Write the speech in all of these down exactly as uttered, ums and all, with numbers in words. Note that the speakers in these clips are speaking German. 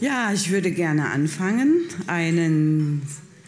Ja, ich würde gerne anfangen. Einen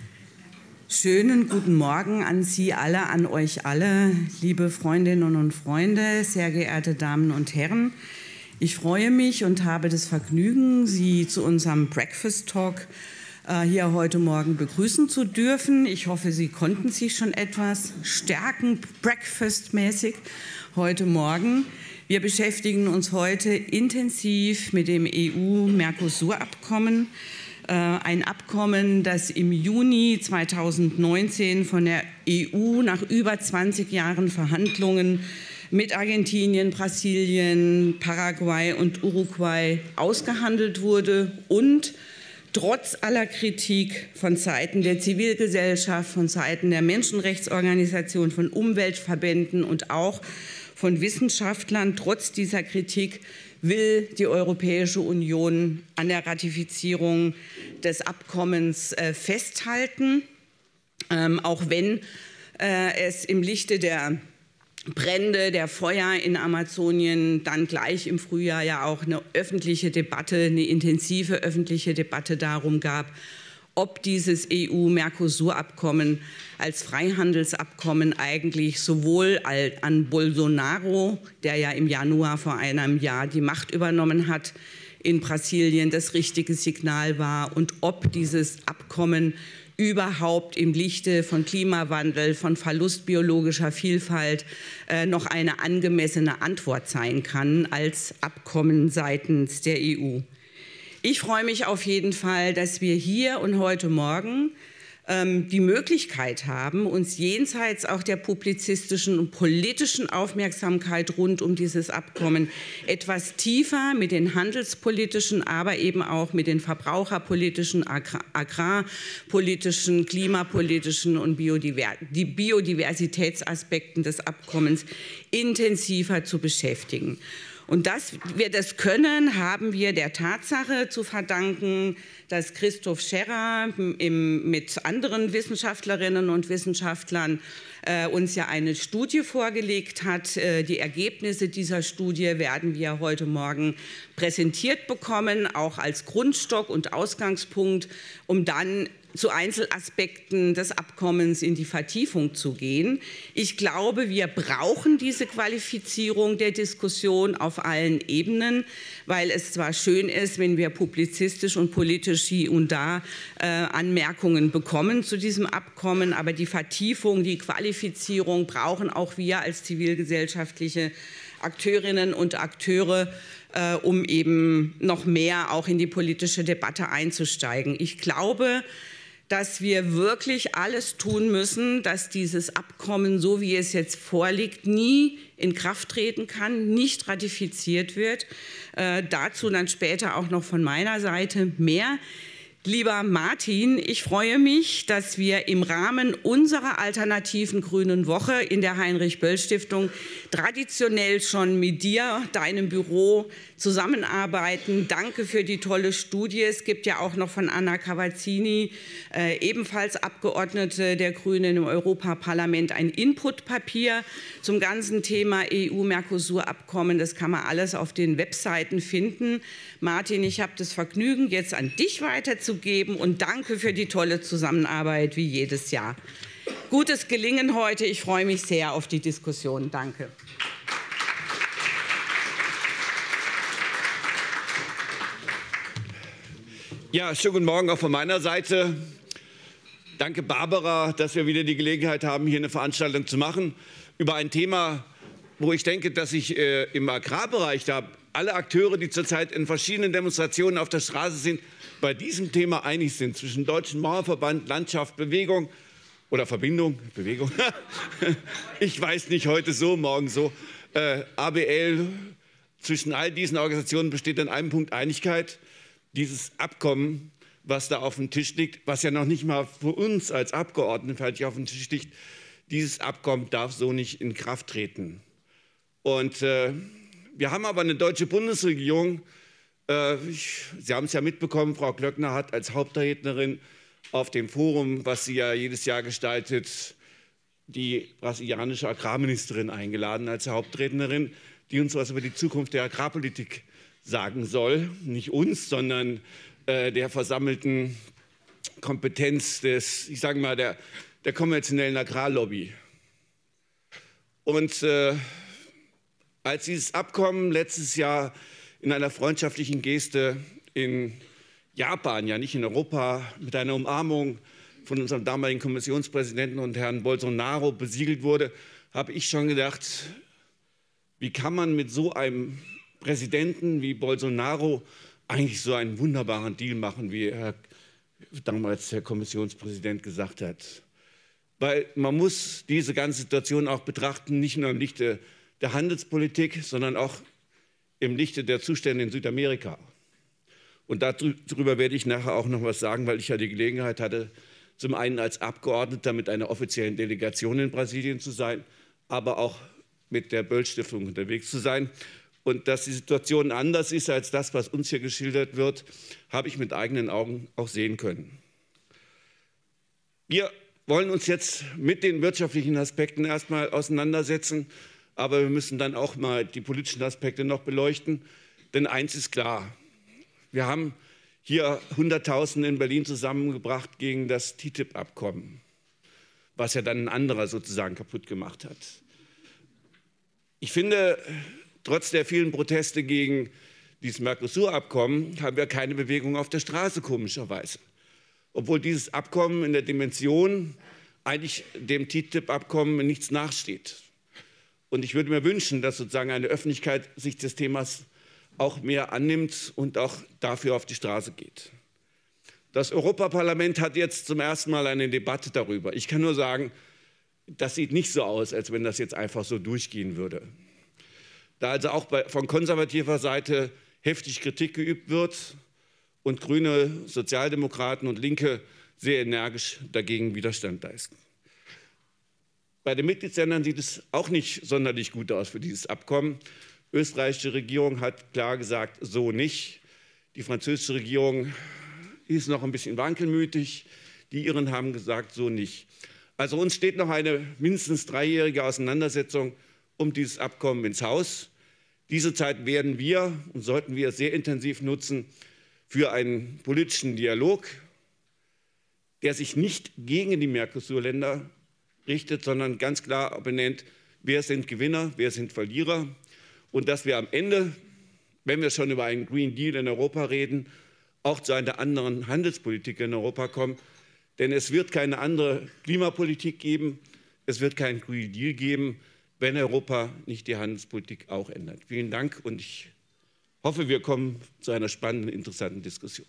schönen guten Morgen an Sie alle, an euch alle, liebe Freundinnen und Freunde, sehr geehrte Damen und Herren. Ich freue mich und habe das Vergnügen, Sie zu unserem Breakfast Talk äh, hier heute Morgen begrüßen zu dürfen. Ich hoffe, Sie konnten sich schon etwas stärken, breakfastmäßig heute Morgen. Wir beschäftigen uns heute intensiv mit dem E U-Mercosur-Abkommen, äh, ein Abkommen, das im Juni zweitausendneunzehn von der E U nach über zwanzig Jahren Verhandlungen mit Argentinien, Brasilien, Paraguay und Uruguay ausgehandelt wurde und trotz aller Kritik von Seiten der Zivilgesellschaft, von Seiten der Menschenrechtsorganisationen, von Umweltverbänden und auch von Wissenschaftlern, trotz dieser Kritik will die Europäische Union an der Ratifizierung des Abkommens äh, festhalten, ähm, auch wenn äh, es im Lichte der Brände, der Feuer in Amazonien dann gleich im Frühjahr ja auch eine öffentliche Debatte, eine intensive öffentliche Debatte darum gab, ob dieses E U-Mercosur-Abkommen als Freihandelsabkommen eigentlich sowohl an Bolsonaro, der ja im Januar vor einem Jahr die Macht übernommen hat in Brasilien, das richtige Signal war und ob dieses Abkommen überhaupt im Lichte von Klimawandel, von Verlust biologischer Vielfalt äh, noch eine angemessene Antwort sein kann als Abkommen seitens der E U. Ich freue mich auf jeden Fall, dass wir hier und heute Morgen ähm, die Möglichkeit haben, uns jenseits auch der publizistischen und politischen Aufmerksamkeit rund um dieses Abkommen etwas tiefer mit den handelspolitischen, aber eben auch mit den verbraucherpolitischen, agrar agrarpolitischen, klimapolitischen und Biodiver die Biodiversitätsaspekten des Abkommens intensiver zu beschäftigen. Und dass wir das können, haben wir der Tatsache zu verdanken, dass Christoph Scherrer im, mit anderen Wissenschaftlerinnen und Wissenschaftlern äh, uns ja eine Studie vorgelegt hat. Äh, die Ergebnisse dieser Studie werden wir heute Morgen präsentiert bekommen, auch als Grundstock und Ausgangspunkt, um dann zu Einzelaspekten des Abkommens in die Vertiefung zu gehen. Ich glaube, wir brauchen diese Qualifizierung der Diskussion auf allen Ebenen, weil es zwar schön ist, wenn wir publizistisch und politisch hier und da äh, Anmerkungen bekommen zu diesem Abkommen, aber die Vertiefung, die Qualifizierung brauchen auch wir als zivilgesellschaftliche Akteurinnen und Akteure, äh, um eben noch mehr auch in die politische Debatte einzusteigen. Ich glaube, dass wir wirklich alles tun müssen, dass dieses Abkommen, so wie es jetzt vorliegt, nie in Kraft treten kann, nicht ratifiziert wird. Äh, dazu dann später auch noch von meiner Seite mehr. Lieber Martin, ich freue mich, dass wir im Rahmen unserer alternativen Grünen Woche in der Heinrich-Böll-Stiftung traditionell schon mit dir, deinem Büro, zusammenarbeiten. Danke für die tolle Studie. Es gibt ja auch noch von Anna Cavazzini, äh, ebenfalls Abgeordnete der Grünen im Europaparlament, ein Inputpapier zum ganzen Thema E U-Mercosur-Abkommen. Das kann man alles auf den Webseiten finden. Martin, ich habe das Vergnügen, jetzt an dich weiterzugeben und danke für die tolle Zusammenarbeit wie jedes Jahr. Gutes Gelingen heute. Ich freue mich sehr auf die Diskussion. Danke. Ja, schönen guten Morgen auch von meiner Seite. Danke, Barbara, dass wir wieder die Gelegenheit haben, hier eine Veranstaltung zu machen über ein Thema, wo ich denke, dass sich äh, im Agrarbereich da alle Akteure, die zurzeit in verschiedenen Demonstrationen auf der Straße sind, bei diesem Thema einig sind, zwischen Deutschen Bauernverband, Landschaft, Bewegung oder Verbindung, Bewegung, ich weiß nicht, heute so, morgen so, äh, A B L, zwischen all diesen Organisationen besteht in einem Punkt Einigkeit. Dieses Abkommen, was da auf dem Tisch liegt, was ja noch nicht mal für uns als Abgeordnete fertig auf dem Tisch liegt, dieses Abkommen darf so nicht in Kraft treten. Und äh, wir haben aber eine deutsche Bundesregierung, äh, ich, Sie haben es ja mitbekommen, Frau Glöckner hat als Hauptrednerin auf dem Forum, was sie ja jedes Jahr gestaltet, die brasilianische Agrarministerin eingeladen als Hauptrednerin, die uns was über die Zukunft der Agrarpolitik sagen soll. Nicht uns, sondern äh, der versammelten Kompetenz des, ich sage mal, der, der konventionellen Agrarlobby. Und äh, als dieses Abkommen letztes Jahr in einer freundschaftlichen Geste in Japan, ja nicht in Europa, mit einer Umarmung von unserem damaligen Kommissionspräsidenten und Herrn Bolsonaro besiegelt wurde, habe ich schon gedacht, wie kann man mit so einem Präsidenten wie Bolsonaro eigentlich so einen wunderbaren Deal machen, wie Herr, damals der Kommissionspräsident gesagt hat. Weil man muss diese ganze Situation auch betrachten, nicht nur im Lichte der Handelspolitik, sondern auch im Lichte der Zustände in Südamerika. Und darüber werde ich nachher auch noch was sagen, weil ich ja die Gelegenheit hatte, zum einen als Abgeordneter mit einer offiziellen Delegation in Brasilien zu sein, aber auch mit der Böll-Stiftung unterwegs zu sein. Und dass die Situation anders ist als das, was uns hier geschildert wird, habe ich mit eigenen Augen auch sehen können. Wir wollen uns jetzt mit den wirtschaftlichen Aspekten erstmal auseinandersetzen, aber wir müssen dann auch mal die politischen Aspekte noch beleuchten. Denn eins ist klar, wir haben hier Hunderttausende in Berlin zusammengebracht gegen das T T I P-Abkommen, was ja dann ein anderer sozusagen kaputt gemacht hat. Ich finde, trotz der vielen Proteste gegen dieses Mercosur-Abkommen haben wir keine Bewegung auf der Straße, komischerweise. Obwohl dieses Abkommen in der Dimension eigentlich dem T T I P-Abkommen nichts nachsteht. Und ich würde mir wünschen, dass sozusagen eine Öffentlichkeit sich des Themas auch mehr annimmt und auch dafür auf die Straße geht. Das Europaparlament hat jetzt zum ersten Mal eine Debatte darüber. Ich kann nur sagen, das sieht nicht so aus, als wenn das jetzt einfach so durchgehen würde. Da also auch bei, von konservativer Seite heftig Kritik geübt wird und Grüne, Sozialdemokraten und Linke sehr energisch dagegen Widerstand leisten. Bei den Mitgliedsländern sieht es auch nicht sonderlich gut aus für dieses Abkommen. Die österreichische Regierung hat klar gesagt, so nicht. Die französische Regierung ist noch ein bisschen wankelmütig. Die Iren haben gesagt, so nicht. Also uns steht noch eine mindestens dreijährige Auseinandersetzung um dieses Abkommen ins Haus. Diese Zeit werden wir und sollten wir sehr intensiv nutzen für einen politischen Dialog, der sich nicht gegen die Mercosur-Länder richtet, sondern ganz klar benennt, wer sind Gewinner, wer sind Verlierer. Und dass wir am Ende, wenn wir schon über einen Green Deal in Europa reden, auch zu einer anderen Handelspolitik in Europa kommen. Denn es wird keine andere Klimapolitik geben, es wird keinen Green Deal geben, wenn Europa nicht die Handelspolitik auch ändert. Vielen Dank und ich hoffe, wir kommen zu einer spannenden, interessanten Diskussion.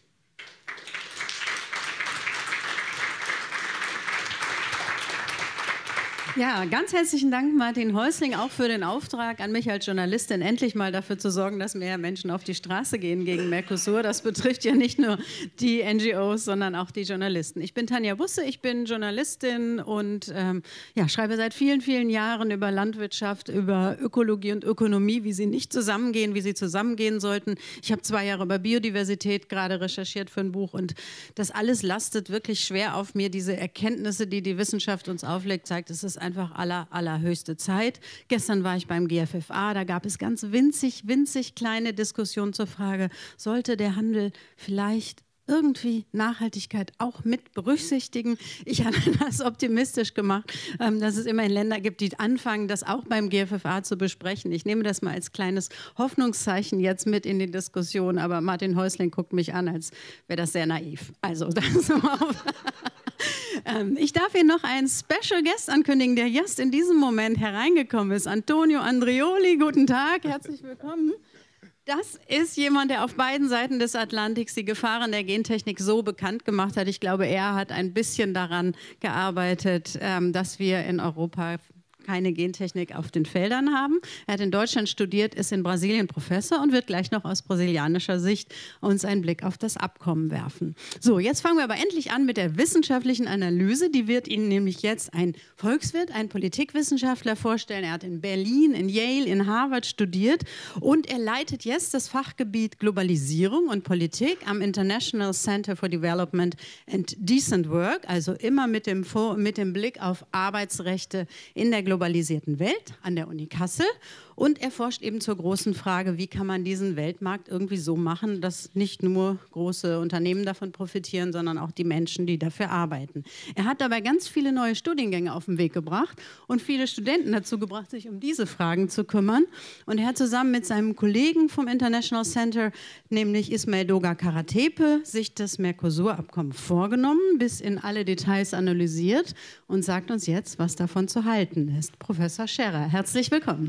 Ja, ganz herzlichen Dank, Martin Häusling, auch für den Auftrag an mich als Journalistin, endlich mal dafür zu sorgen, dass mehr Menschen auf die Straße gehen gegen Mercosur. Das betrifft ja nicht nur die N G Os, sondern auch die Journalisten. Ich bin Tanja Busse, ich bin Journalistin und ähm, ja, schreibe seit vielen, vielen Jahren über Landwirtschaft, über Ökologie und Ökonomie, wie sie nicht zusammengehen, wie sie zusammengehen sollten. Ich habe zwei Jahre über Biodiversität gerade recherchiert für ein Buch und das alles lastet wirklich schwer auf mir. Diese Erkenntnisse, die die Wissenschaft uns auflegt, zeigt, es ist einfach aller, allerhöchste Zeit. Gestern war ich beim G F F A, da gab es ganz winzig, winzig kleine Diskussionen zur Frage, sollte der Handel vielleicht irgendwie Nachhaltigkeit auch mit berücksichtigen. Ich habe das optimistisch gemacht, dass es immerhin Länder gibt, die anfangen, das auch beim G F F A zu besprechen. Ich nehme das mal als kleines Hoffnungszeichen jetzt mit in die Diskussion, aber Martin Häusling guckt mich an, als wäre das sehr naiv. Also, das auf. Ich darf Ihnen noch einen Special Guest ankündigen, der just in diesem Moment hereingekommen ist. Antonio Andrioli, guten Tag, herzlich willkommen. Das ist jemand, der auf beiden Seiten des Atlantiks die Gefahren der Gentechnik so bekannt gemacht hat. Ich glaube, er hat ein bisschen daran gearbeitet, dass wir in Europa keine Gentechnik auf den Feldern haben. Er hat in Deutschland studiert, ist in Brasilien Professor und wird gleich noch aus brasilianischer Sicht uns einen Blick auf das Abkommen werfen. So, jetzt fangen wir aber endlich an mit der wissenschaftlichen Analyse. Die wird Ihnen nämlich jetzt ein Volkswirt, ein Politikwissenschaftler vorstellen. Er hat in Berlin, in Yale, in Harvard studiert und er leitet jetzt das Fachgebiet Globalisierung und Politik am International Center for Development and Decent Work, also immer mit dem, mit dem Blick auf Arbeitsrechte in der globalisierten Welt an der Uni Kassel. Und er forscht eben zur großen Frage, wie kann man diesen Weltmarkt irgendwie so machen, dass nicht nur große Unternehmen davon profitieren, sondern auch die Menschen, die dafür arbeiten. Er hat dabei ganz viele neue Studiengänge auf den Weg gebracht und viele Studenten dazu gebracht, sich um diese Fragen zu kümmern. Und er hat zusammen mit seinem Kollegen vom International Center, nämlich Ismael Doga Karatepe, sich das Mercosur-Abkommen vorgenommen, bis in alle Details analysiert und sagt uns jetzt, was davon zu halten ist. Professor Scherrer, herzlich willkommen.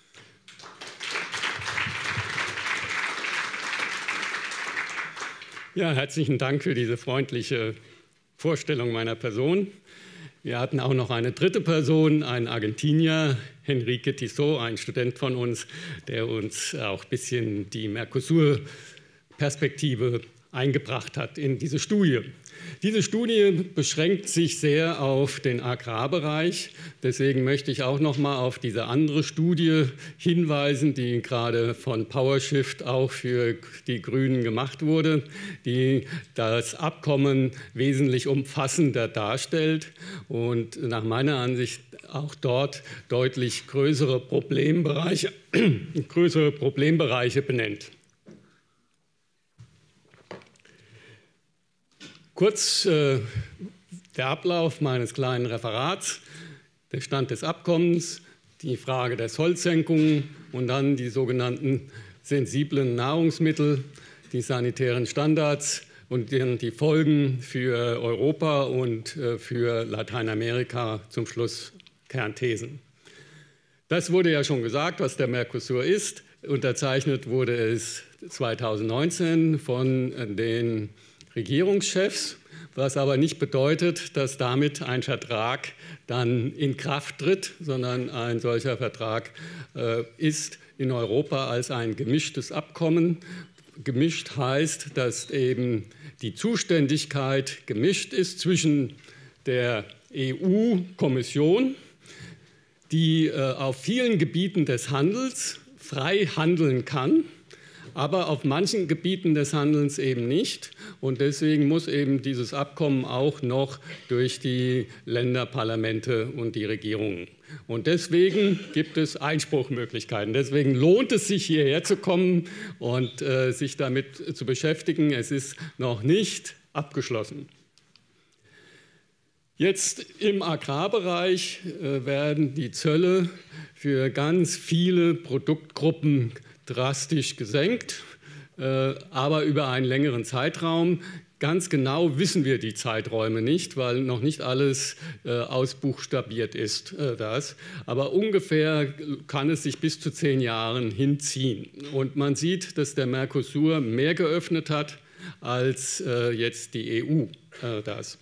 Ja, herzlichen Dank für diese freundliche Vorstellung meiner Person. Wir hatten auch noch eine dritte Person, einen Argentinier, Enrique Tissot, ein Student von uns, der uns auch ein bisschen die Mercosur-Perspektive eingebracht hat in diese Studie. Diese Studie beschränkt sich sehr auf den Agrarbereich. Deswegen möchte ich auch noch mal auf diese andere Studie hinweisen, die gerade von PowerShift auch für die Grünen gemacht wurde, die das Abkommen wesentlich umfassender darstellt und nach meiner Ansicht auch dort deutlich größere Problembereiche, größere Problembereiche benennt. Kurz äh, der Ablauf meines kleinen Referats, der Stand des Abkommens, die Frage der Zollsenkungen und dann die sogenannten sensiblen Nahrungsmittel, die sanitären Standards und dann die Folgen für Europa und äh, für Lateinamerika, zum Schluss Kernthesen. Das wurde ja schon gesagt, was der Mercosur ist. Unterzeichnet wurde es zweitausendneunzehn von den Regierungschefs, was aber nicht bedeutet, dass damit ein Vertrag dann in Kraft tritt, sondern ein solcher Vertrag äh, ist in Europa als ein gemischtes Abkommen. Gemischt heißt, dass eben die Zuständigkeit gemischt ist zwischen der E U-Kommission, die äh, auf vielen Gebieten des Handels frei handeln kann, aber auf manchen Gebieten des Handelns eben nicht. Und deswegen muss eben dieses Abkommen auch noch durch die Länderparlamente und die Regierungen. Und deswegen gibt es Einspruchmöglichkeiten. Deswegen lohnt es sich, hierher zu kommen und äh, sich damit zu beschäftigen. Es ist noch nicht abgeschlossen. Jetzt im Agrarbereich äh, werden die Zölle für ganz viele Produktgruppen drastisch gesenkt, äh, aber über einen längeren Zeitraum. Ganz genau wissen wir die Zeiträume nicht, weil noch nicht alles äh, ausbuchstabiert ist. Äh, das. Aber ungefähr kann es sich bis zu zehn Jahren hinziehen. Und man sieht, dass der Mercosur mehr geöffnet hat als äh, jetzt die E U. Äh, das.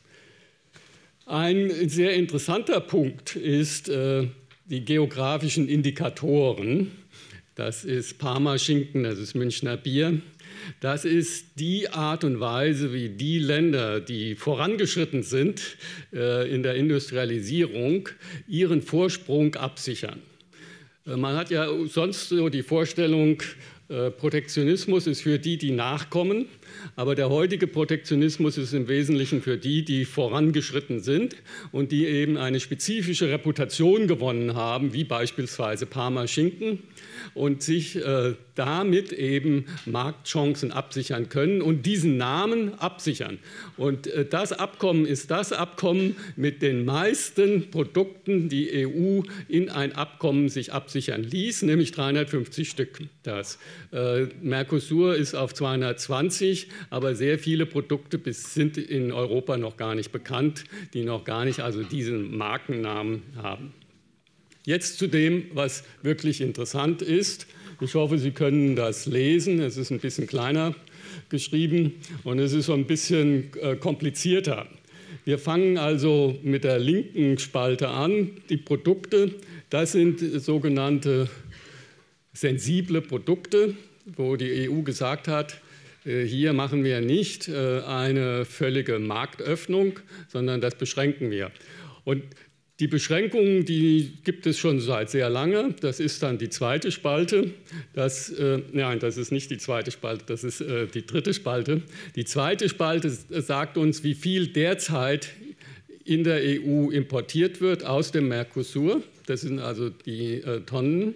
Ein sehr interessanter Punkt ist äh, die geografischen Indikatoren. Das ist Parmaschinken, das ist Münchner Bier. Das ist die Art und Weise, wie die Länder, die vorangeschritten sind äh, in der Industrialisierung, ihren Vorsprung absichern. Äh, man hat ja sonst so die Vorstellung, äh, Protektionismus ist für die, die nachkommen. Aber der heutige Protektionismus ist im Wesentlichen für die, die vorangeschritten sind und die eben eine spezifische Reputation gewonnen haben, wie beispielsweise Parmaschinken, und sich äh, damit eben Marktchancen absichern können und diesen Namen absichern. Und äh, das Abkommen ist das Abkommen mit den meisten Produkten, die E U in ein Abkommen sich absichern ließ, nämlich dreihundertfünfzig Stück. Das äh, Mercosur ist auf zweihundertzwanzig, aber sehr viele Produkte sind in Europa noch gar nicht bekannt, die noch gar nicht also diesen Markennamen haben. Jetzt zu dem, was wirklich interessant ist. Ich hoffe, Sie können das lesen. Es ist ein bisschen kleiner geschrieben und es ist so ein bisschen äh, komplizierter. Wir fangen also mit der linken Spalte an. Die Produkte, das sind sogenannte sensible Produkte, wo die E U gesagt hat, äh, hier machen wir nicht äh, eine völlige Marktöffnung, sondern das beschränken wir. Und die Beschränkungen, die gibt es schon seit sehr lange. Das ist dann die zweite Spalte. Das, äh, nein, das ist nicht die zweite Spalte, das ist äh, die dritte Spalte. Die zweite Spalte sagt uns, wie viel derzeit in der E U importiert wird aus dem Mercosur. Das sind also die äh, Tonnen.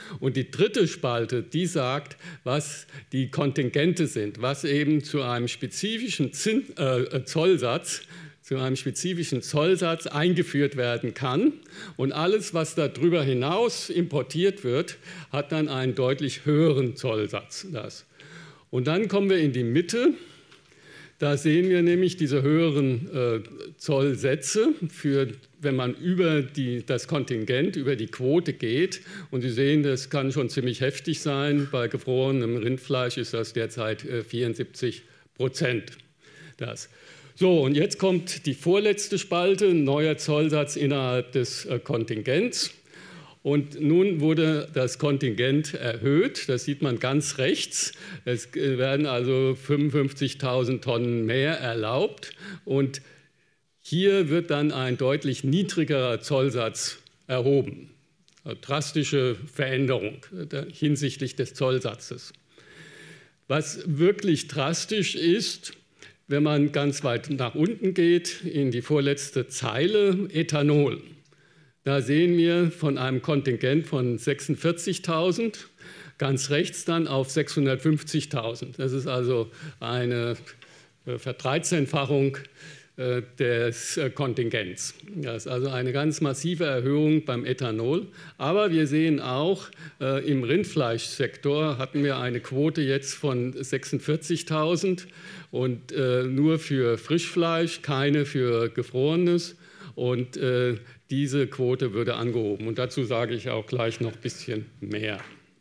Und die dritte Spalte, die sagt, was die Kontingente sind, was eben zu einem spezifischen Zins, äh, Zollsatz, zu einem spezifischen Zollsatz eingeführt werden kann. Und alles, was darüber hinaus importiert wird, hat dann einen deutlich höheren Zollsatz. Das. Und dann kommen wir in die Mitte. Da sehen wir nämlich diese höheren äh, Zollsätze, für, wenn man über die, das Kontingent, über die Quote geht. Und Sie sehen, das kann schon ziemlich heftig sein. Bei gefrorenem Rindfleisch ist das derzeit äh, vierundsiebzig Prozent. Das. So, und jetzt kommt die vorletzte Spalte, neuer Zollsatz innerhalb des äh, Kontingents. Und nun wurde das Kontingent erhöht, das sieht man ganz rechts. Es werden also fünfundfünfzigtausend Tonnen mehr erlaubt. Und hier wird dann ein deutlich niedrigerer Zollsatz erhoben. Eine drastische Veränderung hinsichtlich des Zollsatzes. Was wirklich drastisch ist, wenn man ganz weit nach unten geht, in die vorletzte Zeile, Ethanol. Da sehen wir von einem Kontingent von sechsundvierzigtausend ganz rechts dann auf sechshundertfünfzigtausend. Das ist also eine Verdreizehnfachung des Kontingents. Das ist also eine ganz massive Erhöhung beim Ethanol. Aber wir sehen auch, im Rindfleischsektor hatten wir eine Quote jetzt von sechsundvierzigtausend und nur für Frischfleisch, keine für Gefrorenes. Und äh, diese Quote würde angehoben. Und dazu sage ich auch gleich noch ein bisschen mehr.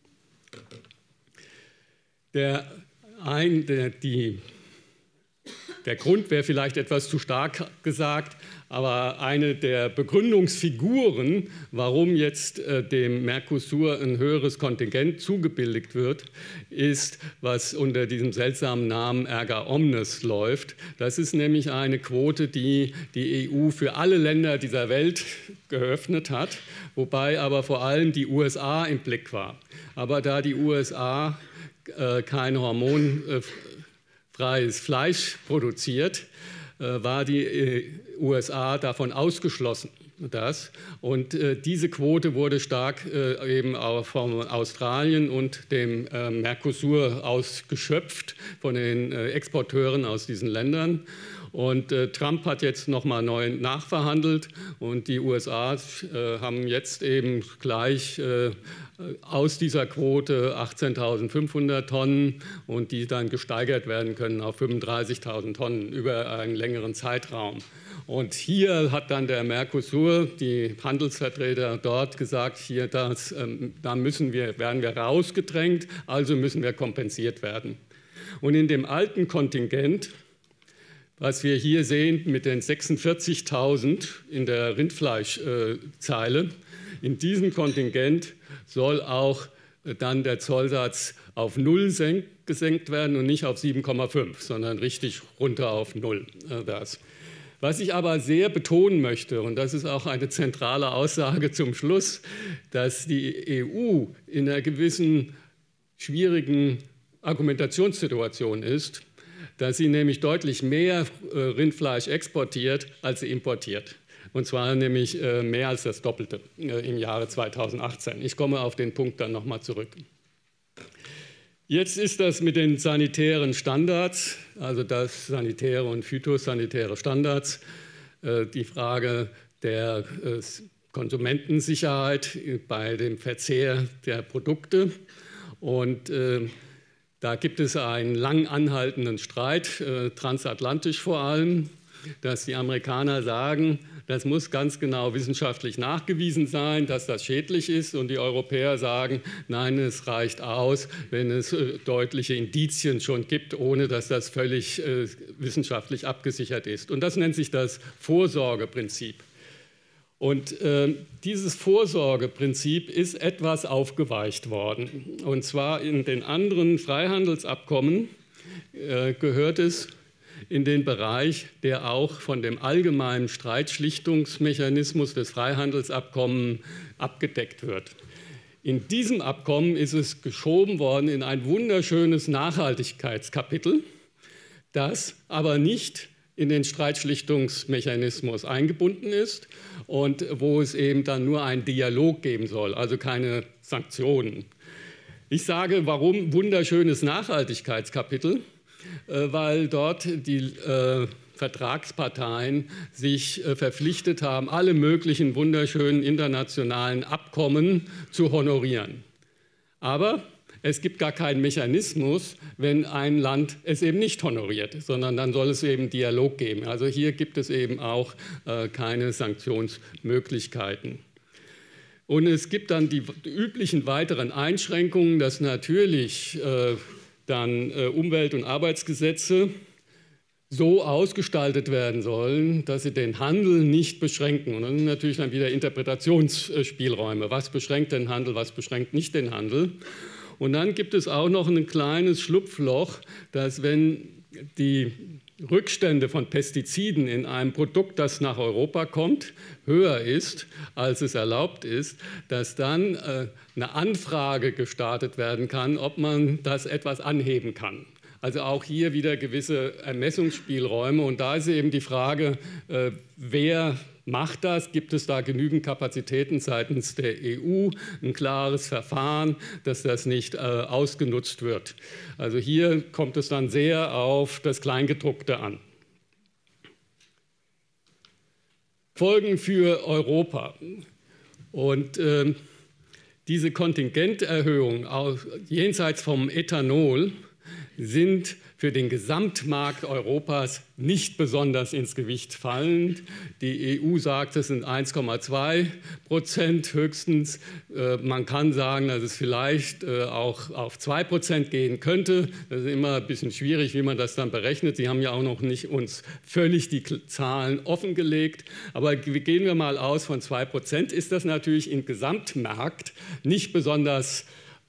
Der, ein, der, die, der Grund wäre vielleicht etwas zu stark gesagt, aber eine der Begründungsfiguren, warum jetzt äh, dem Mercosur ein höheres Kontingent zugebilligt wird, ist, was unter diesem seltsamen Namen Erga Omnes läuft. Das ist nämlich eine Quote, die die E U für alle Länder dieser Welt geöffnet hat, wobei aber vor allem die U S A im Blick war. Aber da die U S A äh, kein hormonfreies Fleisch produziert, war die U S A davon ausgeschlossen. Das. Und äh, diese Quote wurde stark äh, eben auch von Australien und dem äh, Mercosur ausgeschöpft, von den äh, Exporteuren aus diesen Ländern. Und äh, Trump hat jetzt nochmal neu nachverhandelt und die U S A äh, haben jetzt eben gleich äh, aus dieser Quote achtzehntausendfünfhundert Tonnen und die dann gesteigert werden können auf fünfunddreißigtausend Tonnen über einen längeren Zeitraum. Und hier hat dann der Mercosur, die Handelsvertreter dort gesagt, hier das, ähm, da müssen wir, werden wir rausgedrängt, also müssen wir kompensiert werden. Und in dem alten Kontingent, was wir hier sehen mit den sechsundvierzigtausend in der Rindfleischzeile, in diesem Kontingent soll auch dann der Zollsatz auf null gesenkt werden und nicht auf sieben Komma fünf, sondern richtig runter auf null. Das. Was ich aber sehr betonen möchte, und das ist auch eine zentrale Aussage zum Schluss, dass die E U in einer gewissen schwierigen Argumentationssituation ist, dass sie nämlich deutlich mehr Rindfleisch exportiert, als sie importiert. Und zwar nämlich mehr als das Doppelte im Jahre zweitausendachtzehn. Ich komme auf den Punkt dann nochmal zurück. Jetzt ist das mit den sanitären Standards, also das sanitäre und phytosanitäre Standards, die Frage der Konsumentensicherheit bei dem Verzehr der Produkte. Und da gibt es einen lang anhaltenden Streit, transatlantisch vor allem, dass die Amerikaner sagen, das muss ganz genau wissenschaftlich nachgewiesen sein, dass das schädlich ist. Und die Europäer sagen, nein, es reicht aus, wenn es äh, deutliche Indizien schon gibt, ohne dass das völlig äh, wissenschaftlich abgesichert ist. Und das nennt sich das Vorsorgeprinzip. Und äh, dieses Vorsorgeprinzip ist etwas aufgeweicht worden. Und zwar in den anderen Freihandelsabkommen äh, gehört es in den Bereich, der auch von dem allgemeinen Streitschlichtungsmechanismus des Freihandelsabkommens abgedeckt wird. In diesem Abkommen ist es geschoben worden in ein wunderschönes Nachhaltigkeitskapitel, das aber nicht in den Streitschlichtungsmechanismus eingebunden ist und wo es eben dann nur einen Dialog geben soll, also keine Sanktionen. Ich sage, warum wunderschönes Nachhaltigkeitskapitel? Äh, weil dort die äh, Vertragsparteien sich äh, verpflichtet haben, alle möglichen wunderschönen internationalen Abkommen zu honorieren. Aber es gibt gar keinen Mechanismus, wenn ein Land es eben nicht honoriert, sondern dann soll es eben Dialog geben. Also hier gibt es eben auch äh, keine Sanktionsmöglichkeiten. Und es gibt dann die üblichen weiteren Einschränkungen, dass natürlich äh, dann äh, Umwelt- und Arbeitsgesetze so ausgestaltet werden sollen, dass sie den Handel nicht beschränken. Und dann sind natürlich dann wieder Interpretationsspielräume. Was beschränkt den Handel, was beschränkt nicht den Handel? Und dann gibt es auch noch ein kleines Schlupfloch, dass wenn die Rückstände von Pestiziden in einem Produkt, das nach Europa kommt, höher ist, als es erlaubt ist, dass dann äh, eine Anfrage gestartet werden kann, ob man das etwas anheben kann. Also auch hier wieder gewisse Ermessungsspielräume. Und da ist eben die Frage, äh, wer macht das? Gibt es da genügend Kapazitäten seitens der E U, ein klares Verfahren, dass das nicht äh, ausgenutzt wird? Also hier kommt es dann sehr auf das Kleingedruckte an. Folgen für Europa. Und äh, diese Kontingenterhöhung jenseits vom Ethanol sind für den Gesamtmarkt Europas nicht besonders ins Gewicht fallend. Die E U sagt, es sind eins Komma zwei Prozent höchstens. Man kann sagen, dass es vielleicht auch auf zwei Prozent gehen könnte. Das ist immer ein bisschen schwierig, wie man das dann berechnet. Sie haben ja auch noch nicht uns völlig die Zahlen offengelegt. Aber gehen wir mal aus von zwei Prozent, ist das natürlich im Gesamtmarkt nicht besonders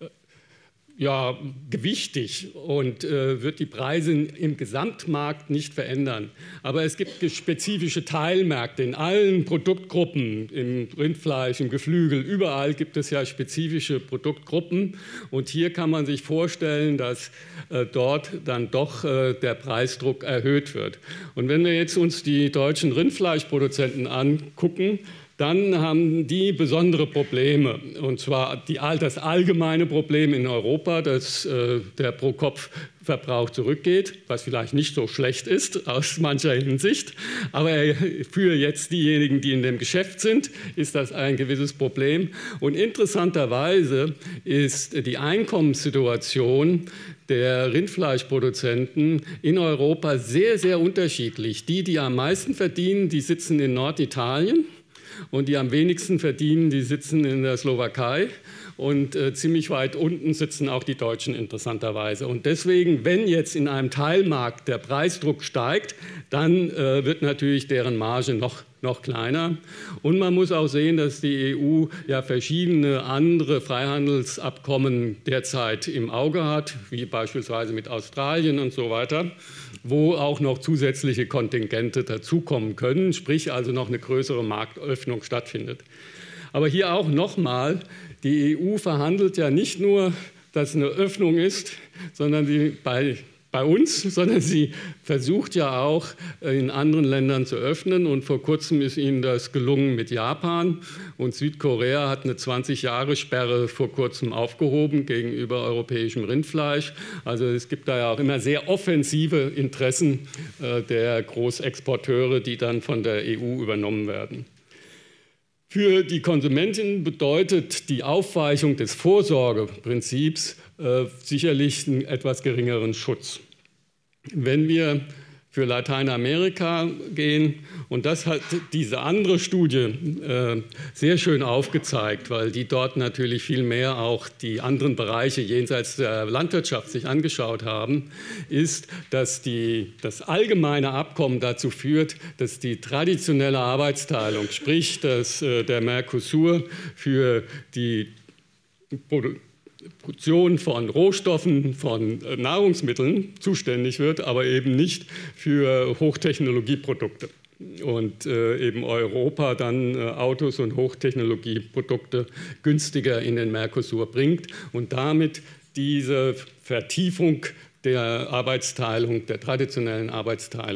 ja, gewichtig und äh, wird die Preise im Gesamtmarkt nicht verändern. Aber es gibt spezifische Teilmärkte in allen Produktgruppen, im Rindfleisch, im Geflügel, überall gibt es ja spezifische Produktgruppen. Und hier kann man sich vorstellen, dass äh, dort dann doch äh, der Preisdruck erhöht wird. Und wenn wir jetzt uns die deutschen Rindfleischproduzenten angucken, dann haben die besondere Probleme, und zwar die, das allgemeine Problem in Europa, dass äh, der Pro-Kopf-Verbrauch zurückgeht, was vielleicht nicht so schlecht ist aus mancher Hinsicht, aber für jetzt diejenigen, die in dem Geschäft sind, ist das ein gewisses Problem. Und interessanterweise ist die Einkommenssituation der Rindfleischproduzenten in Europa sehr, sehr unterschiedlich. Die, die am meisten verdienen, die sitzen in Norditalien. Und die am wenigsten verdienen, die sitzen in der Slowakei. Und äh, ziemlich weit unten sitzen auch die Deutschen interessanterweise. Und deswegen, wenn jetzt in einem Teilmarkt der Preisdruck steigt, dann äh, wird natürlich deren Marge noch, noch kleiner. Und man muss auch sehen, dass die E U ja verschiedene andere Freihandelsabkommen derzeit im Auge hat, wie beispielsweise mit Australien und so weiter, wo auch noch zusätzliche Kontingente dazukommen können, sprich also noch eine größere Marktöffnung stattfindet. Aber hier auch nochmal, die E U verhandelt ja nicht nur, dass eine Öffnung ist, sondern sie bei, bei uns, sondern sie versucht ja auch in anderen Ländern zu öffnen. Und vor kurzem ist ihnen das gelungen mit Japan. Und Südkorea hat eine zwanzig-Jahre-Sperre vor kurzem aufgehoben gegenüber europäischem Rindfleisch. Also es gibt da ja auch immer sehr offensive Interessen äh, der Großexporteure, die dann von der E U übernommen werden. Für die Konsumenten bedeutet die Aufweichung des Vorsorgeprinzips äh, sicherlich einen etwas geringeren Schutz. Wenn wir für Lateinamerika gehen, und das hat diese andere Studie äh, sehr schön aufgezeigt, weil die dort natürlich viel mehr auch die anderen Bereiche jenseits der Landwirtschaft sich angeschaut haben, ist, dass die, das allgemeine Abkommen dazu führt, dass die traditionelle Arbeitsteilung, sprich dass äh, der Mercosur für die Produktion Produktion von Rohstoffen, von Nahrungsmitteln zuständig wird, aber eben nicht für Hochtechnologieprodukte. Und äh, eben Europa dann äh, Autos und Hochtechnologieprodukte günstiger in den Mercosur bringt und damit diese Vertiefung der Arbeitsteilung, der traditionellen Arbeitsteilung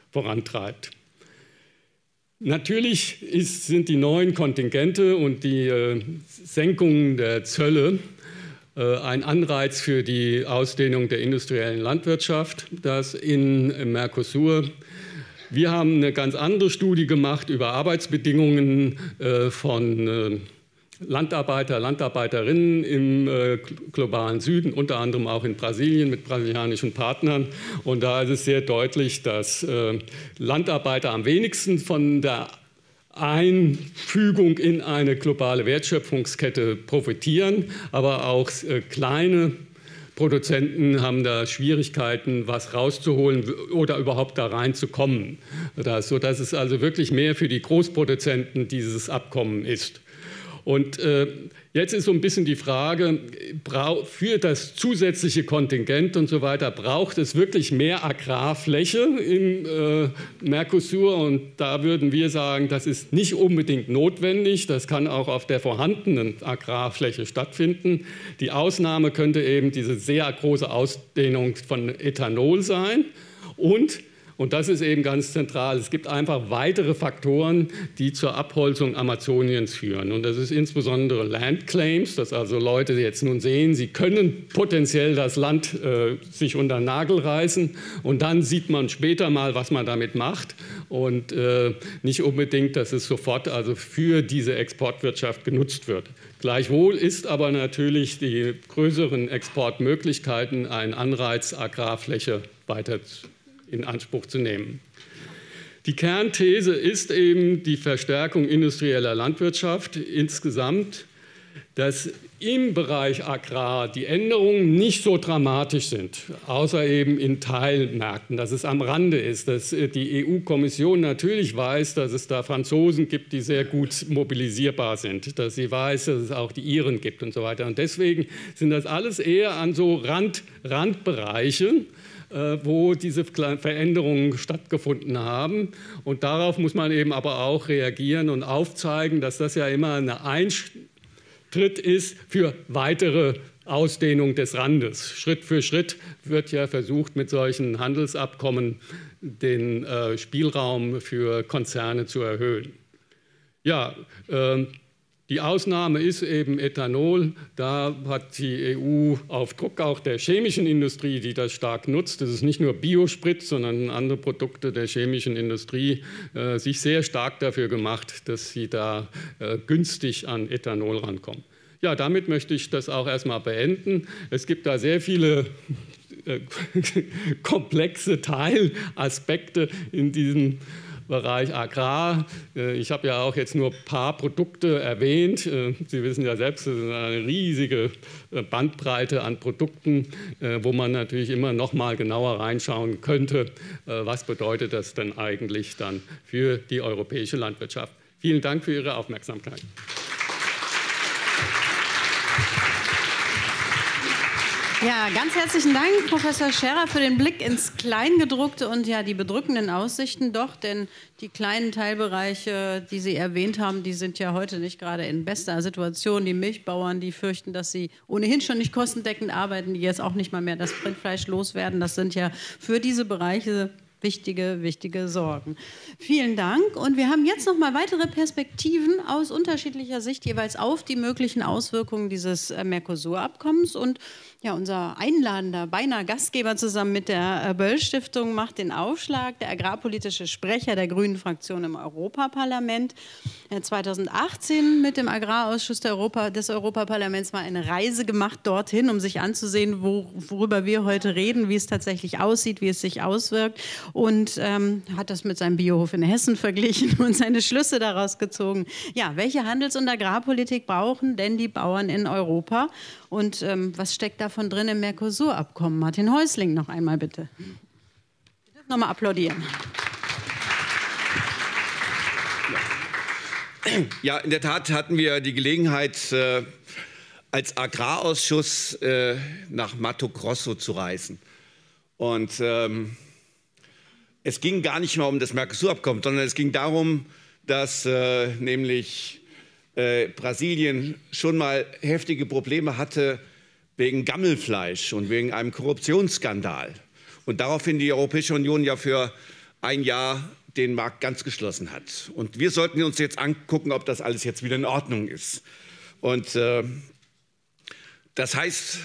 vorantreibt. Natürlich ist, sind die neuen Kontingente und die äh, Senkungen der Zölle äh, ein Anreiz für die Ausdehnung der industriellen Landwirtschaft, das in äh, Mercosur. Wir haben eine ganz andere Studie gemacht über Arbeitsbedingungen äh, von äh, Landarbeiter, Landarbeiterinnen im äh, globalen Süden, unter anderem auch in Brasilien mit brasilianischen Partnern. Und da ist es sehr deutlich, dass äh, Landarbeiter am wenigsten von der Einfügung in eine globale Wertschöpfungskette profitieren, aber auch äh, kleine Produzenten haben da Schwierigkeiten, was rauszuholen oder überhaupt da reinzukommen, sodass es also wirklich mehr für die Großproduzenten dieses Abkommen ist. Und äh, jetzt ist so ein bisschen die Frage, für das zusätzliche Kontingent und so weiter, braucht es wirklich mehr Agrarfläche im äh, Mercosur? Und da würden wir sagen, das ist nicht unbedingt notwendig. Das kann auch auf der vorhandenen Agrarfläche stattfinden. Die Ausnahme könnte eben diese sehr große Ausdehnung von Ethanol sein. Und Und das ist eben ganz zentral. Es gibt einfach weitere Faktoren, die zur Abholzung Amazoniens führen. Und das ist insbesondere Land Claims, dass also Leute jetzt nun sehen, sie können potenziell das Land äh, sich unter den Nagel reißen. Und dann sieht man später mal, was man damit macht. Und äh, nicht unbedingt, dass es sofort also für diese Exportwirtschaft genutzt wird. Gleichwohl ist aber natürlich die größeren Exportmöglichkeiten ein Anreiz, Agrarfläche weiter zu in Anspruch zu nehmen. Die Kernthese ist eben die Verstärkung industrieller Landwirtschaft insgesamt, dass im Bereich Agrar die Änderungen nicht so dramatisch sind, außer eben in Teilmärkten, dass es am Rande ist, dass die E U-Kommission natürlich weiß, dass es da Franzosen gibt, die sehr gut mobilisierbar sind, dass sie weiß, dass es auch die Iren gibt und so weiter. Und deswegen sind das alles eher an so Rand, Randbereiche, wo diese Veränderungen stattgefunden haben. Und darauf muss man eben aber auch reagieren und aufzeigen, dass das ja immer ein Eintritt ist für weitere Ausdehnung des Randes. Schritt für Schritt wird ja versucht, mit solchen Handelsabkommen den äh, Spielraum für Konzerne zu erhöhen. Ja, äh, die Ausnahme ist eben Ethanol. Da hat die E U auf Druck auch der chemischen Industrie, die das stark nutzt, das ist nicht nur Biosprit, sondern andere Produkte der chemischen Industrie, äh, sich sehr stark dafür gemacht, dass sie da äh, günstig an Ethanol rankommen. Ja, damit möchte ich das auch erstmal beenden. Es gibt da sehr viele äh, komplexe Teilaspekte in diesem Bereich Agrar. Ich habe ja auch jetzt nur ein paar Produkte erwähnt. Sie wissen ja selbst, es ist eine riesige Bandbreite an Produkten, wo man natürlich immer noch mal genauer reinschauen könnte, was bedeutet das denn eigentlich dann für die europäische Landwirtschaft. Vielen Dank für Ihre Aufmerksamkeit. Ja, ganz herzlichen Dank, Professor Scherrer, für den Blick ins Kleingedruckte und ja die bedrückenden Aussichten doch, denn die kleinen Teilbereiche, die Sie erwähnt haben, die sind ja heute nicht gerade in bester Situation. Die Milchbauern, die fürchten, dass sie ohnehin schon nicht kostendeckend arbeiten, die jetzt auch nicht mal mehr das Rindfleisch loswerden. Das sind ja für diese Bereiche wichtige, wichtige Sorgen. Vielen Dank. Und wir haben jetzt noch mal weitere Perspektiven aus unterschiedlicher Sicht jeweils auf die möglichen Auswirkungen dieses Mercosur-Abkommens. Und ja, unser einladender, beinahe Gastgeber zusammen mit der Böll-Stiftung macht den Aufschlag. Der agrarpolitische Sprecher der Grünen-Fraktion im Europaparlament. zweitausendachtzehn mit dem Agrarausschuss der Europa, des Europaparlaments mal eine Reise gemacht dorthin, um sich anzusehen, wo, worüber wir heute reden, wie es tatsächlich aussieht, wie es sich auswirkt. Und ähm, hat das mit seinem Biohof in Hessen verglichen und seine Schlüsse daraus gezogen. Ja, welche Handels- und Agrarpolitik brauchen denn die Bauern in Europa? Und ähm, was steckt davon drin im Mercosur-Abkommen? Martin Häusling noch einmal bitte. Sie dürfen noch mal applaudieren. Ja, in der Tat hatten wir die Gelegenheit, äh, als Agrarausschuss äh, nach Mato Grosso zu reisen. Und ähm, es ging gar nicht mal um das Mercosur-Abkommen, sondern es ging darum, dass äh, nämlich äh, Brasilien schon mal heftige Probleme hatte wegen Gammelfleisch und wegen einem Korruptionsskandal. Und daraufhin die Europäische Union ja für ein Jahr den Markt ganz geschlossen hat. Und wir sollten uns jetzt angucken, ob das alles jetzt wieder in Ordnung ist. Und äh, das heißt,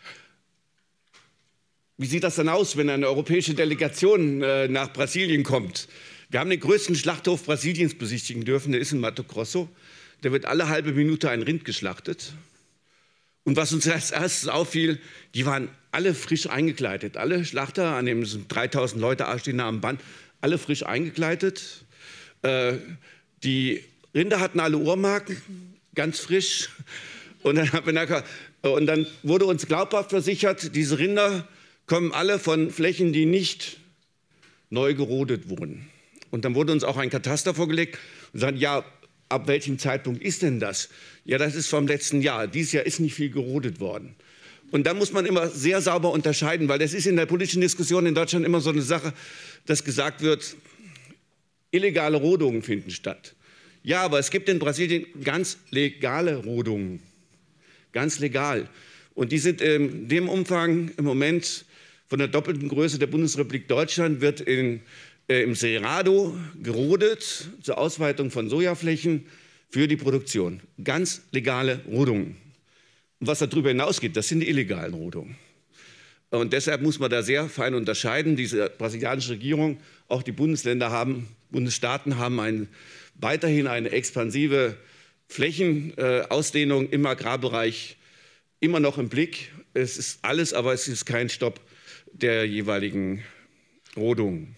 wie sieht das dann aus, wenn eine europäische Delegation äh, nach Brasilien kommt? Wir haben den größten Schlachthof Brasiliens besichtigen dürfen, der ist in Mato Grosso. Da wird alle halbe Minute ein Rind geschlachtet. Und was uns als erstes auffiel, die waren alle frisch eingekleidet. Alle Schlachter, an dem sind dreitausend Leute stehen am Band, alle frisch eingekleidet. Äh, die Rinder hatten alle Uhrmarken, ganz frisch. Und dann, und dann wurde uns glaubhaft versichert, diese Rinder kommen alle von Flächen, die nicht neu gerodet wurden. Und dann wurde uns auch ein Kataster vorgelegt und sagten, ja, ab welchem Zeitpunkt ist denn das? Ja, das ist vom letzten Jahr. Dieses Jahr ist nicht viel gerodet worden. Und da muss man immer sehr sauber unterscheiden, weil das ist in der politischen Diskussion in Deutschland immer so eine Sache, dass gesagt wird, illegale Rodungen finden statt. Ja, aber es gibt in Brasilien ganz legale Rodungen. Ganz legal. Und die sind in dem Umfang im Moment von der doppelten Größe der Bundesrepublik Deutschland, wird in, äh, im Cerrado gerodet zur Ausweitung von Sojaflächen für die Produktion. Ganz legale Rodungen. Und was darüber hinausgeht, das sind die illegalen Rodungen. Und deshalb muss man da sehr fein unterscheiden. Diese brasilianische Regierung, auch die Bundesländer haben, Bundesstaaten haben ein, weiterhin eine expansive Flächenausdehnung äh, im Agrarbereich immer noch im Blick. Es ist alles, aber es ist kein Stopp der jeweiligen Rodungen.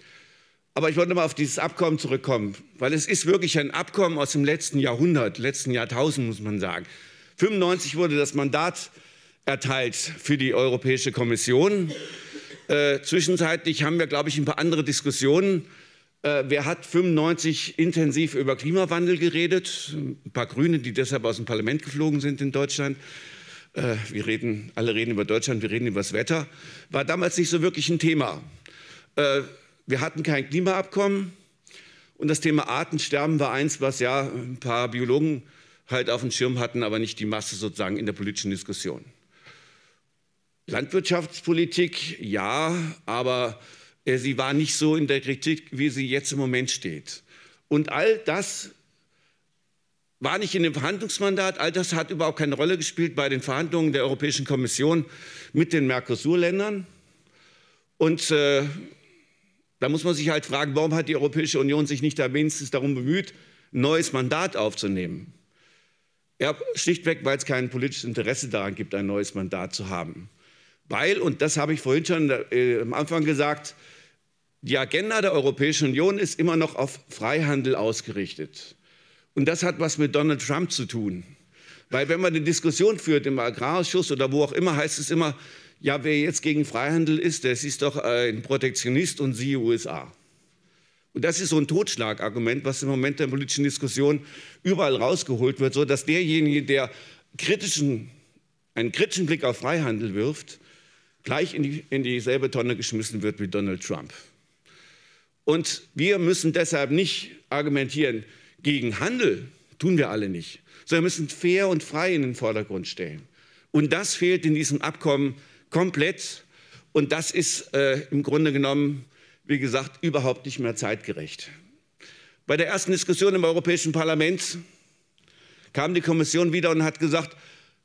Aber ich wollte mal auf dieses Abkommen zurückkommen, weil es ist wirklich ein Abkommen aus dem letzten Jahrhundert, letzten Jahrtausend, muss man sagen. neunzehnhundertfünfundneunzig wurde das Mandat erteilt für die Europäische Kommission. Äh, zwischenzeitlich haben wir, glaube ich, ein paar andere Diskussionen. Äh, wer hat fünfundneunzig intensiv über Klimawandel geredet? Ein paar Grüne, die deshalb aus dem Parlament geflogen sind in Deutschland. Wir reden, alle reden über Deutschland, wir reden über das Wetter, war damals nicht so wirklich ein Thema. Wir hatten kein Klimaabkommen und das Thema Artensterben war eins, was ja ein paar Biologen halt auf dem Schirm hatten, aber nicht die Masse sozusagen in der politischen Diskussion. Landwirtschaftspolitik, ja, aber sie war nicht so in der Kritik, wie sie jetzt im Moment steht. Und all das war nicht in dem Verhandlungsmandat, all das hat überhaupt keine Rolle gespielt bei den Verhandlungen der Europäischen Kommission mit den Mercosur-Ländern. Und äh, da muss man sich halt fragen, warum hat die Europäische Union sich nicht da wenigstens darum bemüht, ein neues Mandat aufzunehmen? Ja, schlichtweg, weil es kein politisches Interesse daran gibt, ein neues Mandat zu haben. Weil, und das habe ich vorhin schon äh, am Anfang gesagt, die Agenda der Europäischen Union ist immer noch auf Freihandel ausgerichtet. Und das hat was mit Donald Trump zu tun. Weil wenn man eine Diskussion führt im Agrarausschuss oder wo auch immer, heißt es immer, ja, wer jetzt gegen Freihandel ist, der ist doch ein Protektionist und siehe U S A. Und das ist so ein Totschlagargument, was im Moment der politischen Diskussion überall rausgeholt wird, sodass derjenige, der kritischen, einen kritischen Blick auf Freihandel wirft, gleich in, die, in dieselbe Tonne geschmissen wird wie Donald Trump. Und wir müssen deshalb nicht argumentieren, gegen Handel tun wir alle nicht, sondern wir müssen fair und frei in den Vordergrund stellen. Und das fehlt in diesem Abkommen komplett. Und das ist äh, im Grunde genommen, wie gesagt, überhaupt nicht mehr zeitgerecht. Bei der ersten Diskussion im Europäischen Parlament kam die Kommission wieder und hat gesagt,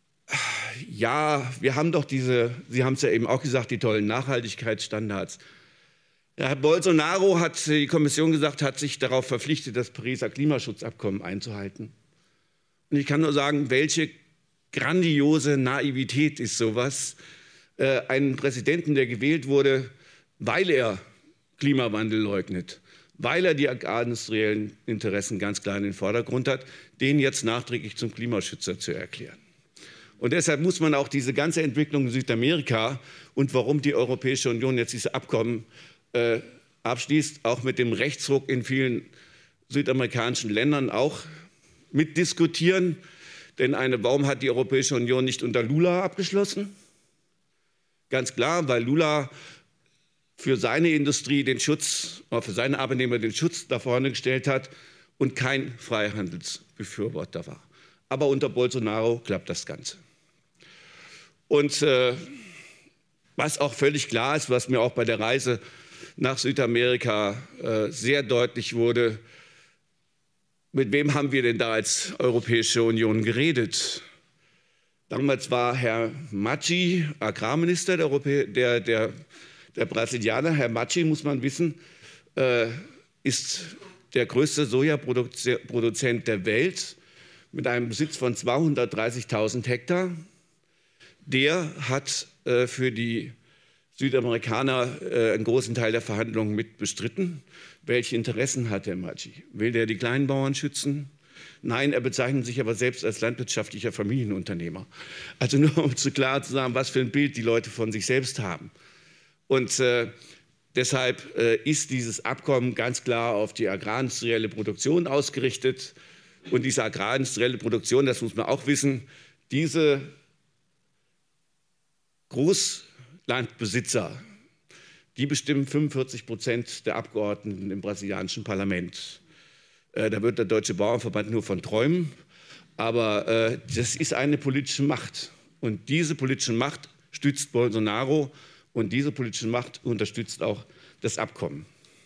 ja, wir haben doch diese, Sie haben es ja eben auch gesagt, die tollen Nachhaltigkeitsstandards. Herr Bolsonaro, hat die Kommission gesagt, hat sich darauf verpflichtet, das Pariser Klimaschutzabkommen einzuhalten. Und ich kann nur sagen, welche grandiose Naivität ist sowas, äh, einen Präsidenten, der gewählt wurde, weil er Klimawandel leugnet, weil er die agrarindustriellen Interessen ganz klar in den Vordergrund hat, den jetzt nachträglich zum Klimaschützer zu erklären. Und deshalb muss man auch diese ganze Entwicklung in Südamerika und warum die Europäische Union jetzt diese Abkommen äh, abschließt, auch mit dem Rechtsruck in vielen südamerikanischen Ländern auch mitdiskutieren. Denn eine, warum hat die Europäische Union nicht unter Lula abgeschlossen? Ganz klar, weil Lula für seine Industrie den Schutz, oder für seine Arbeitnehmer den Schutz da vorne gestellt hat und kein Freihandelsbefürworter war. Aber unter Bolsonaro klappt das Ganze. Und äh, was auch völlig klar ist, was mir auch bei der Reise nach Südamerika äh, sehr deutlich wurde, mit wem haben wir denn da als Europäische Union geredet? Damals war Herr Maggi Agrarminister der, Europä der, der, der Brasilianer. Herr Maggi, muss man wissen, äh, ist der größte Sojaproduzent der Welt mit einem Besitz von zweihundertdreißigtausend Hektar. Der hat äh, für die Südamerikaner äh, einen großen Teil der Verhandlungen mit bestritten. Welche Interessen hat Herr Maggi? Will der die kleinen Bauern schützen? Nein, er bezeichnet sich aber selbst als landwirtschaftlicher Familienunternehmer. Also nur um zu klar zu sagen, was für ein Bild die Leute von sich selbst haben. Und äh, deshalb äh, ist dieses Abkommen ganz klar auf die agrarindustrielle Produktion ausgerichtet. Und diese agrarindustrielle Produktion, das muss man auch wissen, diese Großlandbesitzer, die bestimmen fünfundvierzig Prozent der Abgeordneten im brasilianischen Parlament. Äh, da wird der Deutsche Bauernverband nur von träumen. Aber äh, das ist eine politische Macht. Und diese politische Macht stützt Bolsonaro. Und diese politische Macht unterstützt auch das Abkommen.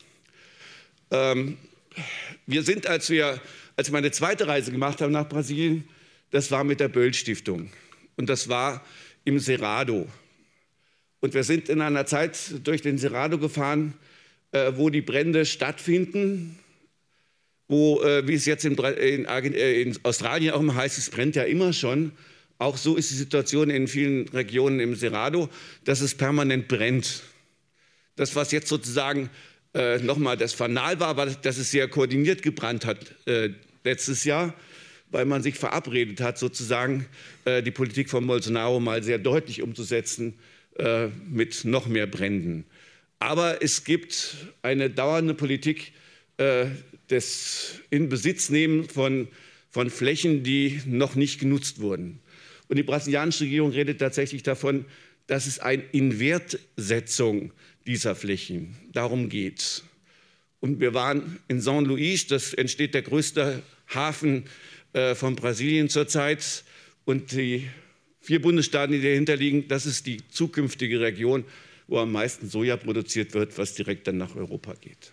Ähm, wir sind, als wir, als wir meine zweite Reise gemacht haben nach Brasilien, das war mit der Böll-Stiftung. Und das war im Cerrado. Und wir sind in einer Zeit durch den Cerrado gefahren, äh, wo die Brände stattfinden, wo, äh, wie es jetzt in, in, in Australien auch immer heißt, es brennt ja immer schon. Auch so ist die Situation in vielen Regionen im Cerrado, dass es permanent brennt. Das, was jetzt sozusagen äh, nochmal das Fanal war, war, dass es sehr koordiniert gebrannt hat äh, letztes Jahr, weil man sich verabredet hat, sozusagen äh, die Politik von Bolsonaro mal sehr deutlich umzusetzen äh, mit noch mehr Bränden. Aber es gibt eine dauernde Politik äh, des Inbesitznehmens von, von Flächen, die noch nicht genutzt wurden. Und die brasilianische Regierung redet tatsächlich davon, dass es eine Inwertsetzung dieser Flächen darum geht. Und wir waren in São Luís, das entsteht der größte Hafen äh, von Brasilien zurzeit. Und die vier Bundesstaaten, die dahinter liegen, das ist die zukünftige Region, wo am meisten Soja produziert wird, was direkt dann nach Europa geht.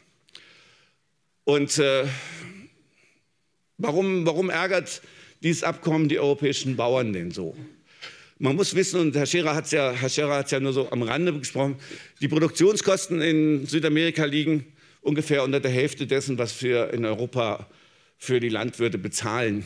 Und äh, warum, warum ärgert dieses Abkommen die europäischen Bauern denn so? Man muss wissen, und Herr Scherer hat es ja, Herr Scherer hat es ja nur so am Rande gesprochen, die Produktionskosten in Südamerika liegen ungefähr unter der Hälfte dessen, was wir in Europa für die Landwirte bezahlen.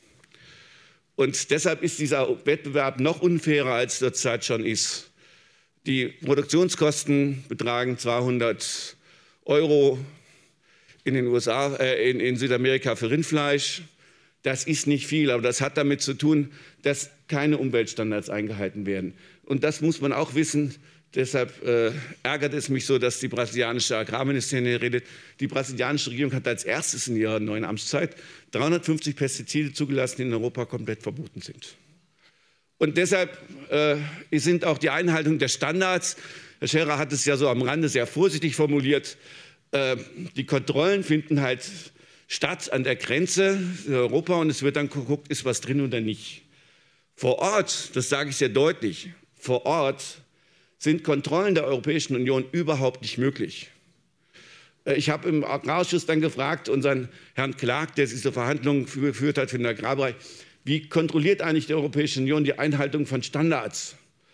Und deshalb ist dieser Wettbewerb noch unfairer, als zurzeit schon ist. Die Produktionskosten betragen zweihundert Euro in den U S A, äh, in, in Südamerika für Rindfleisch. Das ist nicht viel, aber das hat damit zu tun, dass keine Umweltstandards eingehalten werden. Und das muss man auch wissen. Deshalb äh, ärgert es mich so, dass die brasilianische Agrarministerin hier redet. Die brasilianische Regierung hat als erstes in ihrer neuen Amtszeit dreihundertfünfzig Pestizide zugelassen, die in Europa komplett verboten sind. Und deshalb äh, sind auch die Einhaltung der Standards, Herr Scherer hat es ja so am Rande sehr vorsichtig formuliert, äh, die Kontrollen finden halt statt an der Grenze in Europa und es wird dann geguckt, ist was drin oder nicht. Vor Ort, das sage ich sehr deutlich, vor Ort sind Kontrollen der Europäischen Union überhaupt nicht möglich. Ich habe im Agrarausschuss dann gefragt, unseren Herrn Clark, der diese Verhandlungen geführt hat für den Agrarbereich, wie kontrolliert eigentlich die Europäische Union die Einhaltung von Standards?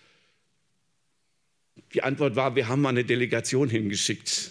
Die Antwort war, wir haben mal eine Delegation hingeschickt.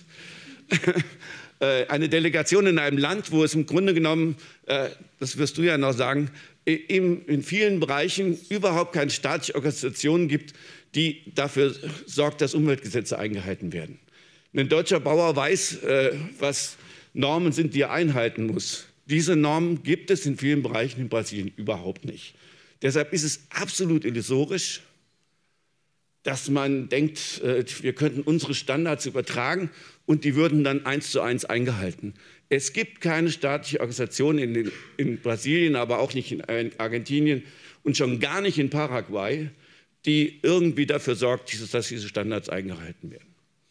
Eine Delegation in einem Land, wo es im Grunde genommen, das wirst du ja noch sagen, in vielen Bereichen überhaupt keine staatliche Organisation gibt, die dafür sorgt, dass Umweltgesetze eingehalten werden. Ein deutscher Bauer weiß, was Normen sind, die er einhalten muss. Diese Normen gibt es in vielen Bereichen in Brasilien überhaupt nicht. Deshalb ist es absolut illusorisch, dass man denkt, wir könnten unsere Standards übertragen und die würden dann eins zu eins eingehalten. Es gibt keine staatliche Organisation in, den, in Brasilien, aber auch nicht in Argentinien und schon gar nicht in Paraguay, die irgendwie dafür sorgt, dass diese Standards eingehalten werden.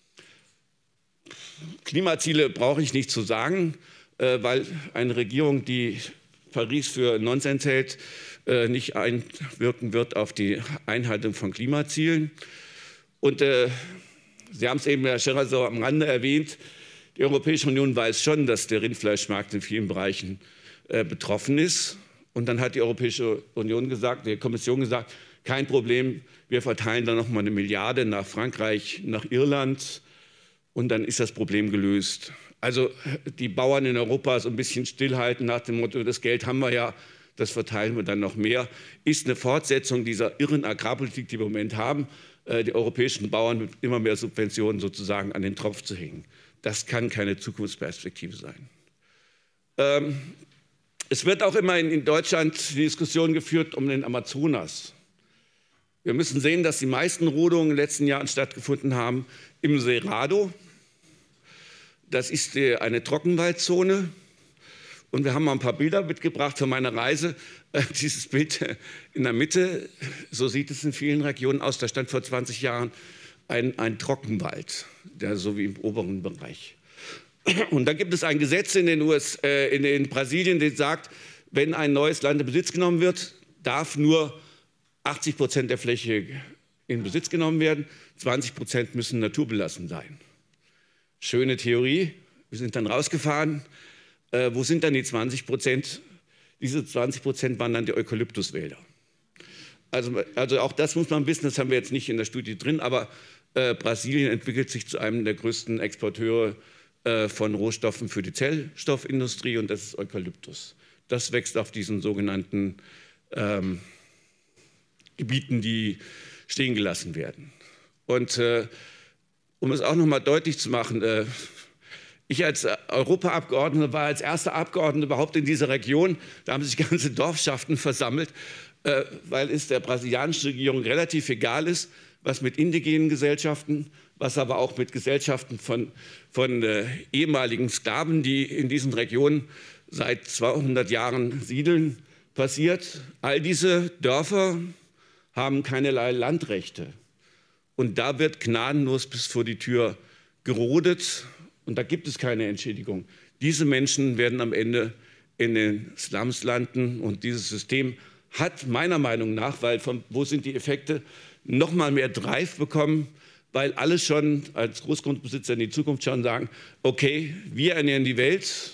Klimaziele brauche ich nicht zu sagen, weil eine Regierung, die Paris für Nonsens hält, nicht einwirken wird auf die Einhaltung von Klimazielen. Und äh, Sie haben es eben, Herr Scherer, so am Rande erwähnt, die Europäische Union weiß schon, dass der Rindfleischmarkt in vielen Bereichen äh, betroffen ist. Und dann hat die Europäische Union gesagt, die Kommission gesagt, kein Problem, wir verteilen dann noch mal eine Milliarde nach Frankreich, nach Irland und dann ist das Problem gelöst. Also die Bauern in Europa so ein bisschen stillhalten nach dem Motto, das Geld haben wir ja, das verteilen wir dann noch mehr, ist eine Fortsetzung dieser irren Agrarpolitik, die wir im Moment haben, die europäischen Bauern mit immer mehr Subventionen sozusagen an den Tropf zu hängen. Das kann keine Zukunftsperspektive sein. Ähm, es wird auch immer in, in Deutschland die Diskussion geführt um den Amazonas. Wir müssen sehen, dass die meisten Rodungen in den letzten Jahren stattgefunden haben im Cerrado. Das ist eine Trockenwaldzone. Und wir haben mal ein paar Bilder mitgebracht von meiner Reise. Dieses Bild in der Mitte, so sieht es in vielen Regionen aus. Da stand vor zwanzig Jahren ein, ein Trockenwald, der so wie im oberen Bereich. Und dann gibt es ein Gesetz in den U S, äh, in, in Brasilien, das sagt, wenn ein neues Land in Besitz genommen wird, darf nur achtzig Prozent der Fläche in Besitz genommen werden, zwanzig Prozent müssen naturbelassen sein. Schöne Theorie, wir sind dann rausgefahren. Äh, wo sind dann die zwanzig Prozent? Diese zwanzig Prozent waren dann die Eukalyptuswälder. Also, also auch das muss man wissen, das haben wir jetzt nicht in der Studie drin, aber äh, Brasilien entwickelt sich zu einem der größten Exporteure äh, von Rohstoffen für die Zellstoffindustrie und das ist Eukalyptus. Das wächst auf diesen sogenannten ähm, Gebieten, die stehen gelassen werden. Und äh, um es auch noch mal deutlich zu machen, äh, ich als Europaabgeordneter war als erster Abgeordneter überhaupt in dieser Region. Da haben sich ganze Dorfschaften versammelt, äh, weil es der brasilianischen Regierung relativ egal ist, was mit indigenen Gesellschaften, was aber auch mit Gesellschaften von, von äh, ehemaligen Sklaven, die in diesen Regionen seit zweihundert Jahren siedeln, passiert. All diese Dörfer haben keinerlei Landrechte. Und da wird gnadenlos bis vor die Tür gerodet. Und da gibt es keine Entschädigung. Diese Menschen werden am Ende in den Slums landen. Und dieses System hat meiner Meinung nach, weil von wo sind die Effekte, noch mal mehr Drive bekommen, weil alle schon als Großgrundbesitzer in die Zukunft schauen und sagen, okay, wir ernähren die Welt.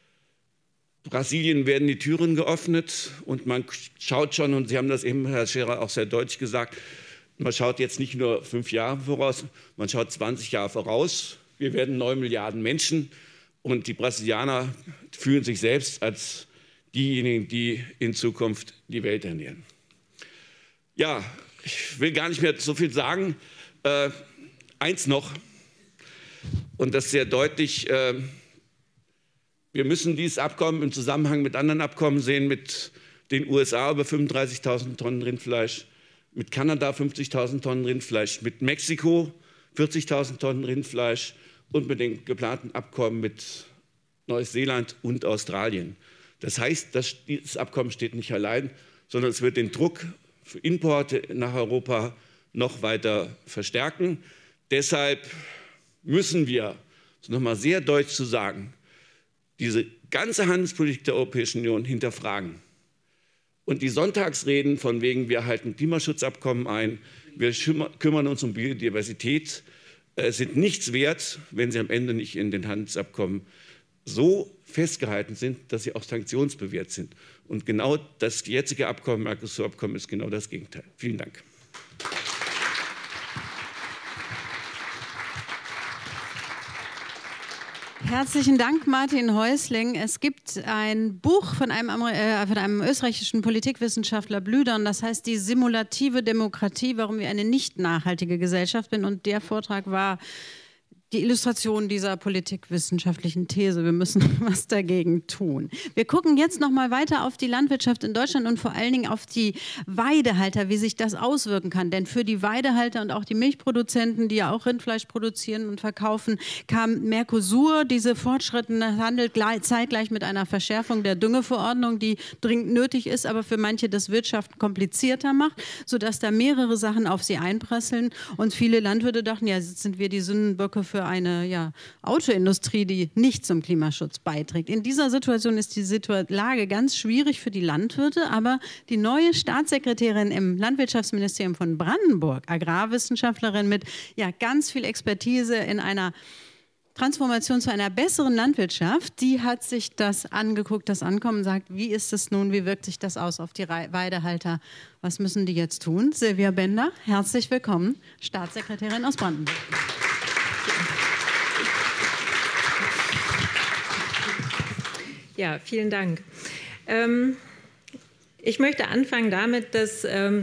Brasilien werden die Türen geöffnet und man schaut schon, und Sie haben das eben, Herr Scherer, auch sehr deutlich gesagt, man schaut jetzt nicht nur fünf Jahre voraus, man schaut zwanzig Jahre voraus. Wir werden neun Milliarden Menschen und die Brasilianer fühlen sich selbst als diejenigen, die in Zukunft die Welt ernähren. Ja, ich will gar nicht mehr so viel sagen. Äh, eins noch, und das sehr deutlich, äh, wir müssen dieses Abkommen im Zusammenhang mit anderen Abkommen sehen, mit den U S A über fünfunddreißigtausend Tonnen Rindfleisch, mit Kanada fünfzigtausend Tonnen Rindfleisch, mit Mexiko vierzigtausend Tonnen Rindfleisch und mit den geplanten Abkommen mit Neuseeland und Australien. Das heißt, das, dieses Abkommen steht nicht allein, sondern es wird den Druck für Importe nach Europa noch weiter verstärken. Deshalb müssen wir, das noch mal sehr deutlich zu sagen, diese ganze Handelspolitik der Europäischen Union hinterfragen. Und die Sonntagsreden von wegen, wir halten Klimaschutzabkommen ein, wir kümmern uns um Biodiversität, äh, sind nichts wert, wenn sie am Ende nicht in den Handelsabkommen so festgehalten sind, dass sie auch sanktionsbewehrt sind. Und genau das jetzige Abkommen, Mercosur-Abkommen, ist genau das Gegenteil. Vielen Dank. Herzlichen Dank, Martin Häusling. Es gibt ein Buch von einem, äh, von einem österreichischen Politikwissenschaftler, Blüdern, das heißt Die simulative Demokratie, warum wir eine nicht nachhaltige Gesellschaft sind. Und der Vortrag war die Illustration dieser politikwissenschaftlichen These. Wir müssen was dagegen tun. Wir gucken jetzt noch mal weiter auf die Landwirtschaft in Deutschland und vor allen Dingen auf die Weidehalter, wie sich das auswirken kann. Denn für die Weidehalter und auch die Milchproduzenten, die ja auch Rindfleisch produzieren und verkaufen, kam Mercosur, diese fortschrittende Handel, zeitgleich mit einer Verschärfung der Düngeverordnung, die dringend nötig ist, aber für manche das Wirtschaften komplizierter macht, sodass da mehrere Sachen auf sie einprasseln. Und viele Landwirte dachten, ja, jetzt sind wir die Sündenböcke für für eine ja, Autoindustrie, die nicht zum Klimaschutz beiträgt. In dieser Situation ist die Situa- Lage ganz schwierig für die Landwirte, aber die neue Staatssekretärin im Landwirtschaftsministerium von Brandenburg, Agrarwissenschaftlerin mit ja, ganz viel Expertise in einer Transformation zu einer besseren Landwirtschaft, die hat sich das angeguckt, das Ankommen, sagt, wie ist es nun, wie wirkt sich das aus auf die Weidehalter, was müssen die jetzt tun? Silvia Bender, herzlich willkommen, Staatssekretärin aus Brandenburg. Ja, vielen Dank. Ähm, ich möchte anfangen damit, dass ähm,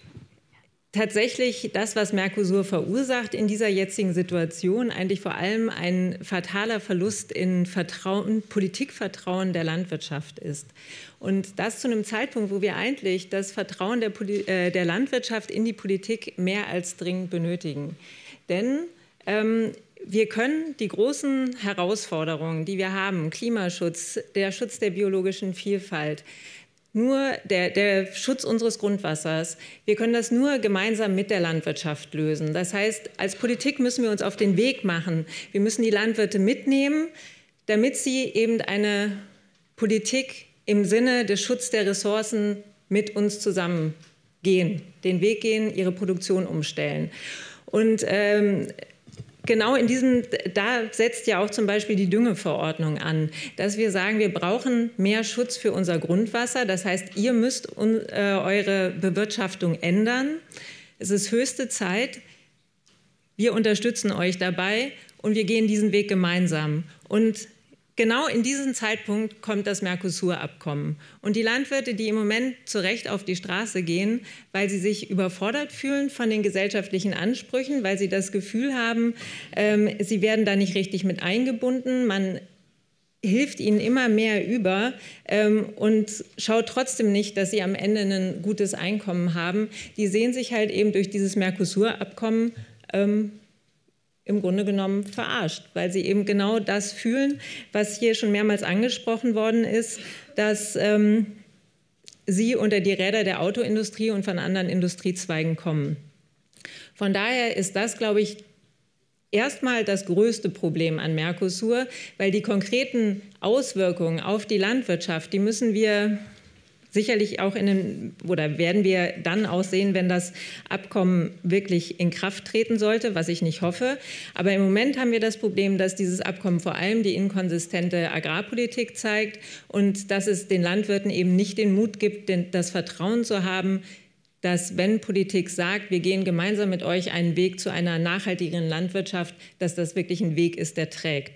tatsächlich das, was Mercosur verursacht in dieser jetzigen Situation, eigentlich vor allem ein fataler Verlust in Vertrauen, Politikvertrauen der Landwirtschaft ist. Und das zu einem Zeitpunkt, wo wir eigentlich das Vertrauen der, Poli- äh, der Landwirtschaft in die Politik mehr als dringend benötigen. Denn ähm, wir können die großen Herausforderungen, die wir haben, Klimaschutz, der Schutz der biologischen Vielfalt, nur der, der Schutz unseres Grundwassers, wir können das nur gemeinsam mit der Landwirtschaft lösen. Das heißt, als Politik müssen wir uns auf den Weg machen. Wir müssen die Landwirte mitnehmen, damit sie eben eine Politik im Sinne des Schutzes der Ressourcen mit uns zusammen gehen, den Weg gehen, ihre Produktion umstellen. Und ähm, genau in diesem, da setzt ja auch zum Beispiel die Düngeverordnung an, dass wir sagen, wir brauchen mehr Schutz für unser Grundwasser. Das heißt, ihr müsst un, äh, eure Bewirtschaftung ändern. Es ist höchste Zeit. Wir unterstützen euch dabei und wir gehen diesen Weg gemeinsam. Und genau in diesem Zeitpunkt kommt das Mercosur-Abkommen. Und die Landwirte, die im Moment zu Recht auf die Straße gehen, weil sie sich überfordert fühlen von den gesellschaftlichen Ansprüchen, weil sie das Gefühl haben, ähm, sie werden da nicht richtig mit eingebunden, man hilft ihnen immer mehr über ähm, und schaut trotzdem nicht, dass sie am Ende ein gutes Einkommen haben. Die sehen sich halt eben durch dieses Mercosur-Abkommen ähm, im Grunde genommen verarscht, weil sie eben genau das fühlen, was hier schon mehrmals angesprochen worden ist, dass ähm, sie unter die Räder der Autoindustrie und von anderen Industriezweigen kommen. Von daher ist das, glaube ich, erstmal das größte Problem an Mercosur, weil die konkreten Auswirkungen auf die Landwirtschaft, die müssen wir sicherlich auch in den, oder werden wir dann aussehen, wenn das Abkommen wirklich in Kraft treten sollte, was ich nicht hoffe. Aber im Moment haben wir das Problem, dass dieses Abkommen vor allem die inkonsistente Agrarpolitik zeigt und dass es den Landwirten eben nicht den Mut gibt, das Vertrauen zu haben, dass wenn Politik sagt, wir gehen gemeinsam mit euch einen Weg zu einer nachhaltigeren Landwirtschaft, dass das wirklich ein Weg ist, der trägt.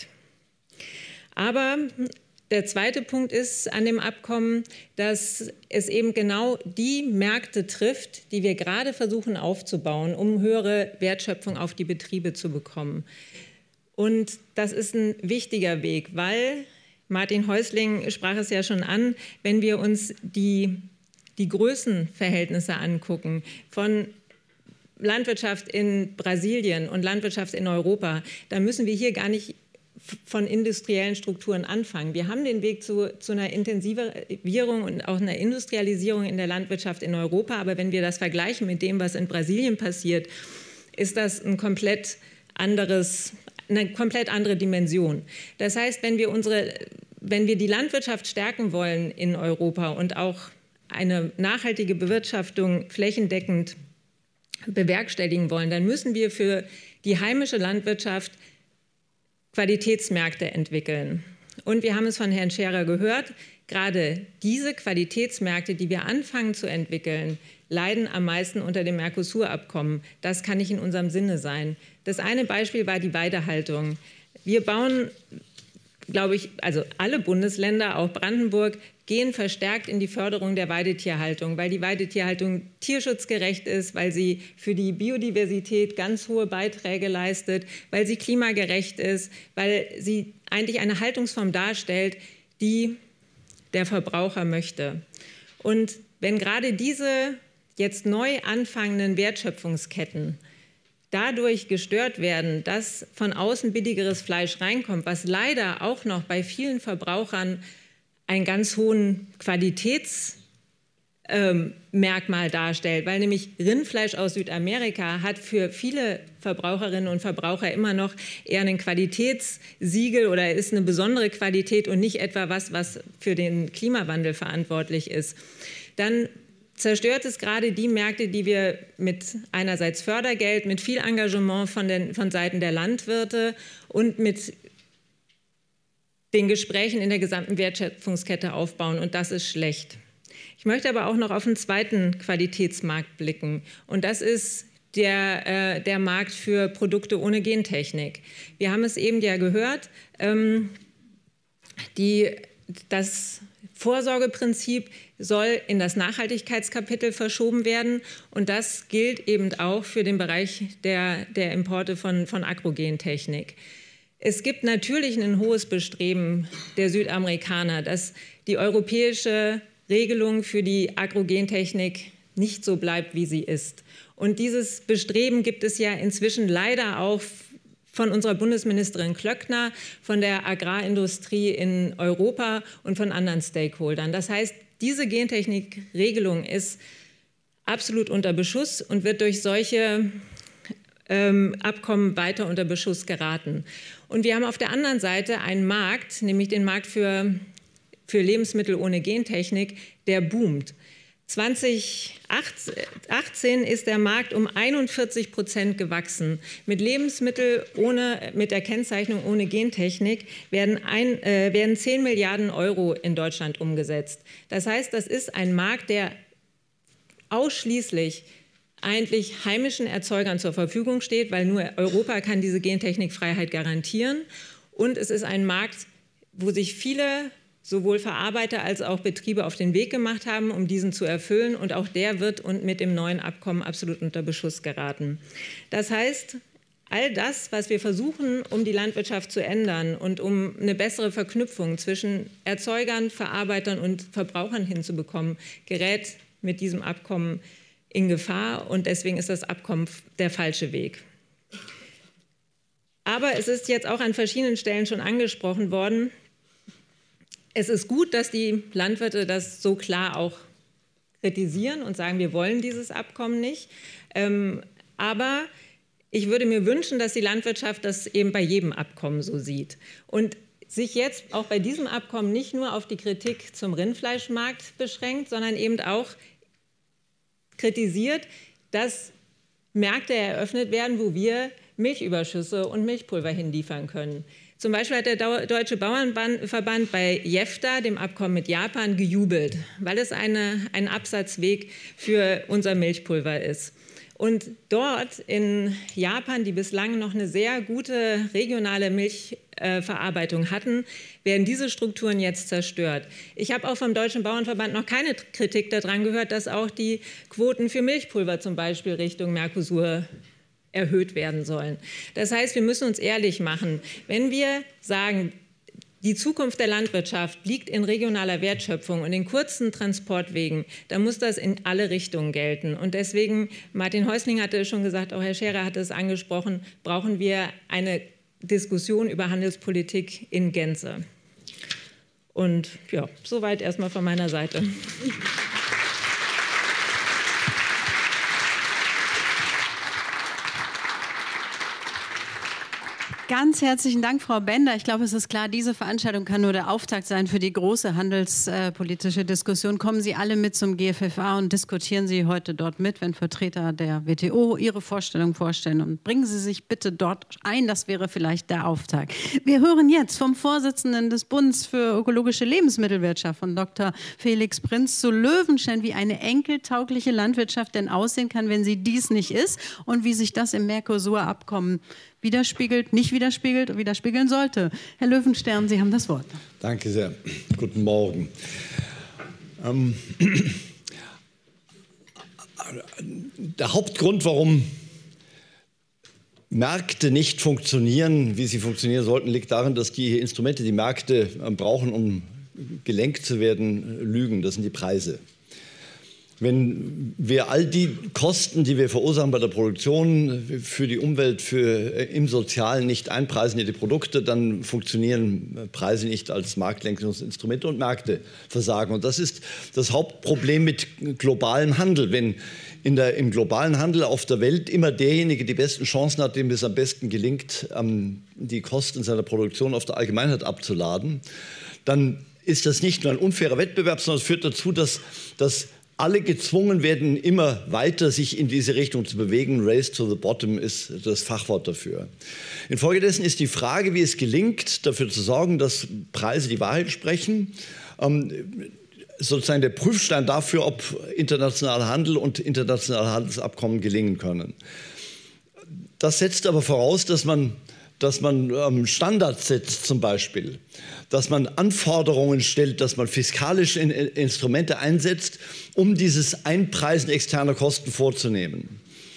Aber der zweite Punkt ist an dem Abkommen, dass es eben genau die Märkte trifft, die wir gerade versuchen aufzubauen, um höhere Wertschöpfung auf die Betriebe zu bekommen. Und das ist ein wichtiger Weg, weil, Martin Häusling sprach es ja schon an, wenn wir uns die, die Größenverhältnisse angucken von Landwirtschaft in Brasilien und Landwirtschaft in Europa, dann müssen wir hier gar nicht von industriellen Strukturen anfangen. Wir haben den Weg zu, zu einer Intensivierung und auch einer Industrialisierung in der Landwirtschaft in Europa, aber wenn wir das vergleichen mit dem, was in Brasilien passiert, ist das ein komplett anderes, eine komplett andere Dimension. Das heißt, wenn wir, unsere, wenn wir die Landwirtschaft stärken wollen in Europa und auch eine nachhaltige Bewirtschaftung flächendeckend bewerkstelligen wollen, dann müssen wir für die heimische Landwirtschaft Qualitätsmärkte entwickeln. Und wir haben es von Herrn Scherer gehört, gerade diese Qualitätsmärkte, die wir anfangen zu entwickeln, leiden am meisten unter dem Mercosur-Abkommen. Das kann nicht in unserem Sinne sein. Das eine Beispiel war die Weidehaltung. Wir bauen, glaube ich, also alle Bundesländer, auch Brandenburg, gehen verstärkt in die Förderung der Weidetierhaltung, weil die Weidetierhaltung tierschutzgerecht ist, weil sie für die Biodiversität ganz hohe Beiträge leistet, weil sie klimagerecht ist, weil sie eigentlich eine Haltungsform darstellt, die der Verbraucher möchte. Und wenn gerade diese jetzt neu anfangenden Wertschöpfungsketten dadurch gestört werden, dass von außen billigeres Fleisch reinkommt, was leider auch noch bei vielen Verbrauchern einen ganz hohen Qualitätsanspruch ähm, Merkmal darstellt, weil nämlich Rindfleisch aus Südamerika hat für viele Verbraucherinnen und Verbraucher immer noch eher ein Qualitätssiegel oder ist eine besondere Qualität und nicht etwa was, was für den Klimawandel verantwortlich ist. Dann zerstört es gerade die Märkte, die wir mit einerseits Fördergeld, mit viel Engagement von, den, von Seiten der Landwirte und mit den Gesprächen in der gesamten Wertschöpfungskette aufbauen. Und das ist schlecht. Ich möchte aber auch noch auf einen zweiten Qualitätsmarkt blicken. Und das ist der, äh, der Markt für Produkte ohne Gentechnik. Wir haben es eben ja gehört, ähm, die, das Vorsorgeprinzip soll in das Nachhaltigkeitskapitel verschoben werden. Und das gilt eben auch für den Bereich der, der Importe von, von Agrogentechnik. Es gibt natürlich ein hohes Bestreben der Südamerikaner, dass die europäische Regelung für die Agrogentechnik nicht so bleibt, wie sie ist. Und dieses Bestreben gibt es ja inzwischen leider auch von unserer Bundesministerin Klöckner, von der Agrarindustrie in Europa und von anderen Stakeholdern. Das heißt, diese Gentechnikregelung ist absolut unter Beschuss und wird durch solche ähm, Abkommen weiter unter Beschuss geraten. Und wir haben auf der anderen Seite einen Markt, nämlich den Markt für für Lebensmittel ohne Gentechnik, der boomt. zweitausendachtzehn ist der Markt um einundvierzig Prozent gewachsen. Mit Lebensmitteln ohne, mit der Kennzeichnung ohne Gentechnik werden, ein, äh, werden zehn Milliarden Euro in Deutschland umgesetzt. Das heißt, das ist ein Markt, der ausschließlich eigentlich heimischen Erzeugern zur Verfügung steht, weil nur Europa kann diese Gentechnikfreiheit garantieren. Und es ist ein Markt, wo sich viele sowohl Verarbeiter als auch Betriebe auf den Weg gemacht haben, um diesen zu erfüllen. Und auch der wird und mit dem neuen Abkommen absolut unter Beschuss geraten. Das heißt, all das, was wir versuchen, um die Landwirtschaft zu ändern und um eine bessere Verknüpfung zwischen Erzeugern, Verarbeitern und Verbrauchern hinzubekommen, gerät mit diesem Abkommen in Gefahr. Und deswegen ist das Abkommen der falsche Weg. Aber es ist jetzt auch an verschiedenen Stellen schon angesprochen worden, es ist gut, dass die Landwirte das so klar auch kritisieren und sagen, wir wollen dieses Abkommen nicht. Ähm, aber ich würde mir wünschen, dass die Landwirtschaft das eben bei jedem Abkommen so sieht. Und sich jetzt auch bei diesem Abkommen nicht nur auf die Kritik zum Rindfleischmarkt beschränkt, sondern eben auch kritisiert, dass Märkte eröffnet werden, wo wir Milchüberschüsse und Milchpulver hinliefern können. Zum Beispiel hat der Deutsche Bauernverband bei JEFTA, dem Abkommen mit Japan, gejubelt, weil es eine, ein Absatzweg für unser Milchpulver ist. Und dort in Japan, die bislang noch eine sehr gute regionale Milchverarbeitung hatten, werden diese Strukturen jetzt zerstört. Ich habe auch vom Deutschen Bauernverband noch keine Kritik daran gehört, dass auch die Quoten für Milchpulver zum Beispiel Richtung Mercosur erhöht werden sollen. Das heißt, wir müssen uns ehrlich machen. Wenn wir sagen, die Zukunft der Landwirtschaft liegt in regionaler Wertschöpfung und in kurzen Transportwegen, dann muss das in alle Richtungen gelten. Und deswegen, Martin Häusling hatte es schon gesagt, auch Herr Scherer hatte es angesprochen, brauchen wir eine Diskussion über Handelspolitik in Gänze. Und ja, soweit erstmal von meiner Seite. Ganz herzlichen Dank, Frau Bender. Ich glaube, es ist klar, diese Veranstaltung kann nur der Auftakt sein für die große handelspolitische Diskussion. Kommen Sie alle mit zum G F F A und diskutieren Sie heute dort mit, wenn Vertreter der W T O ihre Vorstellung vorstellen. Und bringen Sie sich bitte dort ein, das wäre vielleicht der Auftakt. Wir hören jetzt vom Vorsitzenden des Bundes für ökologische Lebensmittelwirtschaft, von Doktor Felix Prinz, zu Löwenstein, wie eine enkeltaugliche Landwirtschaft denn aussehen kann, wenn sie dies nicht ist und wie sich das im Mercosur-Abkommen widerspiegelt, nicht widerspiegelt, widerspiegeln sollte. Herr Löwenstern, Sie haben das Wort. Danke sehr. Guten Morgen. Ähm, der Hauptgrund, warum Märkte nicht funktionieren, wie sie funktionieren sollten, liegt darin, dass die Instrumente, die Märkte brauchen, um gelenkt zu werden, lügen. Das sind die Preise. Wenn wir all die Kosten, die wir verursachen bei der Produktion, für die Umwelt, für, im Sozialen nicht einpreisen in die Produkte, dann funktionieren Preise nicht als Marktlenkungsinstrumente und Märkte versagen. Und das ist das Hauptproblem mit globalem Handel. Wenn in der, im globalen Handel auf der Welt immer derjenige die besten Chancen hat, dem es am besten gelingt, die Kosten seiner Produktion auf der Allgemeinheit abzuladen, dann ist das nicht nur ein unfairer Wettbewerb, sondern es führt dazu, dass, dass alle gezwungen werden, immer weiter sich in diese Richtung zu bewegen. Race to the bottom ist das Fachwort dafür. Infolgedessen ist die Frage, wie es gelingt, dafür zu sorgen, dass Preise die Wahrheit sprechen, ähm, sozusagen der Prüfstein dafür, ob internationaler Handel und internationale Handelsabkommen gelingen können. Das setzt aber voraus, dass man dass man ähm, Standards setzt zum Beispiel, dass man Anforderungen stellt, dass man fiskalische in, in Instrumente einsetzt, um dieses Einpreisen externer Kosten vorzunehmen.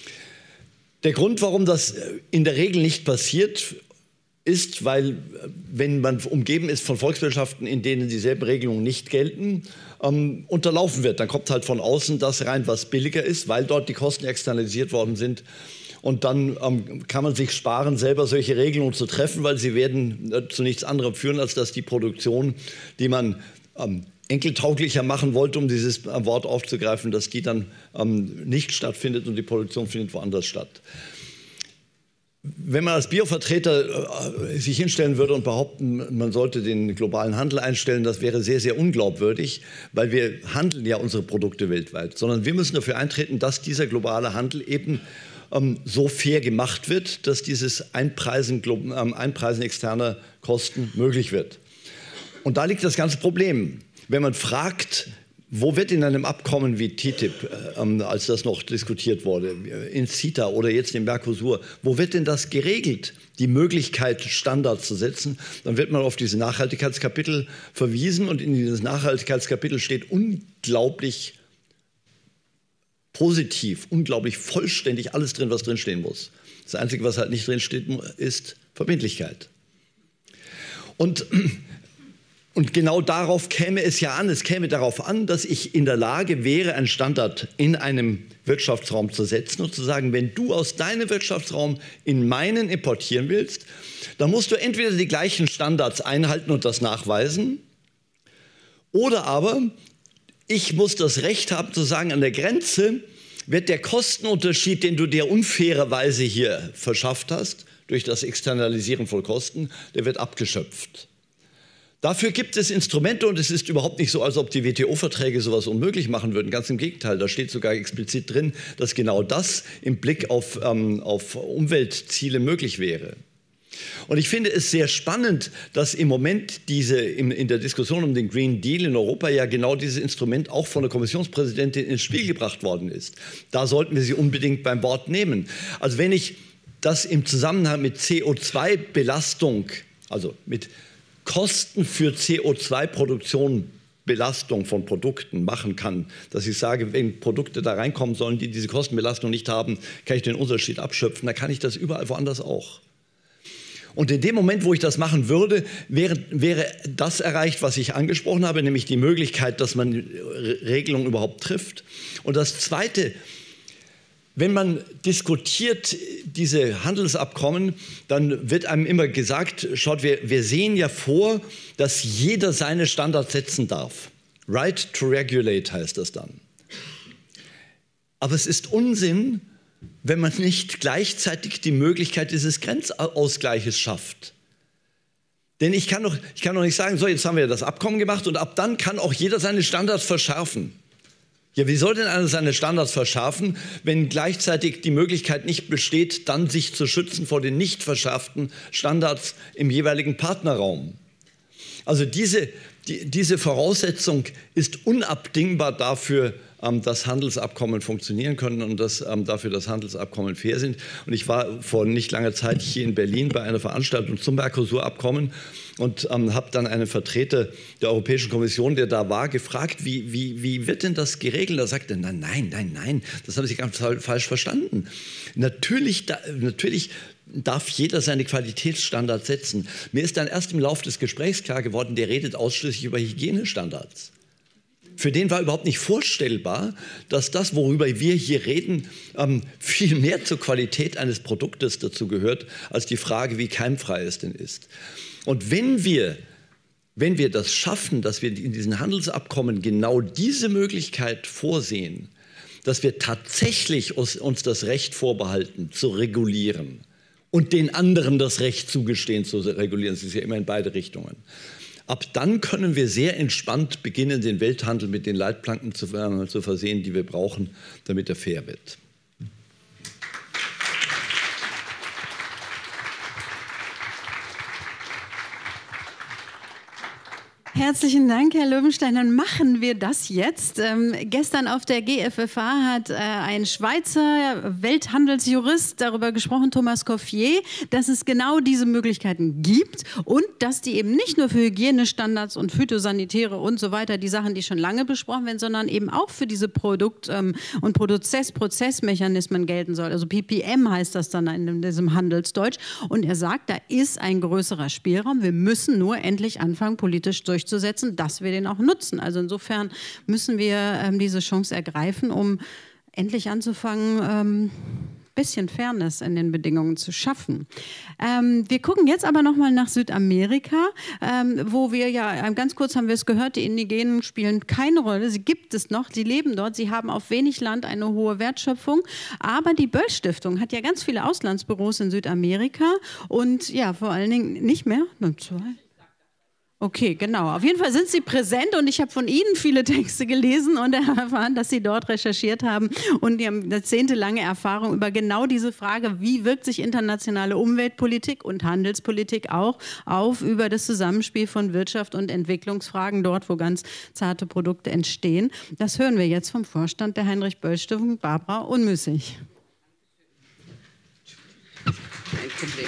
Der Grund, warum das in der Regel nicht passiert, ist, weil, wenn man umgeben ist von Volkswirtschaften, in denen dieselben Regelungen nicht gelten, ähm, unterlaufen wird. Dann kommt halt von außen das rein, was billiger ist, weil dort die Kosten externalisiert worden sind. Und dann ähm, kann man sich sparen, selber solche Regelungen zu treffen, weil sie werden äh, zu nichts anderem führen, als dass die Produktion, die man ähm, enkeltauglicher machen wollte, um dieses äh, Wort aufzugreifen, dass die dann ähm, nicht stattfindet und die Produktion findet woanders statt. Wenn man als Biovertreter äh, sich hinstellen würde und behaupten, man sollte den globalen Handel einstellen, das wäre sehr, sehr unglaubwürdig, weil wir handeln ja unsere Produkte weltweit, sondern wir müssen dafür eintreten, dass dieser globale Handel eben so fair gemacht wird, dass dieses Einpreisen, Einpreisen externer Kosten möglich wird. Und da liegt das ganze Problem. Wenn man fragt, wo wird in einem Abkommen wie T T I P, äh, als das noch diskutiert wurde, in CETA oder jetzt im Mercosur, wo wird denn das geregelt, die Möglichkeit, Standards zu setzen? Dann wird man auf diese Nachhaltigkeitskapitel verwiesen und in dieses Nachhaltigkeitskapitel steht unglaublich positiv, unglaublich vollständig alles drin, was drinstehen muss. Das Einzige, was halt nicht drinsteht, ist Verbindlichkeit. Und, und genau darauf käme es ja an. Es käme darauf an, dass ich in der Lage wäre, einen Standard in einem Wirtschaftsraum zu setzen und zu sagen, wenn du aus deinem Wirtschaftsraum in meinen importieren willst, dann musst du entweder die gleichen Standards einhalten und das nachweisen, oder aber ich muss das Recht haben zu sagen, an der Grenze wird der Kostenunterschied, den du dir unfairerweise hier verschafft hast, durch das Externalisieren von Kosten, der wird abgeschöpft. Dafür gibt es Instrumente und es ist überhaupt nicht so, als ob die W T O-Verträge sowas unmöglich machen würden. Ganz im Gegenteil, da steht sogar explizit drin, dass genau das im Blick auf, ähm, auf Umweltziele möglich wäre. Und ich finde es sehr spannend, dass im Moment diese, in, in der Diskussion um den Green Deal in Europa ja genau dieses Instrument auch von der Kommissionspräsidentin ins Spiel gebracht worden ist. Da sollten wir sie unbedingt beim Wort nehmen. Also wenn ich das im Zusammenhang mit C O zwei Belastung, also mit Kosten für C O zwei Produktion, Belastung von Produkten machen kann, dass ich sage, wenn Produkte da reinkommen sollen, die diese Kostenbelastung nicht haben, kann ich den Unterschied abschöpfen, dann kann ich das überall woanders auch. Und in dem Moment, wo ich das machen würde, wäre, wäre das erreicht, was ich angesprochen habe, nämlich die Möglichkeit, dass man Regelungen überhaupt trifft. Und das Zweite, wenn man diskutiert diese Handelsabkommen, dann wird einem immer gesagt, schaut, wir, wir sehen ja vor, dass jeder seine Standards setzen darf. Right to regulate heißt das dann. Aber es ist Unsinn, wenn man nicht gleichzeitig die Möglichkeit dieses Grenzausgleiches schafft. Denn ich kann doch, ich kann doch nicht sagen, so, jetzt haben wir das Abkommen gemacht und ab dann kann auch jeder seine Standards verschärfen. Ja, wie soll denn einer seine Standards verschärfen, wenn gleichzeitig die Möglichkeit nicht besteht, dann sich zu schützen vor den nicht verschärften Standards im jeweiligen Partnerraum? Also diese, die, diese Voraussetzung ist unabdingbar dafür, dass Handelsabkommen funktionieren können und dass ähm, dafür, dass Handelsabkommen fair sind. Und ich war vor nicht langer Zeit hier in Berlin bei einer Veranstaltung zum Mercosur-Abkommen und ähm, habe dann einen Vertreter der Europäischen Kommission, der da war, gefragt, wie, wie, wie wird denn das geregelt? Da sagte er, nein, nein, nein, nein, das haben Sie ganz falsch verstanden. Natürlich, da, natürlich darf jeder seine Qualitätsstandards setzen. Mir ist dann erst im Laufe des Gesprächs klar geworden, der redet ausschließlich über Hygienestandards. Für den war überhaupt nicht vorstellbar, dass das, worüber wir hier reden, ähm, viel mehr zur Qualität eines Produktes dazu gehört, als die Frage, wie keimfrei es denn ist. Und wenn wir, wenn wir das schaffen, dass wir in diesen Handelsabkommen genau diese Möglichkeit vorsehen, dass wir tatsächlich uns das Recht vorbehalten, zu regulieren und den anderen das Recht zugestehen, zu regulieren, es ist ja immer in beide Richtungen. Ab dann können wir sehr entspannt beginnen, den Welthandel mit den Leitplanken zu, äh, zu versehen, die wir brauchen, damit er fair wird. Herzlichen Dank, Herr Löwenstein. Dann machen wir das jetzt. Ähm, gestern auf der G F F A hat äh, ein Schweizer Welthandelsjurist darüber gesprochen, Thomas Coffier, dass es genau diese Möglichkeiten gibt und dass die eben nicht nur für Hygienestandards und Phytosanitäre und so weiter, die Sachen, die schon lange besprochen werden, sondern eben auch für diese Produkt- ähm, und Prozess Prozessmechanismen gelten soll. Also P P M heißt das dann in diesem Handelsdeutsch. Und er sagt, da ist ein größerer Spielraum. Wir müssen nur endlich anfangen, politisch durchzusetzen, dass wir den auch nutzen. Also insofern müssen wir ähm, diese Chance ergreifen, um endlich anzufangen, ähm, bisschen Fairness in den Bedingungen zu schaffen. Ähm, wir gucken jetzt aber noch mal nach Südamerika, ähm, wo wir ja, ähm, ganz kurz haben wir es gehört, die Indigenen spielen keine Rolle, sie gibt es noch, sie leben dort, sie haben auf wenig Land eine hohe Wertschöpfung, aber die Böll Stiftung hat ja ganz viele Auslandsbüros in Südamerika und ja, vor allen Dingen nicht mehr, nur zwei. Okay, genau. Auf jeden Fall sind Sie präsent und ich habe von Ihnen viele Texte gelesen und erfahren, dass Sie dort recherchiert haben und die haben jahrzehntelange Erfahrung über genau diese Frage, wie wirkt sich internationale Umweltpolitik und Handelspolitik auch auf über das Zusammenspiel von Wirtschaft und Entwicklungsfragen dort, wo ganz zarte Produkte entstehen. Das hören wir jetzt vom Vorstand der Heinrich-Böll-Stiftung, Barbara Unmüßig. Kein Problem.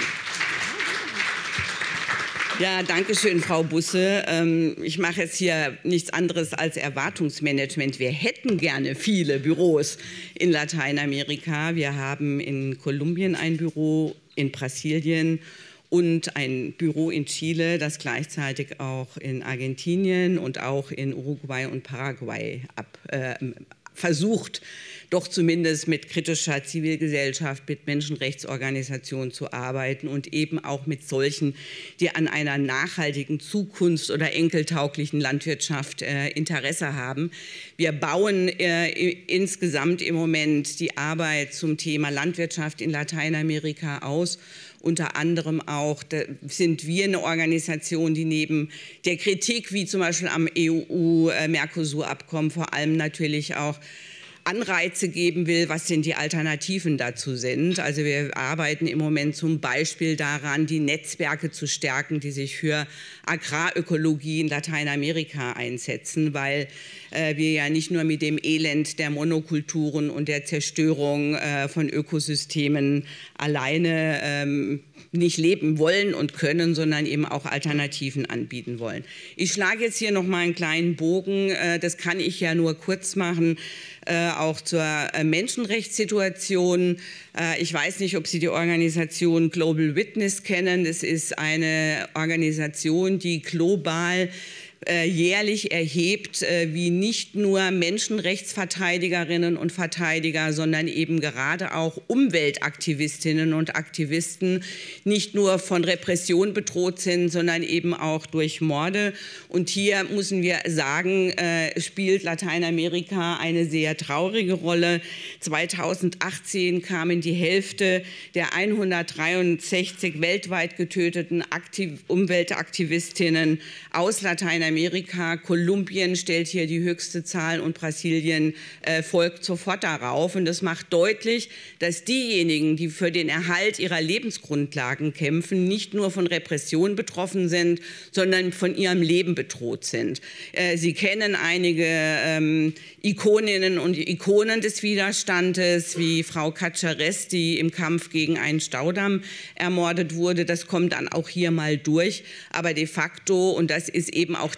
Ja, danke schön, Frau Busse. Ich mache jetzt hier nichts anderes als Erwartungsmanagement. Wir hätten gerne viele Büros in Lateinamerika. Wir haben in Kolumbien ein Büro, in Brasilien und ein Büro in Chile, das gleichzeitig auch in Argentinien und auch in Uruguay und Paraguay ab, äh, versucht, doch zumindest mit kritischer Zivilgesellschaft, mit Menschenrechtsorganisationen zu arbeiten und eben auch mit solchen, die an einer nachhaltigen Zukunft oder enkeltauglichen Landwirtschaft äh, Interesse haben. Wir bauen äh, insgesamt im Moment die Arbeit zum Thema Landwirtschaft in Lateinamerika aus. Unter anderem auch sind wir eine Organisation, die neben der Kritik, wie zum Beispiel am E U-Mercosur-Abkommen, vor allem natürlich auch Anreize geben will, was denn die Alternativen dazu sind. Also wir arbeiten im Moment zum Beispiel daran, die Netzwerke zu stärken, die sich für Agrarökologie in Lateinamerika einsetzen, weil äh, wir ja nicht nur mit dem Elend der Monokulturen und der Zerstörung äh, von Ökosystemen alleine ähm, nicht leben wollen und können, sondern eben auch Alternativen anbieten wollen. Ich schlage jetzt hier noch mal einen kleinen Bogen, äh, das kann ich ja nur kurz machen, Äh, auch zur äh, Menschenrechtssituation. Äh, ich weiß nicht, ob Sie die Organisation Global Witness kennen. Das ist eine Organisation, die global äh, jährlich erhebt, äh, wie nicht nur Menschenrechtsverteidigerinnen und Verteidiger, sondern eben gerade auch Umweltaktivistinnen und Aktivisten nicht nur von Repression bedroht sind, sondern eben auch durch Morde. Und hier müssen wir sagen, äh, spielt Lateinamerika eine sehr traurige Rolle. zweitausendachtzehn kamen die Hälfte der hundertdreiundsechzig weltweit getöteten Aktiv- Umweltaktivistinnen aus Lateinamerika. Amerika, Kolumbien stellt hier die höchste Zahl und Brasilien äh, folgt sofort darauf. Und das macht deutlich, dass diejenigen, die für den Erhalt ihrer Lebensgrundlagen kämpfen, nicht nur von Repression betroffen sind, sondern von ihrem Leben bedroht sind. Äh, Sie kennen einige ähm, Ikoninnen und Ikonen des Widerstandes, wie Frau Cachares, die im Kampf gegen einen Staudamm ermordet wurde. Das kommt dann auch hier mal durch. Aber de facto, und das ist eben auch die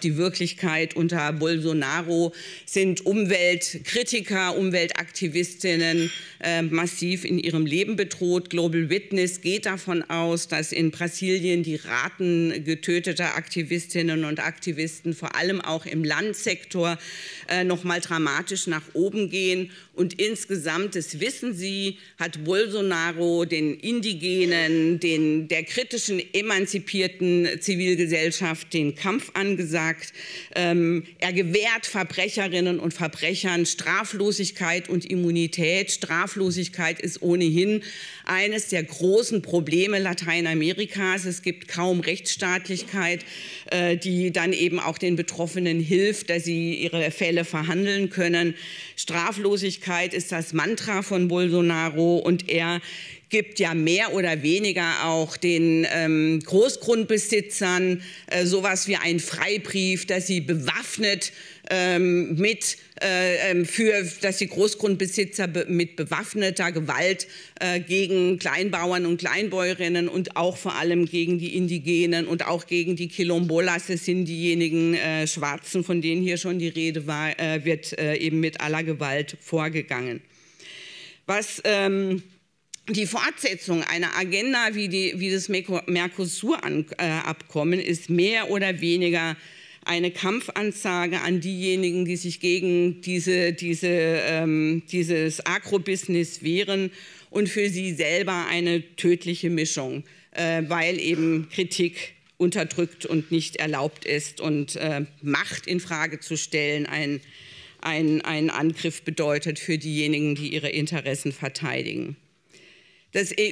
die Wirklichkeit unter Bolsonaro sind Umweltkritiker, Umweltaktivistinnen äh, massiv in ihrem Leben bedroht. Global Witness geht davon aus, dass in Brasilien die Raten getöteter Aktivistinnen und Aktivisten vor allem auch im Landsektor äh, noch mal dramatisch nach oben gehen. Und insgesamt, das wissen Sie, hat Bolsonaro den Indigenen, den, der kritischen, emanzipierten Zivilgesellschaft den Kampf angesagt. Ähm, er gewährt Verbrecherinnen und Verbrechern Straflosigkeit und Immunität. Straflosigkeit ist ohnehin eines der großen Probleme Lateinamerikas. Es gibt kaum Rechtsstaatlichkeit, äh, die dann eben auch den Betroffenen hilft, dass sie ihre Fälle verhandeln können. Straflosigkeit ist das Mantra von Bolsonaro und er gibt ja mehr oder weniger auch den ähm, Großgrundbesitzern äh, sowas wie einen Freibrief, dass sie bewaffnet ähm, mit äh, für, dass die Großgrundbesitzer be mit bewaffneter Gewalt äh, gegen Kleinbauern und Kleinbäuerinnen und auch vor allem gegen die Indigenen und auch gegen die Quilombolas, das sind diejenigen äh, Schwarzen, von denen hier schon die Rede war, äh, wird äh, eben mit aller Gewalt vorgegangen. Was ähm, die Fortsetzung einer Agenda wie, die, wie das Mercosur-Abkommen ist mehr oder weniger eine Kampfansage an diejenigen, die sich gegen diese, diese, ähm, dieses Agrobusiness wehren und für sie selber eine tödliche Mischung, äh, weil eben Kritik unterdrückt und nicht erlaubt ist und äh, Macht in Frage zu stellen ein, ein, ein Angriff bedeutet für diejenigen, die ihre Interessen verteidigen. Das E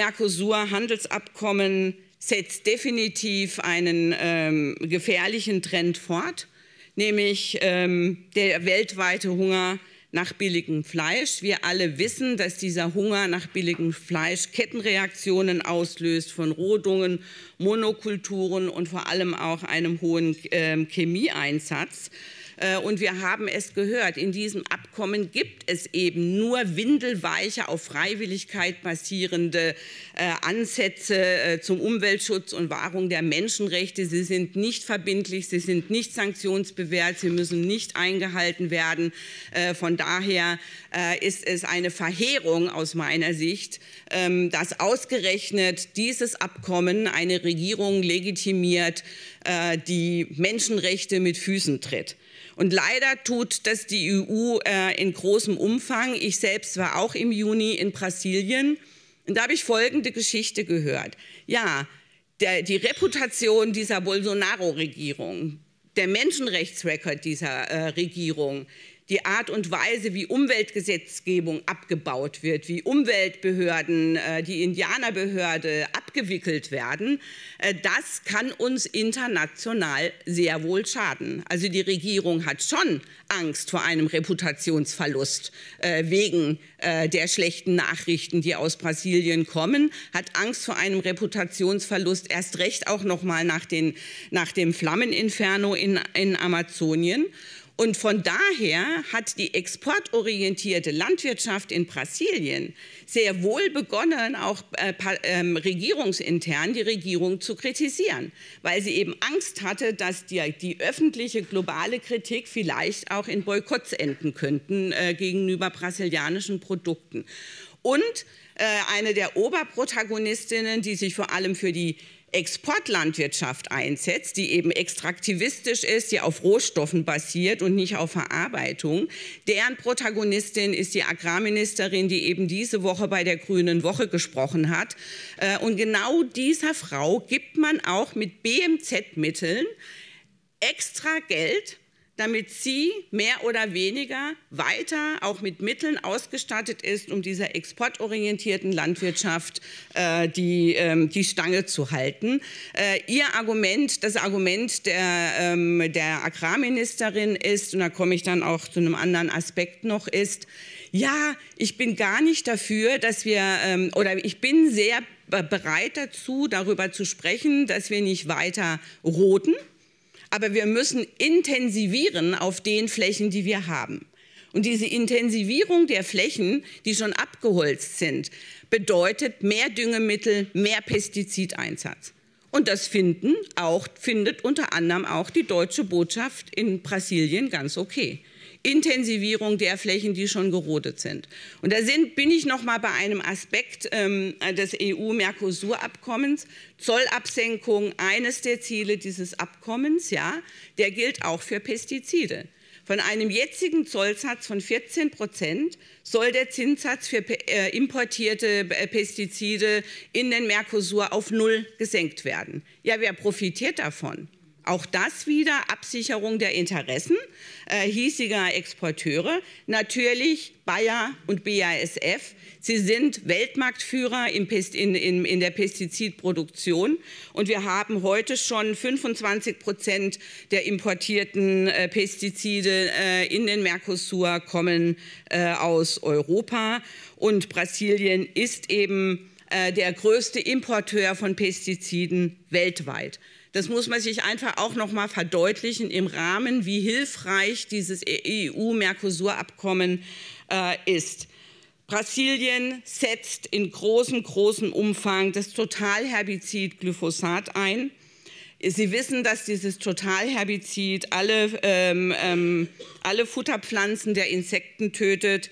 U-Mercosur-Handelsabkommen setzt definitiv einen ähm, gefährlichen Trend fort, nämlich ähm, der weltweite Hunger nach billigem Fleisch. Wir alle wissen, dass dieser Hunger nach billigem Fleisch Kettenreaktionen auslöst von Rodungen, Monokulturen und vor allem auch einem hohen äh, Chemieeinsatz. Und wir haben es gehört, in diesem Abkommen gibt es eben nur windelweiche, auf Freiwilligkeit basierende äh, Ansätze äh, zum Umweltschutz und Wahrung der Menschenrechte. Sie sind nicht verbindlich, sie sind nicht sanktionsbewehrt, sie müssen nicht eingehalten werden. Äh, von daher äh, ist es eine Verheerung aus meiner Sicht, äh, dass ausgerechnet dieses Abkommen eine Regierung legitimiert, äh, die Menschenrechte mit Füßen tritt. Und leider tut das die E U äh, in großem Umfang. Ich selbst war auch im Juni in Brasilien und da habe ich folgende Geschichte gehört. Ja, der, die Reputation dieser Bolsonaro-Regierung, der Menschenrechtsrekord dieser äh, Regierung, die Art und Weise, wie Umweltgesetzgebung abgebaut wird, wie Umweltbehörden, äh, die Indianerbehörde abgewickelt werden, äh, das kann uns international sehr wohl schaden. Also die Regierung hat schon Angst vor einem Reputationsverlust äh, wegen äh, der schlechten Nachrichten, die aus Brasilien kommen, hat Angst vor einem Reputationsverlust, erst recht auch noch mal nach, den, nach dem Flammeninferno in, in Amazonien. Und von daher hat die exportorientierte Landwirtschaft in Brasilien sehr wohl begonnen, auch äh, ähm, regierungsintern die Regierung zu kritisieren, weil sie eben Angst hatte, dass die, die öffentliche globale Kritik vielleicht auch in Boykotts enden könnten äh, gegenüber brasilianischen Produkten. Und äh, eine der Oberprotagonistinnen, die sich vor allem für die Exportlandwirtschaft einsetzt, die eben extraktivistisch ist, die auf Rohstoffen basiert und nicht auf Verarbeitung. Deren Protagonistin ist die Agrarministerin, die eben diese Woche bei der Grünen Woche gesprochen hat. Und genau dieser Frau gibt man auch mit B M Z-Mitteln extra Geld, damit sie mehr oder weniger weiter auch mit Mitteln ausgestattet ist, um dieser exportorientierten Landwirtschaft äh, die, ähm, die Stange zu halten. Äh, ihr Argument, das Argument der, ähm, der Agrarministerin ist, und da komme ich dann auch zu einem anderen Aspekt noch, ist, ja, ich bin gar nicht dafür, dass wir, ähm, oder ich bin sehr bereit dazu, darüber zu sprechen, dass wir nicht weiter roden, aber wir müssen intensivieren auf den Flächen, die wir haben. Und diese Intensivierung der Flächen, die schon abgeholzt sind, bedeutet mehr Düngemittel, mehr Pestizideinsatz. Und das finden auch, findet unter anderem auch die deutsche Botschaft in Brasilien ganz okay. Intensivierung der Flächen, die schon gerodet sind. Und da sind, bin ich noch mal bei einem Aspekt ähm, des E U-Mercosur-Abkommens. Zollabsenkung, eines der Ziele dieses Abkommens, ja, der gilt auch für Pestizide. Von einem jetzigen Zollsatz von vierzehn Prozent soll der Zinssatz für äh, importierte äh, Pestizide in den Mercosur auf null gesenkt werden. Ja, wer profitiert davon? Auch das wieder Absicherung der Interessen äh, hiesiger Exporteure. Natürlich Bayer und B A S F. Sie sind Weltmarktführer im Pest in, in, in der Pestizidproduktion. Und wir haben heute schon fünfundzwanzig Prozent der importierten äh, Pestizide äh, in den Mercosur kommen äh, aus Europa. Und Brasilien ist eben äh, der größte Importeur von Pestiziden weltweit. Das muss man sich einfach auch noch mal verdeutlichen im Rahmen, wie hilfreich dieses E U-Mercosur-Abkommen äh, ist. Brasilien setzt in großem, großem Umfang das Totalherbizid Glyphosat ein. Sie wissen, dass dieses Totalherbizid alle, ähm, ähm, alle Futterpflanzen der Insekten tötet.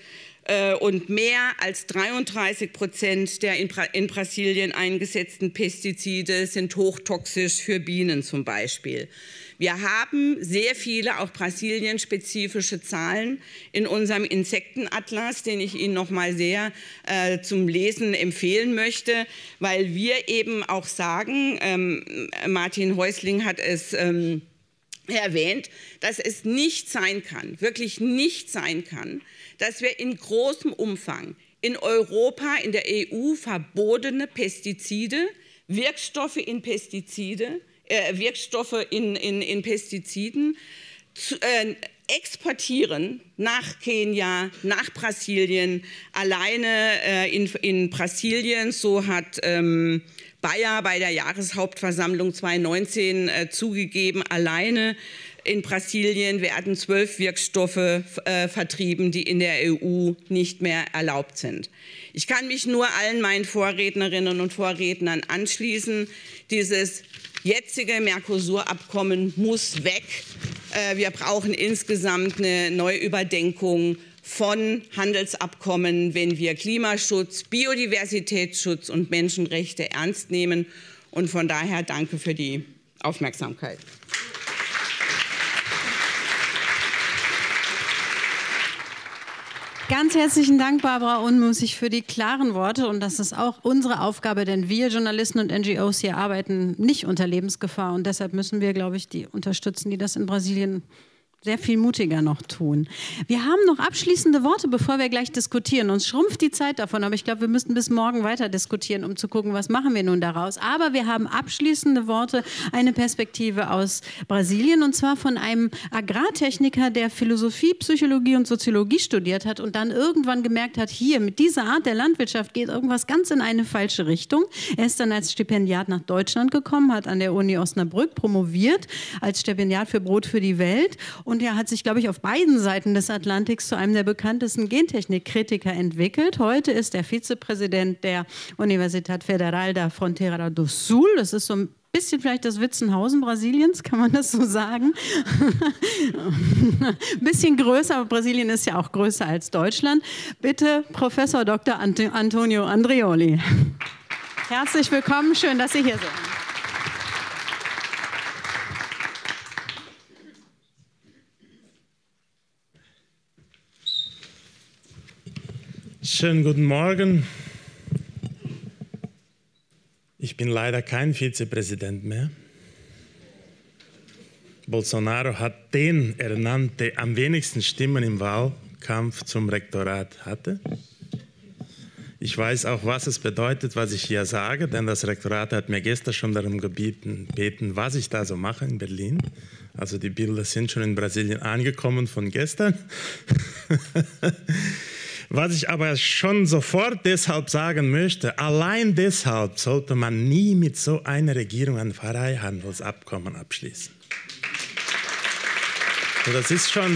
Und mehr als dreiunddreißig Prozent der in, Bra in Brasilien eingesetzten Pestizide sind hochtoxisch für Bienen zum Beispiel. Wir haben sehr viele, auch Brasilien-spezifische Zahlen in unserem Insektenatlas, den ich Ihnen noch mal sehr äh, zum Lesen empfehlen möchte, weil wir eben auch sagen, ähm, Martin Häusling hat es ähm, erwähnt, dass es nicht sein kann, wirklich nicht sein kann, dass wir in großem Umfang in Europa, in der E U verbotene Pestizide, Wirkstoffe in Pestizide, äh, Wirkstoffe in, in, in Pestiziden zu, äh, exportieren nach Kenia, nach Brasilien. Alleine äh, in, in Brasilien, so hat ähm, Bayer bei der Jahreshauptversammlung zweitausendneunzehn äh, zugegeben, alleine in Brasilien werden zwölf Wirkstoffe äh, vertrieben, die in der E U nicht mehr erlaubt sind. Ich kann mich nur allen meinen Vorrednerinnen und Vorrednern anschließen. Dieses jetzige Mercosur-Abkommen muss weg. Äh, wir brauchen insgesamt eine Neuüberdenkung von Handelsabkommen, wenn wir Klimaschutz, Biodiversitätsschutz und Menschenrechte ernst nehmen. Und von daher danke für die Aufmerksamkeit. Ganz herzlichen Dank, Barbara Unmußig, für die klaren Worte. Und das ist auch unsere Aufgabe, denn wir Journalisten und N G Os hier arbeiten nicht unter Lebensgefahr. Und deshalb müssen wir, glaube ich, die unterstützen, die das in Brasilien sehr viel mutiger noch tun. Wir haben noch abschließende Worte, bevor wir gleich diskutieren. Uns schrumpft die Zeit davon, aber ich glaube, wir müssten bis morgen weiter diskutieren, um zu gucken, was machen wir nun daraus. Aber wir haben abschließende Worte, eine Perspektive aus Brasilien, und zwar von einem Agrartechniker, der Philosophie, Psychologie und Soziologie studiert hat und dann irgendwann gemerkt hat, hier, mit dieser Art der Landwirtschaft geht irgendwas ganz in eine falsche Richtung. Er ist dann als Stipendiat nach Deutschland gekommen, hat an der Uni Osnabrück promoviert, als Stipendiat für Brot für die Welt. Und er hat sich, glaube ich, auf beiden Seiten des Atlantiks zu einem der bekanntesten Gentechnikkritiker entwickelt. Heute ist er Vizepräsident der Universidad Federal da Fronteira do Sul. Das ist so ein bisschen vielleicht das Witzenhausen Brasiliens, kann man das so sagen? Ein bisschen größer, aber Brasilien ist ja auch größer als Deutschland. Bitte Professor Doktor Ant- Antonio Andreoli. Herzlich willkommen, schön, dass Sie hier sind. Schönen guten Morgen. Ich bin leider kein Vizepräsident mehr. Bolsonaro hat den ernannt, der am wenigsten Stimmen im Wahlkampf zum Rektorat hatte. Ich weiß auch, was es bedeutet, was ich hier sage, denn das Rektorat hat mir gestern schon darum gebeten, was ich da so mache in Berlin. Also die Bilder sind schon in Brasilien angekommen von gestern. Was ich aber schon sofort deshalb sagen möchte, allein deshalb sollte man nie mit so einer Regierung ein Freihandelsabkommen abschließen. Und das ist schon,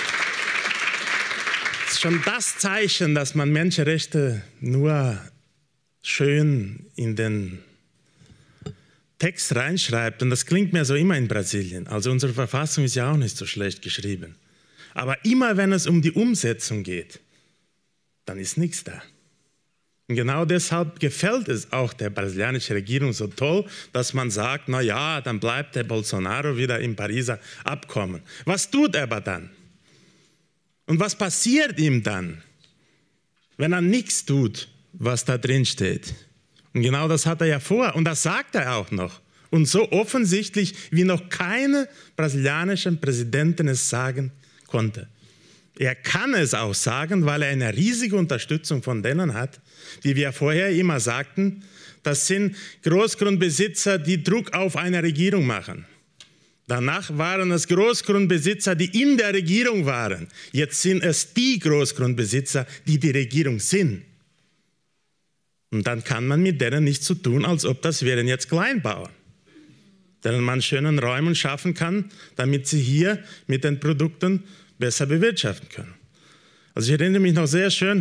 das ist schon das Zeichen, dass man Menschenrechte nur schön in den Text reinschreibt, und das klingt mir so immer in Brasilien, also unsere Verfassung ist ja auch nicht so schlecht geschrieben, aber immer wenn es um die Umsetzung geht, dann ist nichts da. Und genau deshalb gefällt es auch der brasilianischen Regierung so toll, dass man sagt, na ja, dann bleibt der Bolsonaro wieder im Pariser Abkommen. Was tut er aber dann? Und was passiert ihm dann, wenn er nichts tut, was da drin steht? Und genau das hat er ja vor und das sagt er auch noch. Und so offensichtlich, wie noch keine brasilianischen Präsidentin es sagen konnte. Er kann es auch sagen, weil er eine riesige Unterstützung von denen hat, wie wir vorher immer sagten, das sind Großgrundbesitzer, die Druck auf eine Regierung machen. Danach waren es Großgrundbesitzer, die in der Regierung waren. Jetzt sind es die Großgrundbesitzer, die die Regierung sind. Und dann kann man mit denen nichts so tun, als ob das wären jetzt Kleinbauern, denen man schönen Räumen schaffen kann, damit sie hier mit den Produkten besser bewirtschaften können. Also ich erinnere mich noch sehr schön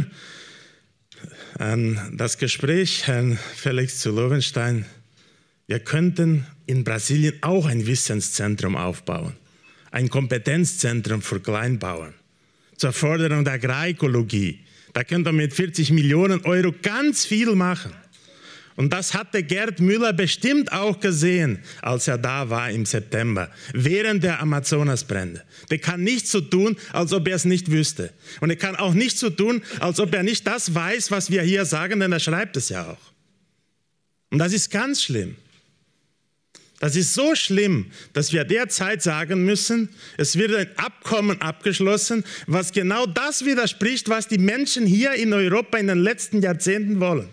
an das Gespräch Herrn Felix zu Lowenstein. Wir könnten in Brasilien auch ein Wissenszentrum aufbauen, ein Kompetenzzentrum für Kleinbauern zur Förderung der Agrarekologie. Da könnte man mit vierzig Millionen Euro ganz viel machen. Und das hatte Gerd Müller bestimmt auch gesehen, als er da war im September, während der Amazonasbrände. Der kann nicht so tun, als ob er es nicht wüsste. Und er kann auch nicht so tun, als ob er nicht das weiß, was wir hier sagen, denn er schreibt es ja auch. Und das ist ganz schlimm. Das ist so schlimm, dass wir derzeit sagen müssen, es wird ein Abkommen abgeschlossen, was genau das widerspricht, was die Menschen hier in Europa in den letzten Jahrzehnten wollen.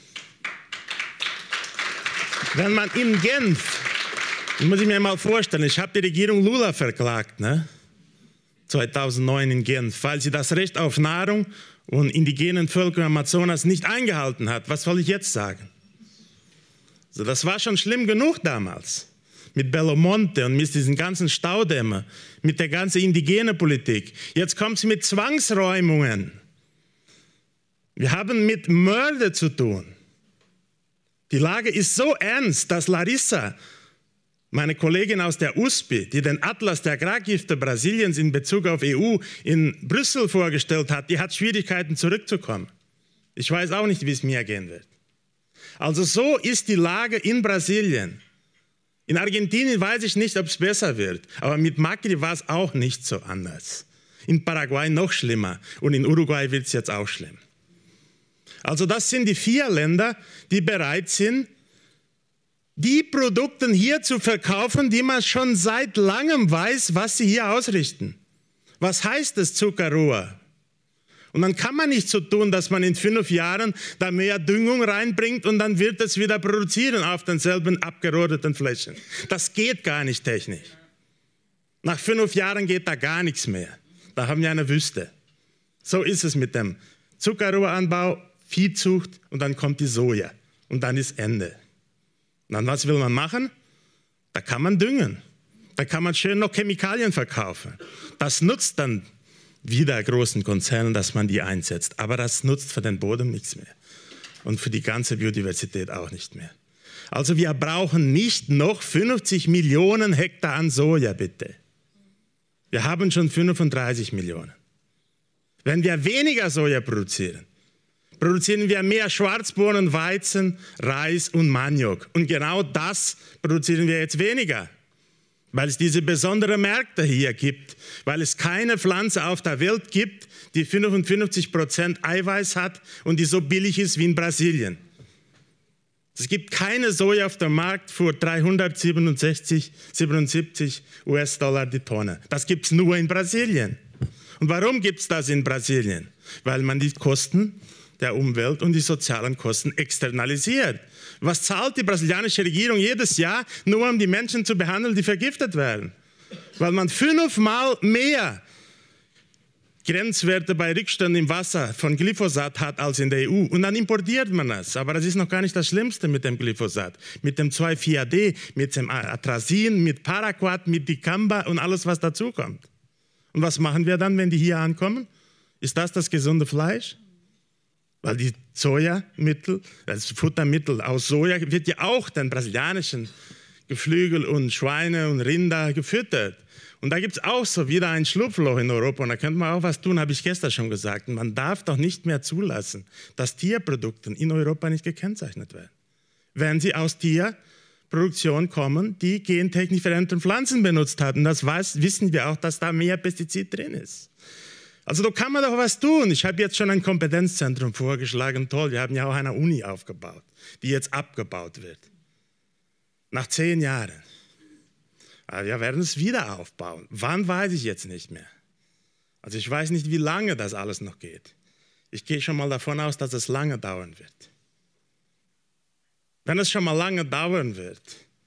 Wenn man in Genf, das muss ich mir mal vorstellen, ich habe die Regierung Lula verklagt, ne? zweitausendneun in Genf, weil sie das Recht auf Nahrung und indigenen Völker im Amazonas nicht eingehalten hat. Was soll ich jetzt sagen? Also das war schon schlimm genug damals, mit Belo Monte und mit diesen ganzen Staudämmen, mit der ganzen indigenen Politik. Jetzt kommt es mit Zwangsräumungen. Wir haben mit Mörder zu tun. Die Lage ist so ernst, dass Larissa, meine Kollegin aus der U S P, die den Atlas der Agrargifte Brasiliens in Bezug auf E U in Brüssel vorgestellt hat, die hat Schwierigkeiten zurückzukommen. Ich weiß auch nicht, wie es mir gehen wird. Also so ist die Lage in Brasilien. In Argentinien weiß ich nicht, ob es besser wird, aber mit Macri war es auch nicht so anders. In Paraguay noch schlimmer und in Uruguay wird es jetzt auch schlimm. Also das sind die vier Länder, die bereit sind, die Produkte hier zu verkaufen, die man schon seit langem weiß, was sie hier ausrichten. Was heißt das Zuckerrohr? Und dann kann man nicht so tun, dass man in fünf Jahren da mehr Düngung reinbringt und dann wird es wieder produzieren auf denselben abgerodeten Flächen. Das geht gar nicht technisch. Nach fünf Jahren geht da gar nichts mehr. Da haben wir eine Wüste. So ist es mit dem Zuckerrohranbau, Viehzucht und dann kommt die Soja und dann ist Ende. Und dann was will man machen? Da kann man düngen. Da kann man schön noch Chemikalien verkaufen. Das nutzt dann wieder großen Konzernen, dass man die einsetzt. Aber das nutzt für den Boden nichts mehr. Und für die ganze Biodiversität auch nicht mehr. Also wir brauchen nicht noch fünfzig Millionen Hektar an Soja, bitte. Wir haben schon fünfunddreißig Millionen. Wenn wir weniger Soja produzieren, produzieren wir mehr Schwarzbohnen, Weizen, Reis und Maniok. Und genau das produzieren wir jetzt weniger, weil es diese besonderen Märkte hier gibt, weil es keine Pflanze auf der Welt gibt, die fünfundfünfzig Prozent Eiweiß hat und die so billig ist wie in Brasilien. Es gibt keine Soja auf dem Markt für dreihundertsiebenundsiebzig US-Dollar die Tonne. Das gibt es nur in Brasilien. Und warum gibt es das in Brasilien? Weil man die Kosten der Umwelt und die sozialen Kosten externalisiert. Was zahlt die brasilianische Regierung jedes Jahr, nur um die Menschen zu behandeln, die vergiftet werden? Weil man fünfmal mehr Grenzwerte bei Rückständen im Wasser von Glyphosat hat als in der E U. Und dann importiert man es. Aber das ist noch gar nicht das Schlimmste mit dem Glyphosat. Mit dem zwei vier D, mit dem Atrazin, mit Paraquat, mit Dicamba und alles, was dazukommt. Und was machen wir dann, wenn die hier ankommen? Ist das das gesunde Fleisch? Weil die Sojamittel, das Futtermittel aus Soja wird ja auch den brasilianischen Geflügel und Schweine und Rinder gefüttert. Und da gibt es auch so wieder ein Schlupfloch in Europa. Und da könnte man auch was tun, habe ich gestern schon gesagt. Man darf doch nicht mehr zulassen, dass Tierprodukte in Europa nicht gekennzeichnet werden. Wenn sie aus Tierproduktion kommen, die gentechnisch veränderte Pflanzen benutzt hatten. Das weiß, wissen wir auch, dass da mehr Pestizid drin ist. Also da kann man doch was tun. Ich habe jetzt schon ein Kompetenzzentrum vorgeschlagen. Toll, wir haben ja auch eine Uni aufgebaut, die jetzt abgebaut wird. Nach zehn Jahren. Aber wir werden es wieder aufbauen. Wann, weiß ich jetzt nicht mehr. Also ich weiß nicht, wie lange das alles noch geht. Ich gehe schon mal davon aus, dass es lange dauern wird. Wenn es schon mal lange dauern wird,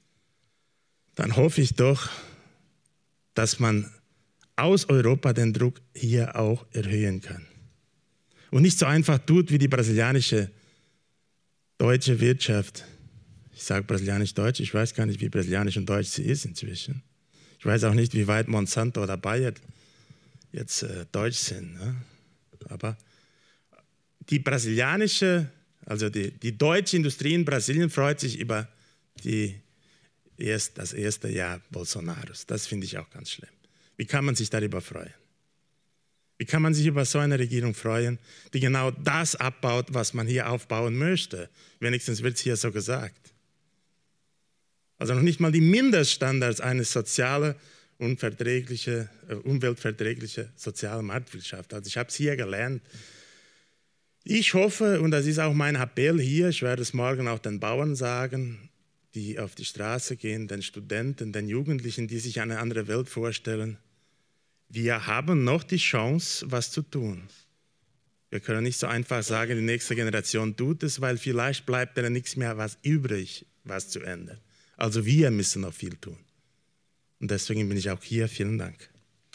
dann hoffe ich doch, dass man aus Europa den Druck hier auch erhöhen kann. Und nicht so einfach tut wie die brasilianische deutsche Wirtschaft. Ich sage brasilianisch-deutsch, ich weiß gar nicht, wie brasilianisch und deutsch sie ist inzwischen. Ich weiß auch nicht, wie weit Monsanto oder Bayer jetzt äh, deutsch sind. Ne? Aber die brasilianische, also die, die deutsche Industrie in Brasilien freut sich über die erst, das erste Jahr Bolsonaros. Das finde ich auch ganz schlimm. Wie kann man sich darüber freuen? Wie kann man sich über so eine Regierung freuen, die genau das abbaut, was man hier aufbauen möchte? Wenigstens wird es hier so gesagt. Also noch nicht mal die Mindeststandards eine soziale, unverträgliche, äh, umweltverträgliche soziale Marktwirtschaft. Also ich habe es hier gelernt. Ich hoffe, und das ist auch mein Appell hier, ich werde es morgen auch den Bauern sagen, die auf die Straße gehen, den Studenten, den Jugendlichen, die sich eine andere Welt vorstellen. Wir haben noch die Chance, was zu tun. Wir können nicht so einfach sagen, die nächste Generation tut es, weil vielleicht bleibt dann nichts mehr was übrig, was zu ändern. Also wir müssen noch viel tun. Und deswegen bin ich auch hier. Vielen Dank.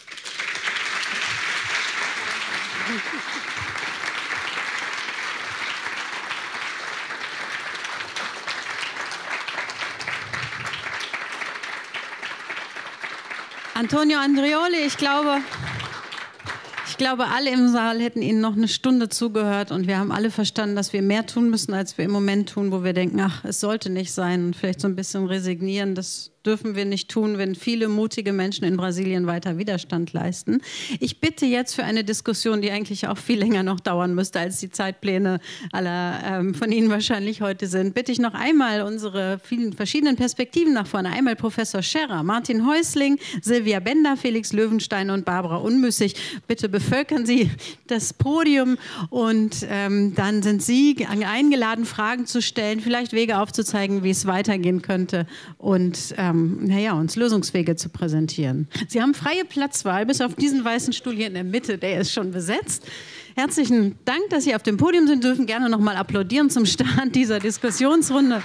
Antonio Andreoli, ich glaube, ich glaube, alle im Saal hätten Ihnen noch eine Stunde zugehört und wir haben alle verstanden, dass wir mehr tun müssen, als wir im Moment tun, wo wir denken, ach, es sollte nicht sein und vielleicht so ein bisschen resignieren. Das dürfen wir nicht tun, wenn viele mutige Menschen in Brasilien weiter Widerstand leisten. Ich bitte jetzt für eine Diskussion, die eigentlich auch viel länger noch dauern müsste, als die Zeitpläne aller ähm, von Ihnen wahrscheinlich heute sind, bitte ich noch einmal unsere vielen verschiedenen Perspektiven nach vorne. Einmal Professor Scherrer, Martin Häusling, Silvia Bender, Felix Löwenstein und Barbara Unmüssig. Bitte bevölkern Sie das Podium und ähm, dann sind Sie eingeladen, Fragen zu stellen, vielleicht Wege aufzuzeigen, wie es weitergehen könnte und ähm, naja, uns Lösungswege zu präsentieren. Sie haben freie Platzwahl, bis auf diesen weißen Stuhl hier in der Mitte, der ist schon besetzt. Herzlichen Dank, dass Sie auf dem Podium sind, dürfen gerne noch mal applaudieren zum Start dieser Diskussionsrunde.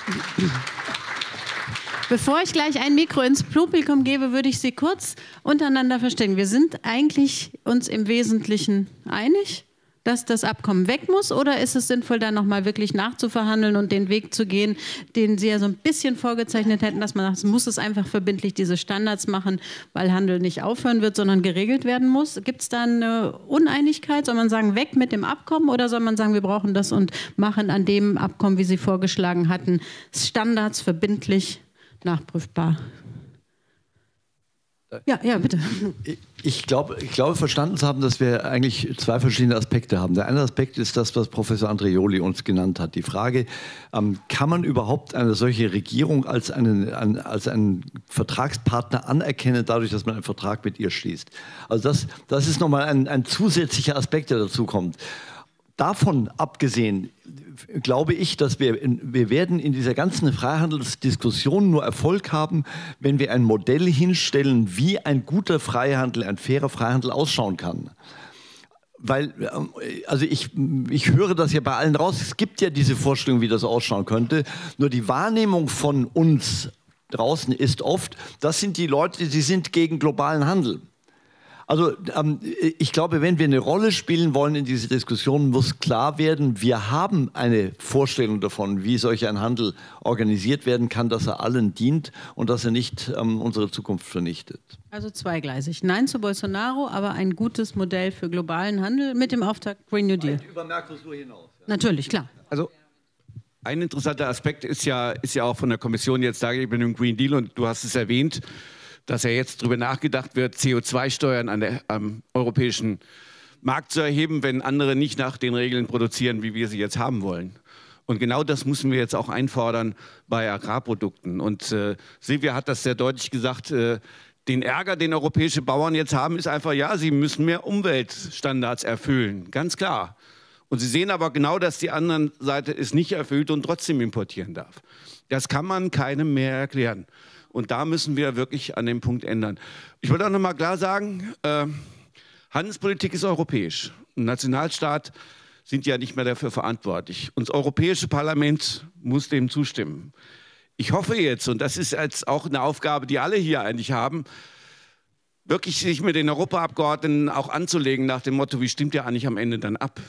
Bevor ich gleich ein Mikro ins Publikum gebe, würde ich Sie kurz untereinander verstehen. Wir sind eigentlich uns im Wesentlichen einig, dass das Abkommen weg muss, oder ist es sinnvoll, da nochmal wirklich nachzuverhandeln und den Weg zu gehen, den Sie ja so ein bisschen vorgezeichnet hätten, dass man sagt, es muss es einfach verbindlich diese Standards machen, weil Handel nicht aufhören wird, sondern geregelt werden muss? Gibt es da eine Uneinigkeit? Soll man sagen, weg mit dem Abkommen, oder soll man sagen, wir brauchen das und machen an dem Abkommen, wie Sie vorgeschlagen hatten, Standards verbindlich nachprüfbar? Ja, ja, bitte. Ich glaube, ich glaube, verstanden zu haben, dass wir eigentlich zwei verschiedene Aspekte haben. Der eine Aspekt ist das, was Professor Andreoli uns genannt hat. Die Frage, ähm, kann man überhaupt eine solche Regierung als einen, ein, als einen Vertragspartner anerkennen, dadurch, dass man einen Vertrag mit ihr schließt? Also das, das ist nochmal ein, ein zusätzlicher Aspekt, der dazu kommt. Davon abgesehen glaube ich, dass wir, in, wir werden in dieser ganzen Freihandelsdiskussion nur Erfolg haben, wenn wir ein Modell hinstellen, wie ein guter Freihandel, ein fairer Freihandel ausschauen kann. Weil, also ich, ich höre das ja bei allen raus, es gibt ja diese Vorstellung, wie das ausschauen könnte, nur die Wahrnehmung von uns draußen ist oft, das sind die Leute, die sind gegen globalen Handel. Also ähm, ich glaube, wenn wir eine Rolle spielen wollen in dieser Diskussion, muss klar werden, wir haben eine Vorstellung davon, wie solch ein Handel organisiert werden kann, dass er allen dient und dass er nicht ähm, unsere Zukunft vernichtet. Also zweigleisig. Nein zu Bolsonaro, aber ein gutes Modell für globalen Handel mit dem Auftakt Green New Deal. Über Mercosur hinaus. Ja. Natürlich, klar. Also ein interessanter Aspekt ist ja, ist ja auch von der Kommission jetzt da mit dem Green Deal, und du hast es erwähnt, dass ja jetzt darüber nachgedacht wird, C O zwei Steuern an der, am europäischen Markt zu erheben, wenn andere nicht nach den Regeln produzieren, wie wir sie jetzt haben wollen. Und genau das müssen wir jetzt auch einfordern bei Agrarprodukten. Und äh, Silvia hat das sehr deutlich gesagt, äh, den Ärger, den europäische Bauern jetzt haben, ist einfach, ja, sie müssen mehr Umweltstandards erfüllen, ganz klar. Und sie sehen aber genau, dass die andere Seite es nicht erfüllt und trotzdem importieren darf. Das kann man keinem mehr erklären. Und da müssen wir wirklich an dem Punkt ändern. Ich wollte auch noch mal klar sagen, äh, Handelspolitik ist europäisch. Ein Nationalstaat sind ja nicht mehr dafür verantwortlich. Und das Europäische Parlament muss dem zustimmen. Ich hoffe jetzt, und das ist jetzt auch eine Aufgabe, die alle hier eigentlich haben, wirklich sich mit den Europaabgeordneten auch anzulegen nach dem Motto, wie stimmt ihr eigentlich am Ende dann ab?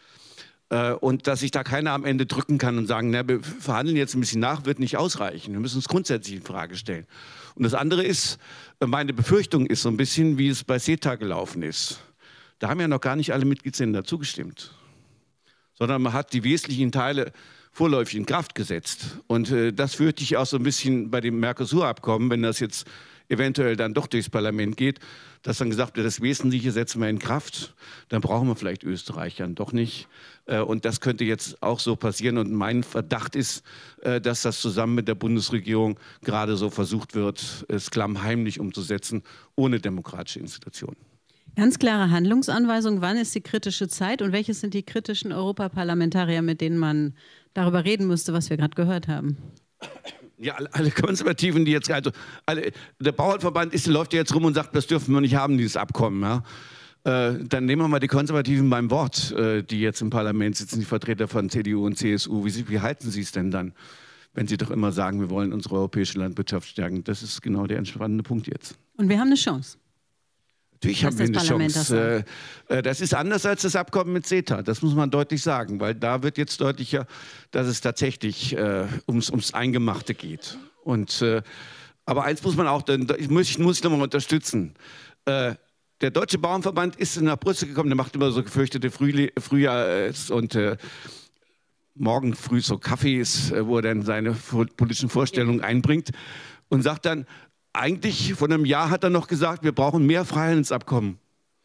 Und dass sich da keiner am Ende drücken kann und sagen, na, wir verhandeln jetzt ein bisschen nach, wird nicht ausreichen. Wir müssen uns grundsätzlich in Frage stellen. Und das andere ist, meine Befürchtung ist so ein bisschen, wie es bei CETA gelaufen ist. Da haben ja noch gar nicht alle Mitgliedsländer zugestimmt, sondern man hat die wesentlichen Teile vorläufig in Kraft gesetzt. Und äh, das fürchte ich auch so ein bisschen bei dem Mercosur-Abkommen, wenn das jetzt eventuell dann doch durchs Parlament geht, dass dann gesagt wird, das Wesentliche setzen wir in Kraft, dann brauchen wir vielleicht Österreich dann doch nicht. Und das könnte jetzt auch so passieren. Und mein Verdacht ist, dass das zusammen mit der Bundesregierung gerade so versucht wird, es klammheimlich umzusetzen, ohne demokratische Institutionen. Ganz klare Handlungsanweisung, wann ist die kritische Zeit und welches sind die kritischen Europaparlamentarier, mit denen man darüber reden müsste, was wir gerade gehört haben? Ja, alle, alle Konservativen, die jetzt, also alle, der Bauernverband ist, läuft ja jetzt rum und sagt, das dürfen wir nicht haben, dieses Abkommen. Ja? Äh, dann nehmen wir mal die Konservativen beim Wort, äh, die jetzt im Parlament sitzen, die Vertreter von C D U und C S U. Wie, wie halten Sie es denn dann, wenn Sie doch immer sagen, wir wollen unsere europäische Landwirtschaft stärken? Das ist genau der entspannende Punkt jetzt. Und wir haben eine Chance. Natürlich haben wir eine Chance. Das, das ist anders als das Abkommen mit CETA, das muss man deutlich sagen, weil da wird jetzt deutlicher, dass es tatsächlich äh, ums, ums Eingemachte geht. Und, äh, aber eins muss man auch, ich muss, muss ich nochmal unterstützen. Äh, der Deutsche Bauernverband ist nach Brüssel gekommen, der macht immer so gefürchtete Frühli Frühjahrs- und äh, morgen früh so Kaffees, wo er dann seine politischen Vorstellungen einbringt und sagt dann, eigentlich vor einem Jahr hat er noch gesagt, wir brauchen mehr Freihandelsabkommen.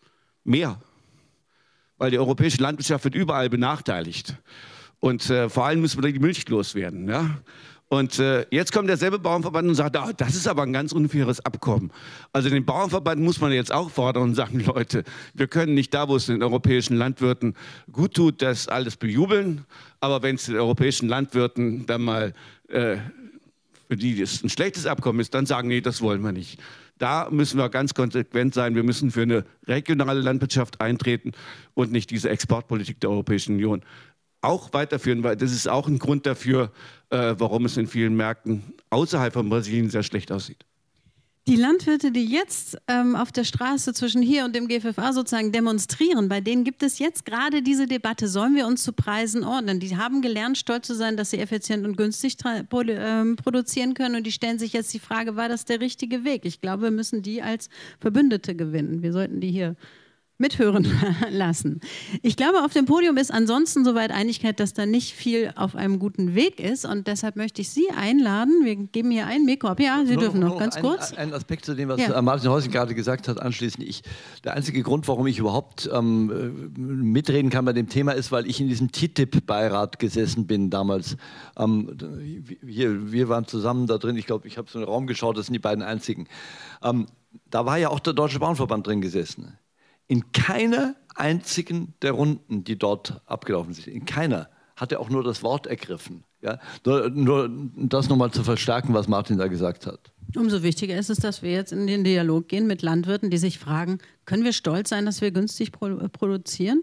Mehr. Weil die europäische Landwirtschaft wird überall benachteiligt. Und äh, vor allem müssen wir die Milch loswerden. Ja? Und äh, jetzt kommt derselbe Bauernverband und sagt, ah, das ist aber ein ganz unfaires Abkommen. Also den Bauernverband muss man jetzt auch fordern und sagen, Leute, wir können nicht da, wo es den europäischen Landwirten gut tut, das alles bejubeln. Aber wenn es den europäischen Landwirten dann mal äh, für die es ein schlechtes Abkommen ist, dann sagen, nee, das wollen wir nicht. Da müssen wir ganz konsequent sein. Wir müssen für eine regionale Landwirtschaft eintreten und nicht diese Exportpolitik der Europäischen Union auch weiterführen, weil das ist auch ein Grund dafür, äh, warum es in vielen Märkten außerhalb von Brasilien sehr schlecht aussieht. Die Landwirte, die jetzt ähm, auf der Straße zwischen hier und dem G F F A sozusagen demonstrieren, bei denen gibt es jetzt gerade diese Debatte, sollen wir uns zu Preisen ordnen? Die haben gelernt, stolz zu sein, dass sie effizient und günstig produ ähm, produzieren können, und die stellen sich jetzt die Frage, war das der richtige Weg? Ich glaube, wir müssen die als Verbündete gewinnen. Wir sollten die hier mithören lassen. Ich glaube, auf dem Podium ist ansonsten soweit Einigkeit, dass da nicht viel auf einem guten Weg ist, und deshalb möchte ich Sie einladen. Wir geben hier ein Mikro ab. Ja, Sie nur, dürfen noch, noch ganz ein, kurz. Ein Aspekt zu dem, was ja. Martin Häusling gerade gesagt hat, anschließend. Ich, der einzige Grund, warum ich überhaupt ähm, mitreden kann bei dem Thema, ist, weil ich in diesem T T I P-Beirat gesessen bin damals. Ähm, hier, wir waren zusammen da drin. Ich glaube, ich habe so in den Raum geschaut, das sind die beiden einzigen. Ähm, da war ja auch der Deutsche Bauernverband drin gesessen. In keiner einzigen der Runden, die dort abgelaufen sind, in keiner hat er auch nur das Wort ergriffen. Ja? Nur, nur das nochmal zu verstärken, was Martin da gesagt hat. Umso wichtiger ist es, dass wir jetzt in den Dialog gehen mit Landwirten, die sich fragen, können wir stolz sein, dass wir günstig produ produzieren?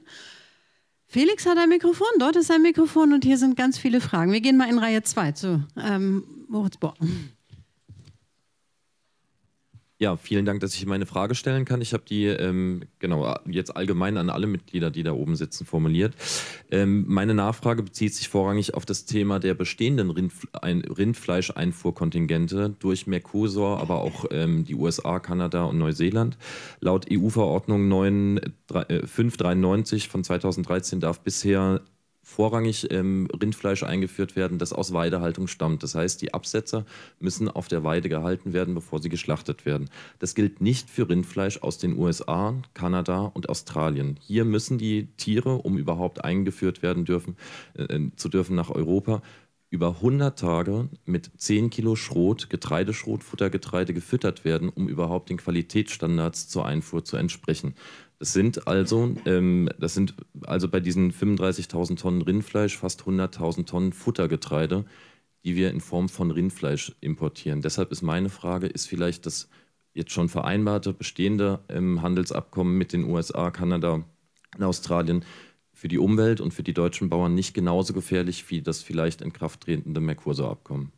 Felix hat ein Mikrofon, dort ist ein Mikrofon, und hier sind ganz viele Fragen. Wir gehen mal in Reihe zwei zu ähm, Moritz Bohr. Ja, vielen Dank, dass ich meine Frage stellen kann. Ich habe die ähm, genau jetzt allgemein an alle Mitglieder, die da oben sitzen, formuliert. Ähm, meine Nachfrage bezieht sich vorrangig auf das Thema der bestehenden Rindf ein Rindfleischeinfuhrkontingente durch Mercosur, aber auch ähm, die U S A, Kanada und Neuseeland. Laut E U-Verordnung fünf dreiundneunzig von zweitausenddreizehn darf bisher vorrangig ähm, Rindfleisch eingeführt werden, das aus Weidehaltung stammt. Das heißt, die Absetzer müssen auf der Weide gehalten werden, bevor sie geschlachtet werden. Das gilt nicht für Rindfleisch aus den U S A, Kanada und Australien. Hier müssen die Tiere, um überhaupt eingeführt werden dürfen, äh, zu dürfen nach Europa, über hundert Tage mit zehn Kilo Schrot, Getreideschrot, Futtergetreide gefüttert werden, um überhaupt den Qualitätsstandards zur Einfuhr zu entsprechen. Das sind also, ähm, das sind also bei diesen fünfunddreißigtausend Tonnen Rindfleisch fast hunderttausend Tonnen Futtergetreide, die wir in Form von Rindfleisch importieren. Deshalb ist meine Frage, ist vielleicht das jetzt schon vereinbarte, bestehende ähm, Handelsabkommen mit den U S A, Kanada und Australien für die Umwelt und für die deutschen Bauern nicht genauso gefährlich wie das vielleicht in Kraft tretende Mercosur-Abkommen?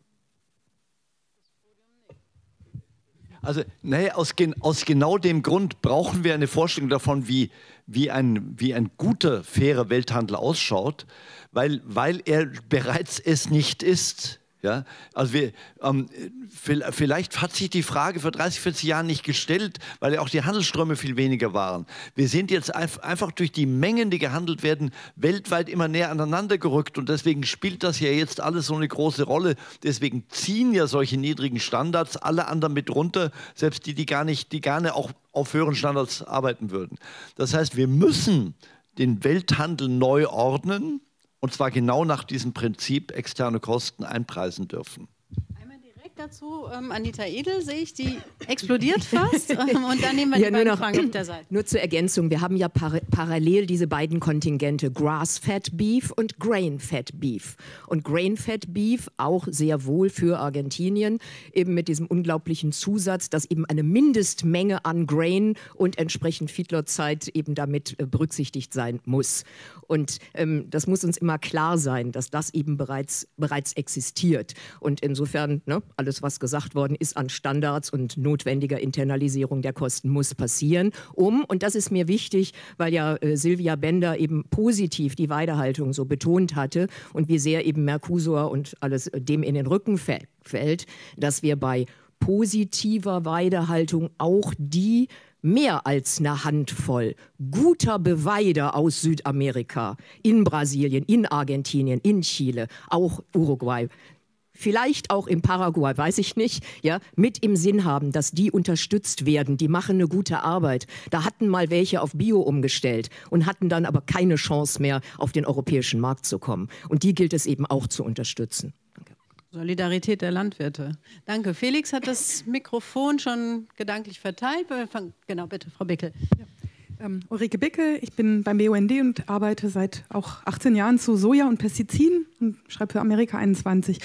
Also, nee, aus, gen aus genau dem Grund brauchen wir eine Vorstellung davon, wie, wie, ein, wie ein guter, fairer Welthandel ausschaut, weil, weil er bereits es nicht ist. Ja, also wir, ähm, vielleicht hat sich die Frage vor dreißig, vierzig Jahren nicht gestellt, weil ja auch die Handelsströme viel weniger waren. Wir sind jetzt einfach durch die Mengen, die gehandelt werden, weltweit immer näher aneinander gerückt und deswegen spielt das ja jetzt alles so eine große Rolle. Deswegen ziehen ja solche niedrigen Standards alle anderen mit runter, selbst die, die gar nicht, die gerne auch auf höheren Standards arbeiten würden. Das heißt, wir müssen den Welthandel neu ordnen. Und zwar genau nach diesem Prinzip externe Kosten einpreisen dürfen. Einmal direkt dazu, ähm, Anita Edel sehe ich, die explodiert fast. Und dann nehmen wir ja, die beiden noch, Fragen auf der Seite. Nur zur Ergänzung, wir haben ja par parallel diese beiden Kontingente, Grass-Fed Beef und Grain-Fed Beef. Und Grain-Fed Beef auch sehr wohl für Argentinien, eben mit diesem unglaublichen Zusatz, dass eben eine Mindestmenge an Grain und entsprechend Feedlotzeit eben damit äh, berücksichtigt sein muss. Und ähm, das muss uns immer klar sein, dass das eben bereits, bereits existiert. Und insofern, ne, alles, was gesagt worden ist an Standards und notwendiger Internalisierung der Kosten, muss passieren, um, und das ist mir wichtig, weil ja äh, Silvia Bender eben positiv die Weidehaltung so betont hatte und wie sehr eben Mercosur und alles äh, dem in den Rücken fällt, dass wir bei positiver Weidehaltung auch die mehr als eine Handvoll guter Beweider aus Südamerika, in Brasilien, in Argentinien, in Chile, auch Uruguay, vielleicht auch in Paraguay, weiß ich nicht, ja, mit im Sinn haben, dass die unterstützt werden. Die machen eine gute Arbeit. Da hatten mal welche auf Bio umgestellt und hatten dann aber keine Chance mehr, auf den europäischen Markt zu kommen. Und die gilt es eben auch zu unterstützen. Danke. Solidarität der Landwirte. Danke. Felix hat das Mikrofon schon gedanklich verteilt. Genau, bitte, Frau Bickel. Ja. Ähm, Ulrike Bickel, ich bin beim B U N D und arbeite seit auch achtzehn Jahren zu Soja und Pestiziden und schreibe für Amerika einundzwanzig.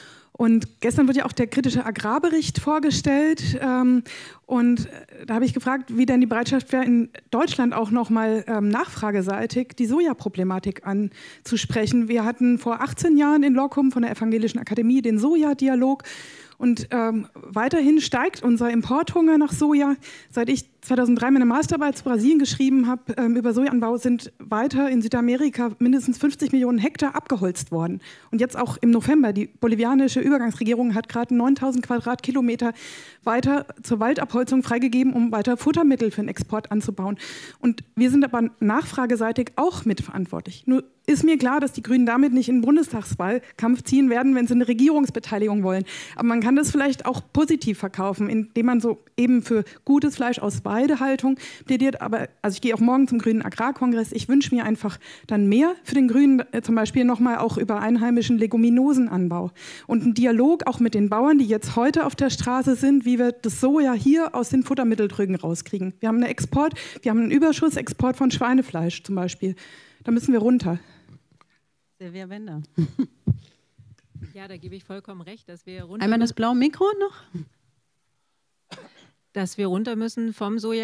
Und gestern wurde ja auch der kritische Agrarbericht vorgestellt. Ähm, und da habe ich gefragt, wie denn die Bereitschaft wäre, in Deutschland auch nochmal ähm, nachfrageseitig die Sojaproblematik anzusprechen. Wir hatten vor achtzehn Jahren in Locum von der Evangelischen Akademie den Soja-Dialog. Und ähm, weiterhin steigt unser Importhunger nach Soja. Seit ich zweitausenddrei meine Masterarbeit zu Brasilien geschrieben habe ähm, über Sojaanbau, sind weiter in Südamerika mindestens fünfzig Millionen Hektar abgeholzt worden. Und jetzt auch im November, die bolivianische Übergangsregierung hat gerade neuntausend Quadratkilometer weiter zur Waldabholzung freigegeben, um weiter Futtermittel für den Export anzubauen. Und wir sind aber nachfrageseitig auch mitverantwortlich. Nur ist mir klar, dass die Grünen damit nicht in den Bundestagswahlkampf ziehen werden, wenn sie eine Regierungsbeteiligung wollen. Aber man kann das vielleicht auch positiv verkaufen, indem man so eben für gutes Fleisch aus Weidehaltung plädiert. Aber also ich gehe auch morgen zum Grünen Agrarkongress. Ich wünsche mir einfach dann mehr für den Grünen, äh, zum Beispiel nochmal auch über einheimischen Leguminosenanbau. Und einen Dialog auch mit den Bauern, die jetzt heute auf der Straße sind, wie wir das Soja hier aus den Futtermitteltrögen rauskriegen. Wir haben einen Export, wir haben einen Überschussexport von Schweinefleisch zum Beispiel. Da müssen wir runter. Silvia Bender. Ja, da gebe ich vollkommen recht, dass wir runter Einmal das blaue Mikro noch. Dass wir runter müssen vom Soja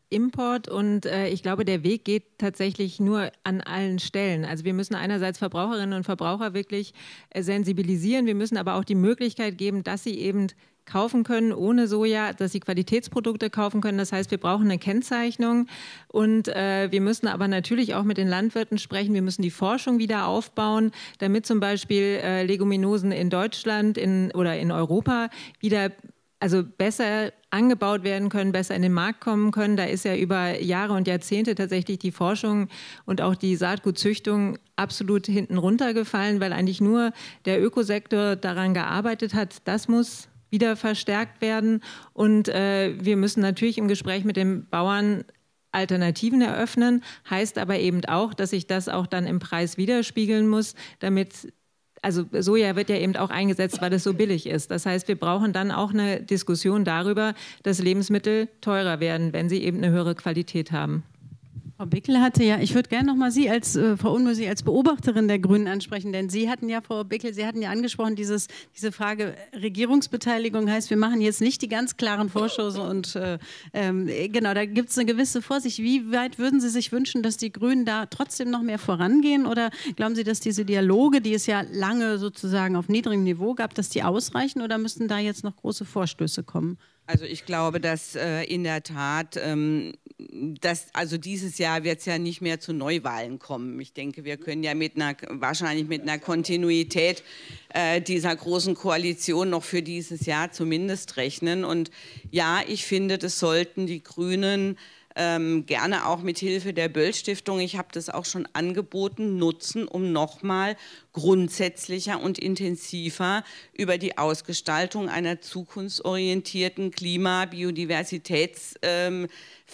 Import und äh, ich glaube, der Weg geht tatsächlich nur an allen Stellen. Also wir müssen einerseits Verbraucherinnen und Verbraucher wirklich äh, sensibilisieren, wir müssen aber auch die Möglichkeit geben, dass sie eben kaufen können ohne Soja, dass sie Qualitätsprodukte kaufen können. Das heißt, wir brauchen eine Kennzeichnung und äh, wir müssen aber natürlich auch mit den Landwirten sprechen. Wir müssen die Forschung wieder aufbauen, damit zum Beispiel äh, Leguminosen in Deutschland in, oder in Europa wieder also besser angebaut werden können, besser in den Markt kommen können. Da ist ja über Jahre und Jahrzehnte tatsächlich die Forschung und auch die Saatgutzüchtung absolut hinten runtergefallen, weil eigentlich nur der Ökosektor daran gearbeitet hat. Das muss wieder verstärkt werden und äh, wir müssen natürlich im Gespräch mit den Bauern Alternativen eröffnen, heißt aber eben auch, dass sich das auch dann im Preis widerspiegeln muss, damit also Soja wird ja eben auch eingesetzt, weil es so billig ist. Das heißt, wir brauchen dann auch eine Diskussion darüber, dass Lebensmittel teurer werden, wenn sie eben eine höhere Qualität haben. Frau Bickel hatte ja, ich würde gerne noch mal Sie als, äh, Frau Unmuth, Sie als Beobachterin der Grünen ansprechen, denn Sie hatten ja, Frau Bickel, Sie hatten ja angesprochen, dieses, diese Frage Regierungsbeteiligung heißt, wir machen jetzt nicht die ganz klaren Vorschüsse und äh, ähm, genau, da gibt es eine gewisse Vorsicht. Wie weit würden Sie sich wünschen, dass die Grünen da trotzdem noch mehr vorangehen oder glauben Sie, dass diese Dialoge, die es ja lange sozusagen auf niedrigem Niveau gab, dass die ausreichen oder müssten da jetzt noch große Vorstöße kommen? Also ich glaube, dass äh, in der Tat, ähm, dass, also dieses Jahr wird es ja nicht mehr zu Neuwahlen kommen. Ich denke, wir können ja mit einer, wahrscheinlich mit einer Kontinuität äh, dieser großen Koalition noch für dieses Jahr zumindest rechnen. Und ja, ich finde, das sollten die Grünen Ähm, gerne auch mit Hilfe der Böll-Stiftung, ich habe das auch schon angeboten, nutzen, um nochmal grundsätzlicher und intensiver über die Ausgestaltung einer zukunftsorientierten Klima-, Biodiversitätsfesten,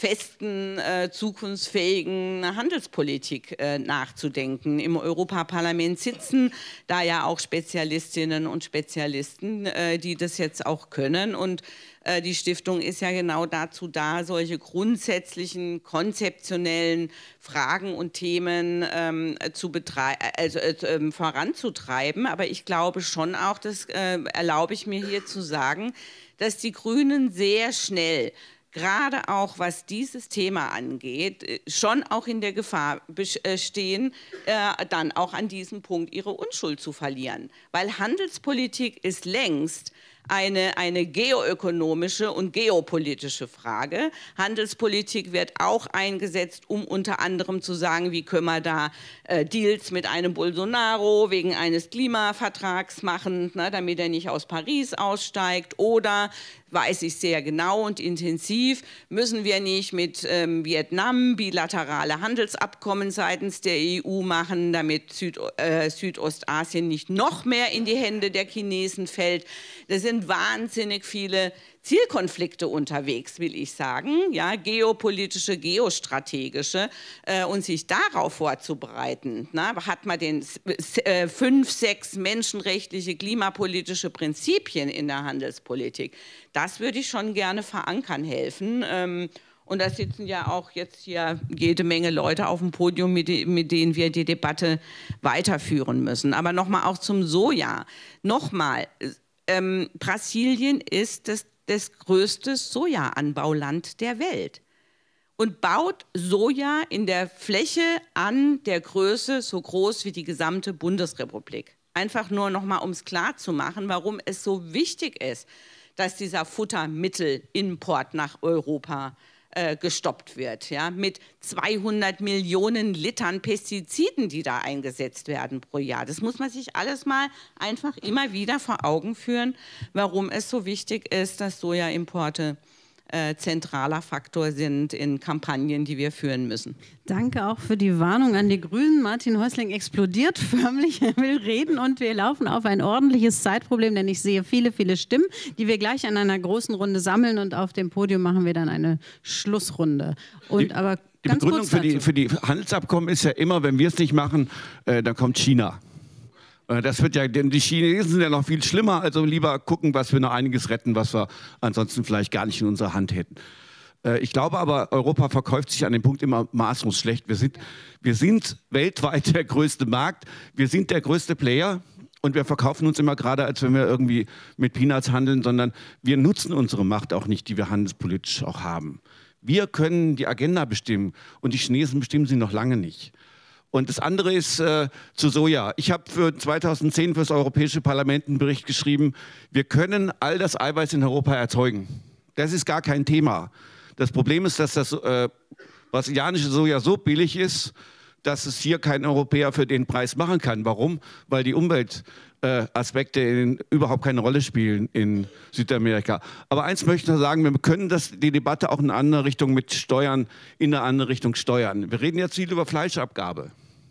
ähm, äh, zukunftsfähigen Handelspolitik äh, nachzudenken. Im Europaparlament sitzen da ja auch Spezialistinnen und Spezialisten, äh, die das jetzt auch können und die Stiftung ist ja genau dazu da, solche grundsätzlichen, konzeptionellen Fragen und Themen ähm, zu also, äh, voranzutreiben. Aber ich glaube schon auch, das äh, erlaube ich mir hier zu sagen, dass die Grünen sehr schnell, gerade auch was dieses Thema angeht, schon auch in der Gefahr stehen, äh, dann auch an diesem Punkt ihre Unschuld zu verlieren. Weil Handelspolitik ist längst eine, eine geoökonomische und geopolitische Frage. Handelspolitik wird auch eingesetzt, um unter anderem zu sagen, wie können wir da äh, Deals mit einem Bolsonaro wegen eines Klimavertrags machen, ne, damit er nicht aus Paris aussteigt, oder weiß ich sehr genau und intensiv, müssen wir nicht mit ähm, Vietnam bilaterale Handelsabkommen seitens der E U machen, damit Süd, äh, Südostasien nicht noch mehr in die Hände der Chinesen fällt. Das sind wahnsinnig viele Zielkonflikte unterwegs, will ich sagen, ja, geopolitische, geostrategische, äh, und sich darauf vorzubereiten. Na, hat man den äh, fünf, sechs menschenrechtliche, klimapolitische Prinzipien in der Handelspolitik? Das würde ich schon gerne verankern helfen. Ähm, Und da sitzen ja auch jetzt hier jede Menge Leute auf dem Podium, mit, de mit denen wir die Debatte weiterführen müssen. Aber nochmal auch zum Soja. Nochmal, ähm, Brasilien ist das, das größte Sojaanbauland der Welt und baut Soja in der Fläche an der Größe so groß wie die gesamte Bundesrepublik. Einfach nur nochmal, um es klar zu machen, warum es so wichtig ist, dass dieser Futtermittelimport nach Europa äh, gestoppt wird, ja, mit zweihundert Millionen Litern Pestiziden, die da eingesetzt werden pro Jahr. Das muss man sich alles mal einfach immer wieder vor Augen führen, warum es so wichtig ist, dass Sojaimporte äh, zentraler Faktor sind in Kampagnen, die wir führen müssen. Danke auch für die Warnung an die Grünen. Martin Häusling explodiert förmlich, er will reden und wir laufen auf ein ordentliches Zeitproblem, denn ich sehe viele, viele Stimmen, die wir gleich an einer großen Runde sammeln und auf dem Podium machen wir dann eine Schlussrunde. Und die, aber die ganz Begründung kurz für die, für die Handelsabkommen ist ja immer, wenn wir es nicht machen, äh, dann kommt China. Das wird ja, denn die Chinesen sind ja noch viel schlimmer, also lieber gucken, was wir noch einiges retten, was wir ansonsten vielleicht gar nicht in unserer Hand hätten. Ich glaube aber, Europa verkauft sich an dem Punkt immer maßlos schlecht. Wir sind, wir sind weltweit der größte Markt, wir sind der größte Player und wir verkaufen uns immer gerade, als wenn wir irgendwie mit Peanuts handeln, sondern wir nutzen unsere Macht auch nicht, die wir handelspolitisch auch haben. Wir können die Agenda bestimmen und die Chinesen bestimmen sie noch lange nicht. Und das andere ist äh, zu Soja. Ich habe für zweitausendzehn für das Europäische Parlament einen Bericht geschrieben, wir können all das Eiweiß in Europa erzeugen. Das ist gar kein Thema. Das Problem ist, dass das äh, brasilianische Soja so billig ist, dass es hier kein Europäer für den Preis machen kann. Warum? Weil die Umweltaspekte äh, überhaupt keine Rolle spielen in Südamerika. Aber eins möchte ich noch sagen, wir können das, die Debatte auch in eine andere Richtung mit Steuern, in eine andere Richtung steuern. Wir reden jetzt viel über Fleischabgabe.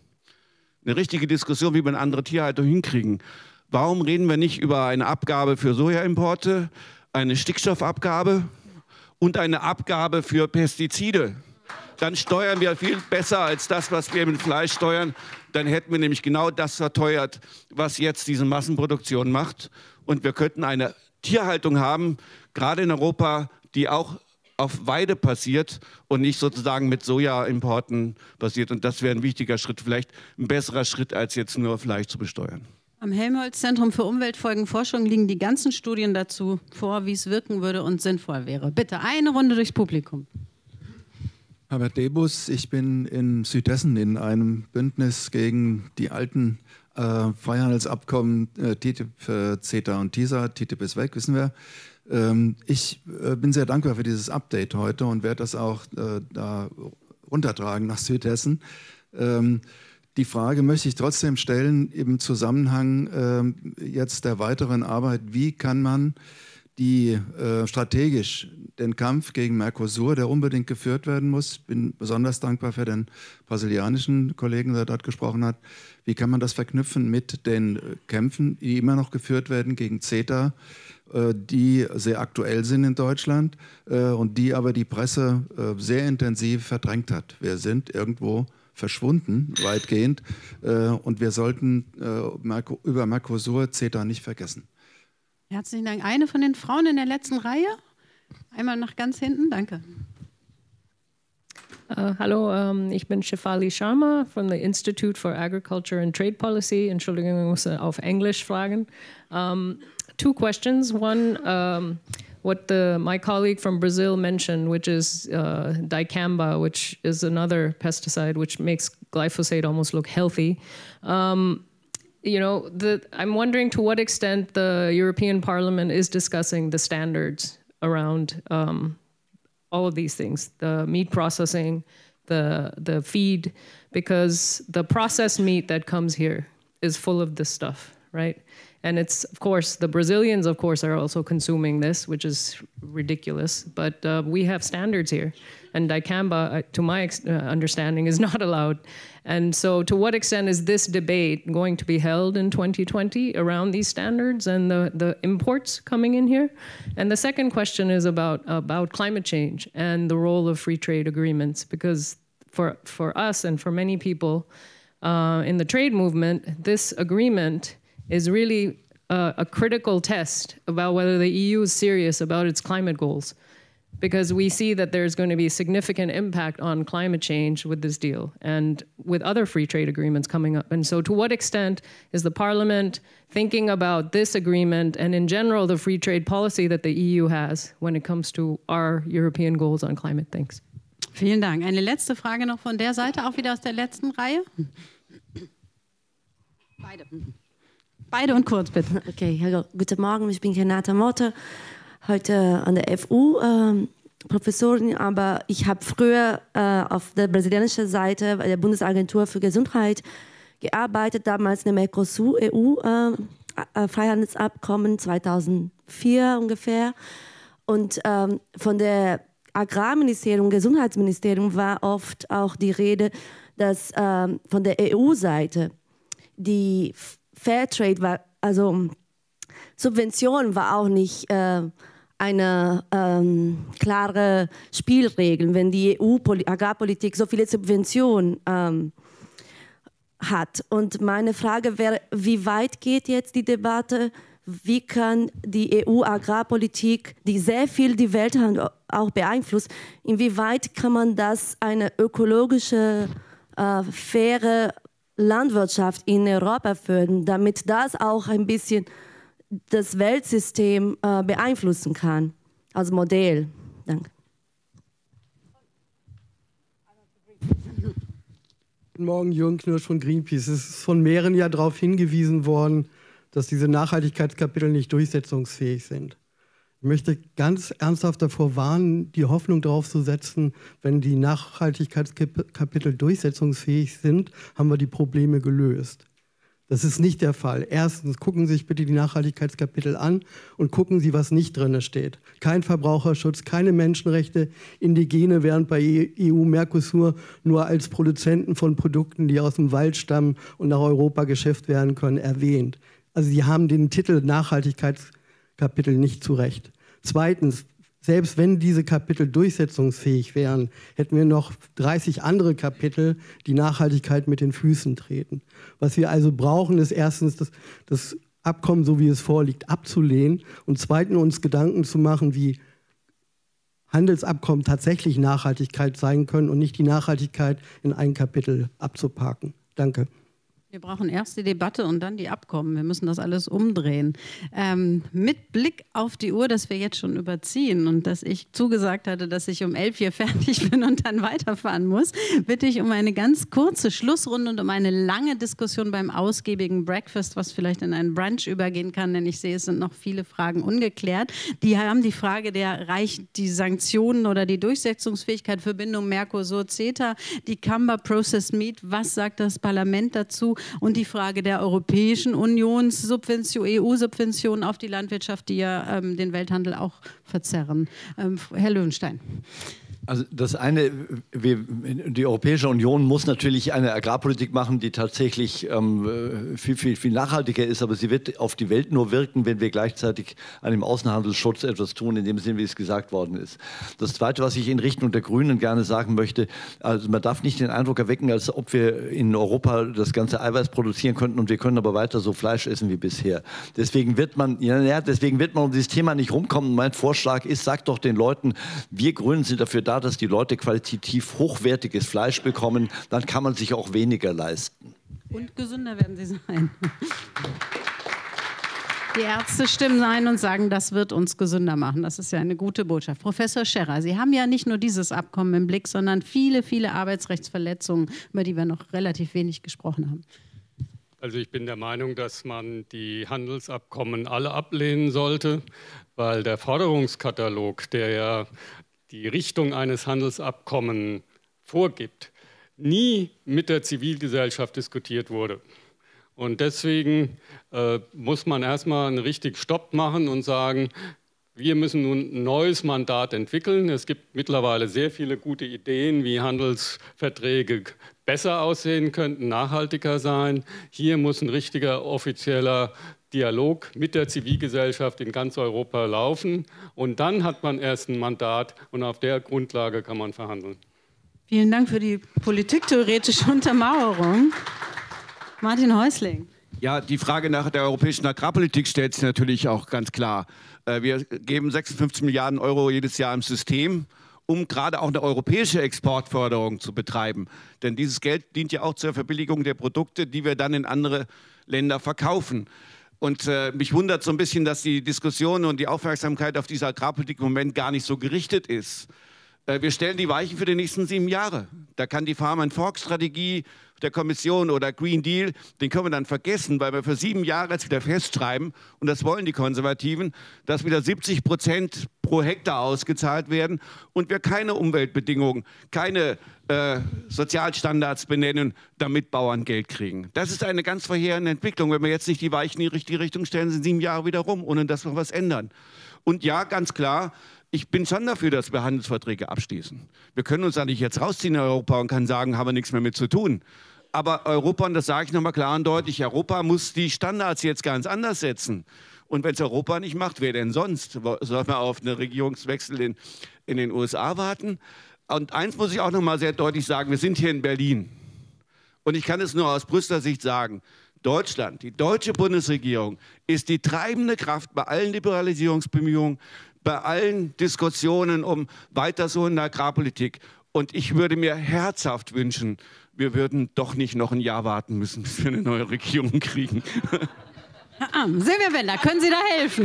Eine richtige Diskussion, wie wir eine andere Tierhaltung hinkriegen. Warum reden wir nicht über eine Abgabe für Sojaimporte, eine Stickstoffabgabe und eine Abgabe für Pestizide? Dann steuern wir viel besser als das, was wir mit Fleisch steuern. Dann hätten wir nämlich genau das verteuert, was jetzt diese Massenproduktion macht. Und wir könnten eine Tierhaltung haben, gerade in Europa, die auch auf Weide passiert und nicht sozusagen mit Sojaimporten passiert. Und das wäre ein wichtiger Schritt, vielleicht ein besserer Schritt, als jetzt nur Fleisch zu besteuern. Am Helmholtz-Zentrum für Umweltfolgenforschung liegen die ganzen Studien dazu vor, wie es wirken würde und sinnvoll wäre. Bitte eine Runde durchs Publikum. Herbert Debus, ich bin in Südhessen in einem Bündnis gegen die alten äh, Freihandelsabkommen äh, T T I P, äh, CETA und TISA. T T I P ist weg, wissen wir. Ähm, ich äh, bin sehr dankbar für dieses Update heute und werde das auch äh, da runtertragen nach Südhessen. Ähm, die Frage möchte ich trotzdem stellen im Zusammenhang äh, jetzt der weiteren Arbeit, wie kann man die äh, strategisch den Kampf gegen Mercosur, der unbedingt geführt werden muss. Ich bin besonders dankbar für den brasilianischen Kollegen, der dort gesprochen hat. Wie kann man das verknüpfen mit den Kämpfen, die immer noch geführt werden gegen CETA, äh, die sehr aktuell sind in Deutschland äh, und die aber die Presse äh, sehr intensiv verdrängt hat. Wir sind irgendwo verschwunden, weitgehend, äh, und wir sollten äh, Merco- über Mercosur CETA nicht vergessen. Herzlichen Dank. Eine von den Frauen in der letzten Reihe. Einmal nach ganz hinten, danke. Uh, hallo, um, ich bin Shefali Sharma from the Institute for Agriculture and Trade Policy. Entschuldigung, ich muss auf Englisch fragen. Um, two questions. One, um, what the, my colleague from Brazil mentioned, which is uh, dicamba, which is another pesticide which makes glyphosate almost look healthy. Um, You know, the, I'm wondering to what extent the European Parliament is discussing the standards around um, all of these things, the meat processing, the, the feed, because the processed meat that comes here is full of this stuff, right? And it's, of course, the Brazilians, of course, are also consuming this, which is ridiculous, but uh, we have standards here. And dicamba, uh, to my ex uh, understanding, is not allowed. And so to what extent is this debate going to be held in twenty twenty around these standards and the, the imports coming in here? And the second question is about, about climate change and the role of free trade agreements, because for, for us and for many people uh, in the trade movement, this agreement is really uh, a critical test about whether the E U is serious about its climate goals, because we see that there's going to be significant impact on climate change with this deal and with other free trade agreements coming up. And so to what extent is the Parliament thinking about this agreement and in general the free trade policy that the E U has when it comes to our European goals on climate? Thanks. Vielen Dank. Eine letzte Frage noch von der Seite, auch wieder aus der letzten Reihe. Beide. Beide und kurz, bitte. Okay, hallo, guten Morgen, ich bin Renata Motte, heute an der F U äh, Professorin, aber ich habe früher äh, auf der brasilianischen Seite bei der Bundesagentur für Gesundheit gearbeitet, damals in der Mercosur-E U-Freihandelsabkommen äh, zweitausendvier ungefähr. Und ähm, von der Agrarministerium, Gesundheitsministerium war oft auch die Rede, dass ähm, von der E U-Seite die Fairtrade war, also Subvention war auch nicht äh, eine ähm, klare Spielregel, wenn die E U-Agrarpolitik so viele Subventionen ähm, hat. Und meine Frage wäre, wie weit geht jetzt die Debatte? Wie kann die E U-Agrarpolitik, die sehr viel die Welthandel auch beeinflusst, inwieweit kann man das eine ökologische, äh, faire Landwirtschaft in Europa führen, damit das auch ein bisschen das Weltsystem äh, beeinflussen kann als Modell? Danke. Guten Morgen, Jürgen Knirsch von Greenpeace. Es ist von mehreren ja darauf hingewiesen worden, dass diese Nachhaltigkeitskapitel nicht durchsetzungsfähig sind. Ich möchte ganz ernsthaft davor warnen, die Hoffnung darauf zu setzen, wenn die Nachhaltigkeitskapitel durchsetzungsfähig sind, haben wir die Probleme gelöst. Das ist nicht der Fall. Erstens, gucken Sie sich bitte die Nachhaltigkeitskapitel an und gucken Sie, was nicht drin steht. Kein Verbraucherschutz, keine Menschenrechte, Indigene werden bei E U, Mercosur nur als Produzenten von Produkten, die aus dem Wald stammen und nach Europa geschäft werden können, erwähnt. Also Sie haben den Titel Nachhaltigkeitskapitel nicht zurecht. Zweitens, selbst wenn diese Kapitel durchsetzungsfähig wären, hätten wir noch dreißig andere Kapitel, die Nachhaltigkeit mit den Füßen treten. Was wir also brauchen, ist erstens das, das Abkommen, so wie es vorliegt, abzulehnen und zweitens uns Gedanken zu machen, wie Handelsabkommen tatsächlich Nachhaltigkeit sein können und nicht die Nachhaltigkeit in ein Kapitel abzuparken. Danke. Wir brauchen erst die Debatte und dann die Abkommen. Wir müssen das alles umdrehen. Ähm, mit Blick auf die Uhr, dass wir jetzt schon überziehen und dass ich zugesagt hatte, dass ich um elf hier fertig bin und dann weiterfahren muss, bitte ich um eine ganz kurze Schlussrunde und um eine lange Diskussion beim ausgiebigen Breakfast, was vielleicht in einen Brunch übergehen kann, denn ich sehe, es sind noch viele Fragen ungeklärt. Die haben die Frage der, reicht die Sanktionen oder die Durchsetzungsfähigkeit, Verbindung Mercosur, CETA, die Camba Processed Meat, was sagt das Parlament dazu? Und die Frage der Europäischen Unionssubvention, E U-Subventionen auf die Landwirtschaft, die ja ähm, den Welthandel auch verzerren. Ähm, Herr Löwenstein. Also das eine, wir, die Europäische Union muss natürlich eine Agrarpolitik machen, die tatsächlich ähm, viel, viel, viel nachhaltiger ist, aber sie wird auf die Welt nur wirken, wenn wir gleichzeitig an dem Außenhandelsschutz etwas tun, in dem Sinn, wie es gesagt worden ist. Das Zweite, was ich in Richtung der Grünen gerne sagen möchte, also man darf nicht den Eindruck erwecken, als ob wir in Europa das ganze Eiweiß produzieren könnten und wir können aber weiter so Fleisch essen wie bisher. Deswegen wird man, ja, deswegen wird man um dieses Thema nicht rumkommen. Mein Vorschlag ist, sagt doch den Leuten, wir Grünen sind dafür da, dass die Leute qualitativ hochwertiges Fleisch bekommen, dann kann man sich auch weniger leisten. Und gesünder werden sie sein. Die Ärzte stimmen ein und sagen, das wird uns gesünder machen. Das ist ja eine gute Botschaft. Professor Scherrer, Sie haben ja nicht nur dieses Abkommen im Blick, sondern viele, viele Arbeitsrechtsverletzungen, über die wir noch relativ wenig gesprochen haben. Also ich bin der Meinung, dass man die Handelsabkommen alle ablehnen sollte, weil der Forderungskatalog, der ja die Richtung eines Handelsabkommens vorgibt, nie mit der Zivilgesellschaft diskutiert wurde. Und deswegen äh, muss man erstmal einen richtigen Stopp machen und sagen, wir müssen nun ein neues Mandat entwickeln. Es gibt mittlerweile sehr viele gute Ideen, wie Handelsverträge besser aussehen könnten, nachhaltiger sein. Hier muss ein richtiger offizieller Dialog mit der Zivilgesellschaft in ganz Europa laufen. Und dann hat man erst ein Mandat und auf der Grundlage kann man verhandeln. Vielen Dank für die politiktheoretische Untermauerung. Martin Häusling. Ja, die Frage nach der europäischen Agrarpolitik stellt sich natürlich auch ganz klar. Wir geben sechsundfünfzig Milliarden Euro jedes Jahr im System, um gerade auch eine europäische Exportförderung zu betreiben. Denn dieses Geld dient ja auch zur Verbilligung der Produkte, die wir dann in andere Länder verkaufen. Und äh, mich wundert so ein bisschen, dass die Diskussion und die Aufmerksamkeit auf diese Agrarpolitik im Moment gar nicht so gerichtet ist. Äh, wir stellen die Weichen für die nächsten sieben Jahre. Da kann die Farm and Fork Strategie der Kommission oder Green Deal, den können wir dann vergessen, weil wir für sieben Jahre jetzt wieder festschreiben, und das wollen die Konservativen, dass wieder siebzig Prozent pro Hektar ausgezahlt werden und wir keine Umweltbedingungen, keine äh, Sozialstandards benennen, damit Bauern Geld kriegen. Das ist eine ganz verheerende Entwicklung. Wenn wir jetzt nicht die Weichen in die richtige Richtung stellen, sind sieben Jahre wieder rum, ohne dass wir was ändern. Und ja, ganz klar, ich bin schon dafür, dass wir Handelsverträge abschließen. Wir können uns da nicht jetzt rausziehen in Europa und können sagen, haben wir nichts mehr mit zu tun. Aber Europa, und das sage ich nochmal klar und deutlich, Europa muss die Standards jetzt ganz anders setzen. Und wenn es Europa nicht macht, wer denn sonst? Soll man auf einen Regierungswechsel in, in den U S A warten? Und eins muss ich auch nochmal sehr deutlich sagen, wir sind hier in Berlin. Und ich kann es nur aus Brüsseler Sicht sagen, Deutschland, die deutsche Bundesregierung ist die treibende Kraft bei allen Liberalisierungsbemühungen, bei allen Diskussionen um weiter so in der Agrarpolitik. Und ich würde mir herzhaft wünschen, wir würden doch nicht noch ein Jahr warten müssen, bis wir eine neue Regierung kriegen. Ah, Silvia Bender, können Sie da helfen?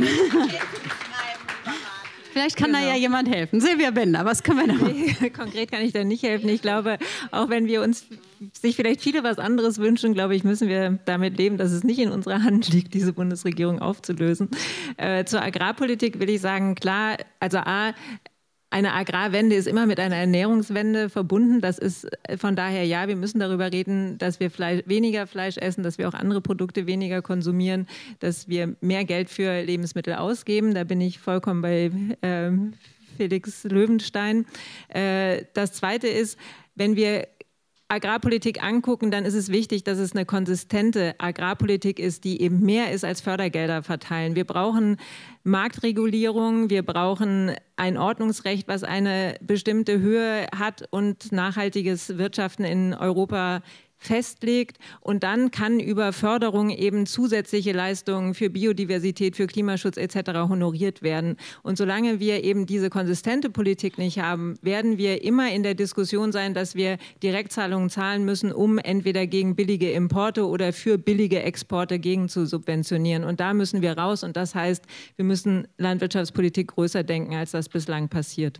Vielleicht kann genau. da ja jemand helfen. Silvia Bender, was können wir da machen? Nee, konkret kann ich da nicht helfen. Ich glaube, auch wenn wir uns sich vielleicht viele was anderes wünschen, glaube ich, müssen wir damit leben, dass es nicht in unserer Hand liegt, diese Bundesregierung aufzulösen. Äh, zur Agrarpolitik will ich sagen, klar, also A, eine Agrarwende ist immer mit einer Ernährungswende verbunden. Das ist von daher, ja, wir müssen darüber reden, dass wir Fleisch, weniger Fleisch essen, dass wir auch andere Produkte weniger konsumieren, dass wir mehr Geld für Lebensmittel ausgeben. Da bin ich vollkommen bei äh, Felix Löwenstein. Äh, das Zweite ist, wenn wir Agrarpolitik angucken, dann ist es wichtig, dass es eine konsistente Agrarpolitik ist, die eben mehr ist als Fördergelder verteilen. Wir brauchen Marktregulierung, wir brauchen ein Ordnungsrecht, was eine bestimmte Höhe hat und nachhaltiges Wirtschaften in Europa festlegt, und dann kann über Förderung eben zusätzliche Leistungen für Biodiversität, für Klimaschutz et cetera honoriert werden. Und solange wir eben diese konsistente Politik nicht haben, werden wir immer in der Diskussion sein, dass wir Direktzahlungen zahlen müssen, um entweder gegen billige Importe oder für billige Exporte gegen zu subventionieren. Und da müssen wir raus, und das heißt, wir müssen Landwirtschaftspolitik größer denken, als das bislang passiert.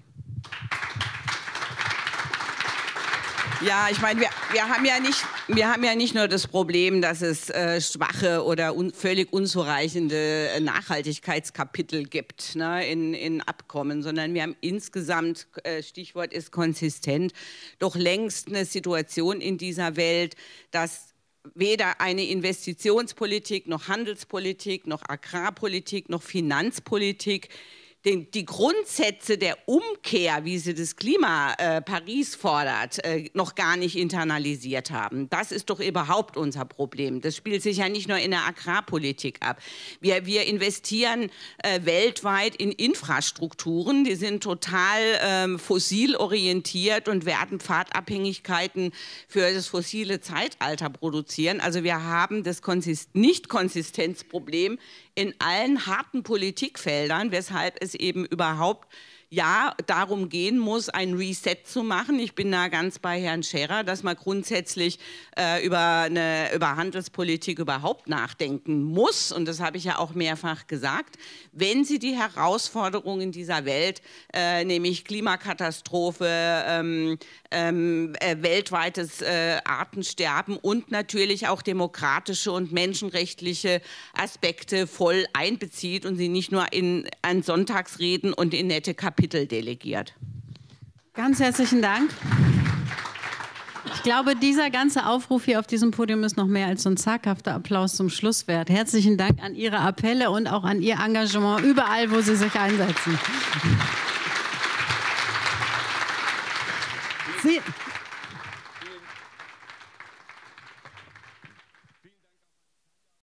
Ja, ich meine, wir, wir, haben ja nicht, wir haben ja nicht nur das Problem, dass es äh, schwache oder un, völlig unzureichende Nachhaltigkeitskapitel gibt, ne, in, in Abkommen, sondern wir haben insgesamt, äh, Stichwort ist konsistent, doch längst eine Situation in dieser Welt, dass weder eine Investitionspolitik, noch Handelspolitik, noch Agrarpolitik, noch Finanzpolitik die Grundsätze der Umkehr, wie sie das Klima äh, Paris fordert, äh, noch gar nicht internalisiert haben. Das ist doch überhaupt unser Problem. Das spielt sich ja nicht nur in der Agrarpolitik ab. Wir, wir investieren äh, weltweit in Infrastrukturen, die sind total ähm, fossil orientiert und werden Pfadabhängigkeiten für das fossile Zeitalter produzieren. Also wir haben das Konsist- Nicht-Konsistenzproblem in allen harten Politikfeldern, weshalb es eben überhaupt ja darum gehen muss, ein Reset zu machen. Ich bin da ganz bei Herrn Scherer, dass man grundsätzlich äh, über, eine, über Handelspolitik überhaupt nachdenken muss. Und das habe ich ja auch mehrfach gesagt. Wenn Sie die Herausforderungen dieser Welt, äh, nämlich Klimakatastrophe, ähm, ähm, äh, weltweites äh, Artensterben und natürlich auch demokratische und menschenrechtliche Aspekte voll einbezieht und sie nicht nur in, an Sonntagsreden und in nette Kapitel delegiert. Ganz herzlichen Dank. Ich glaube, dieser ganze Aufruf hier auf diesem Podium ist noch mehr als so ein zaghafter Applaus zum Schluss wert. Herzlichen Dank an Ihre Appelle und auch an Ihr Engagement überall, wo Sie sich einsetzen. Sie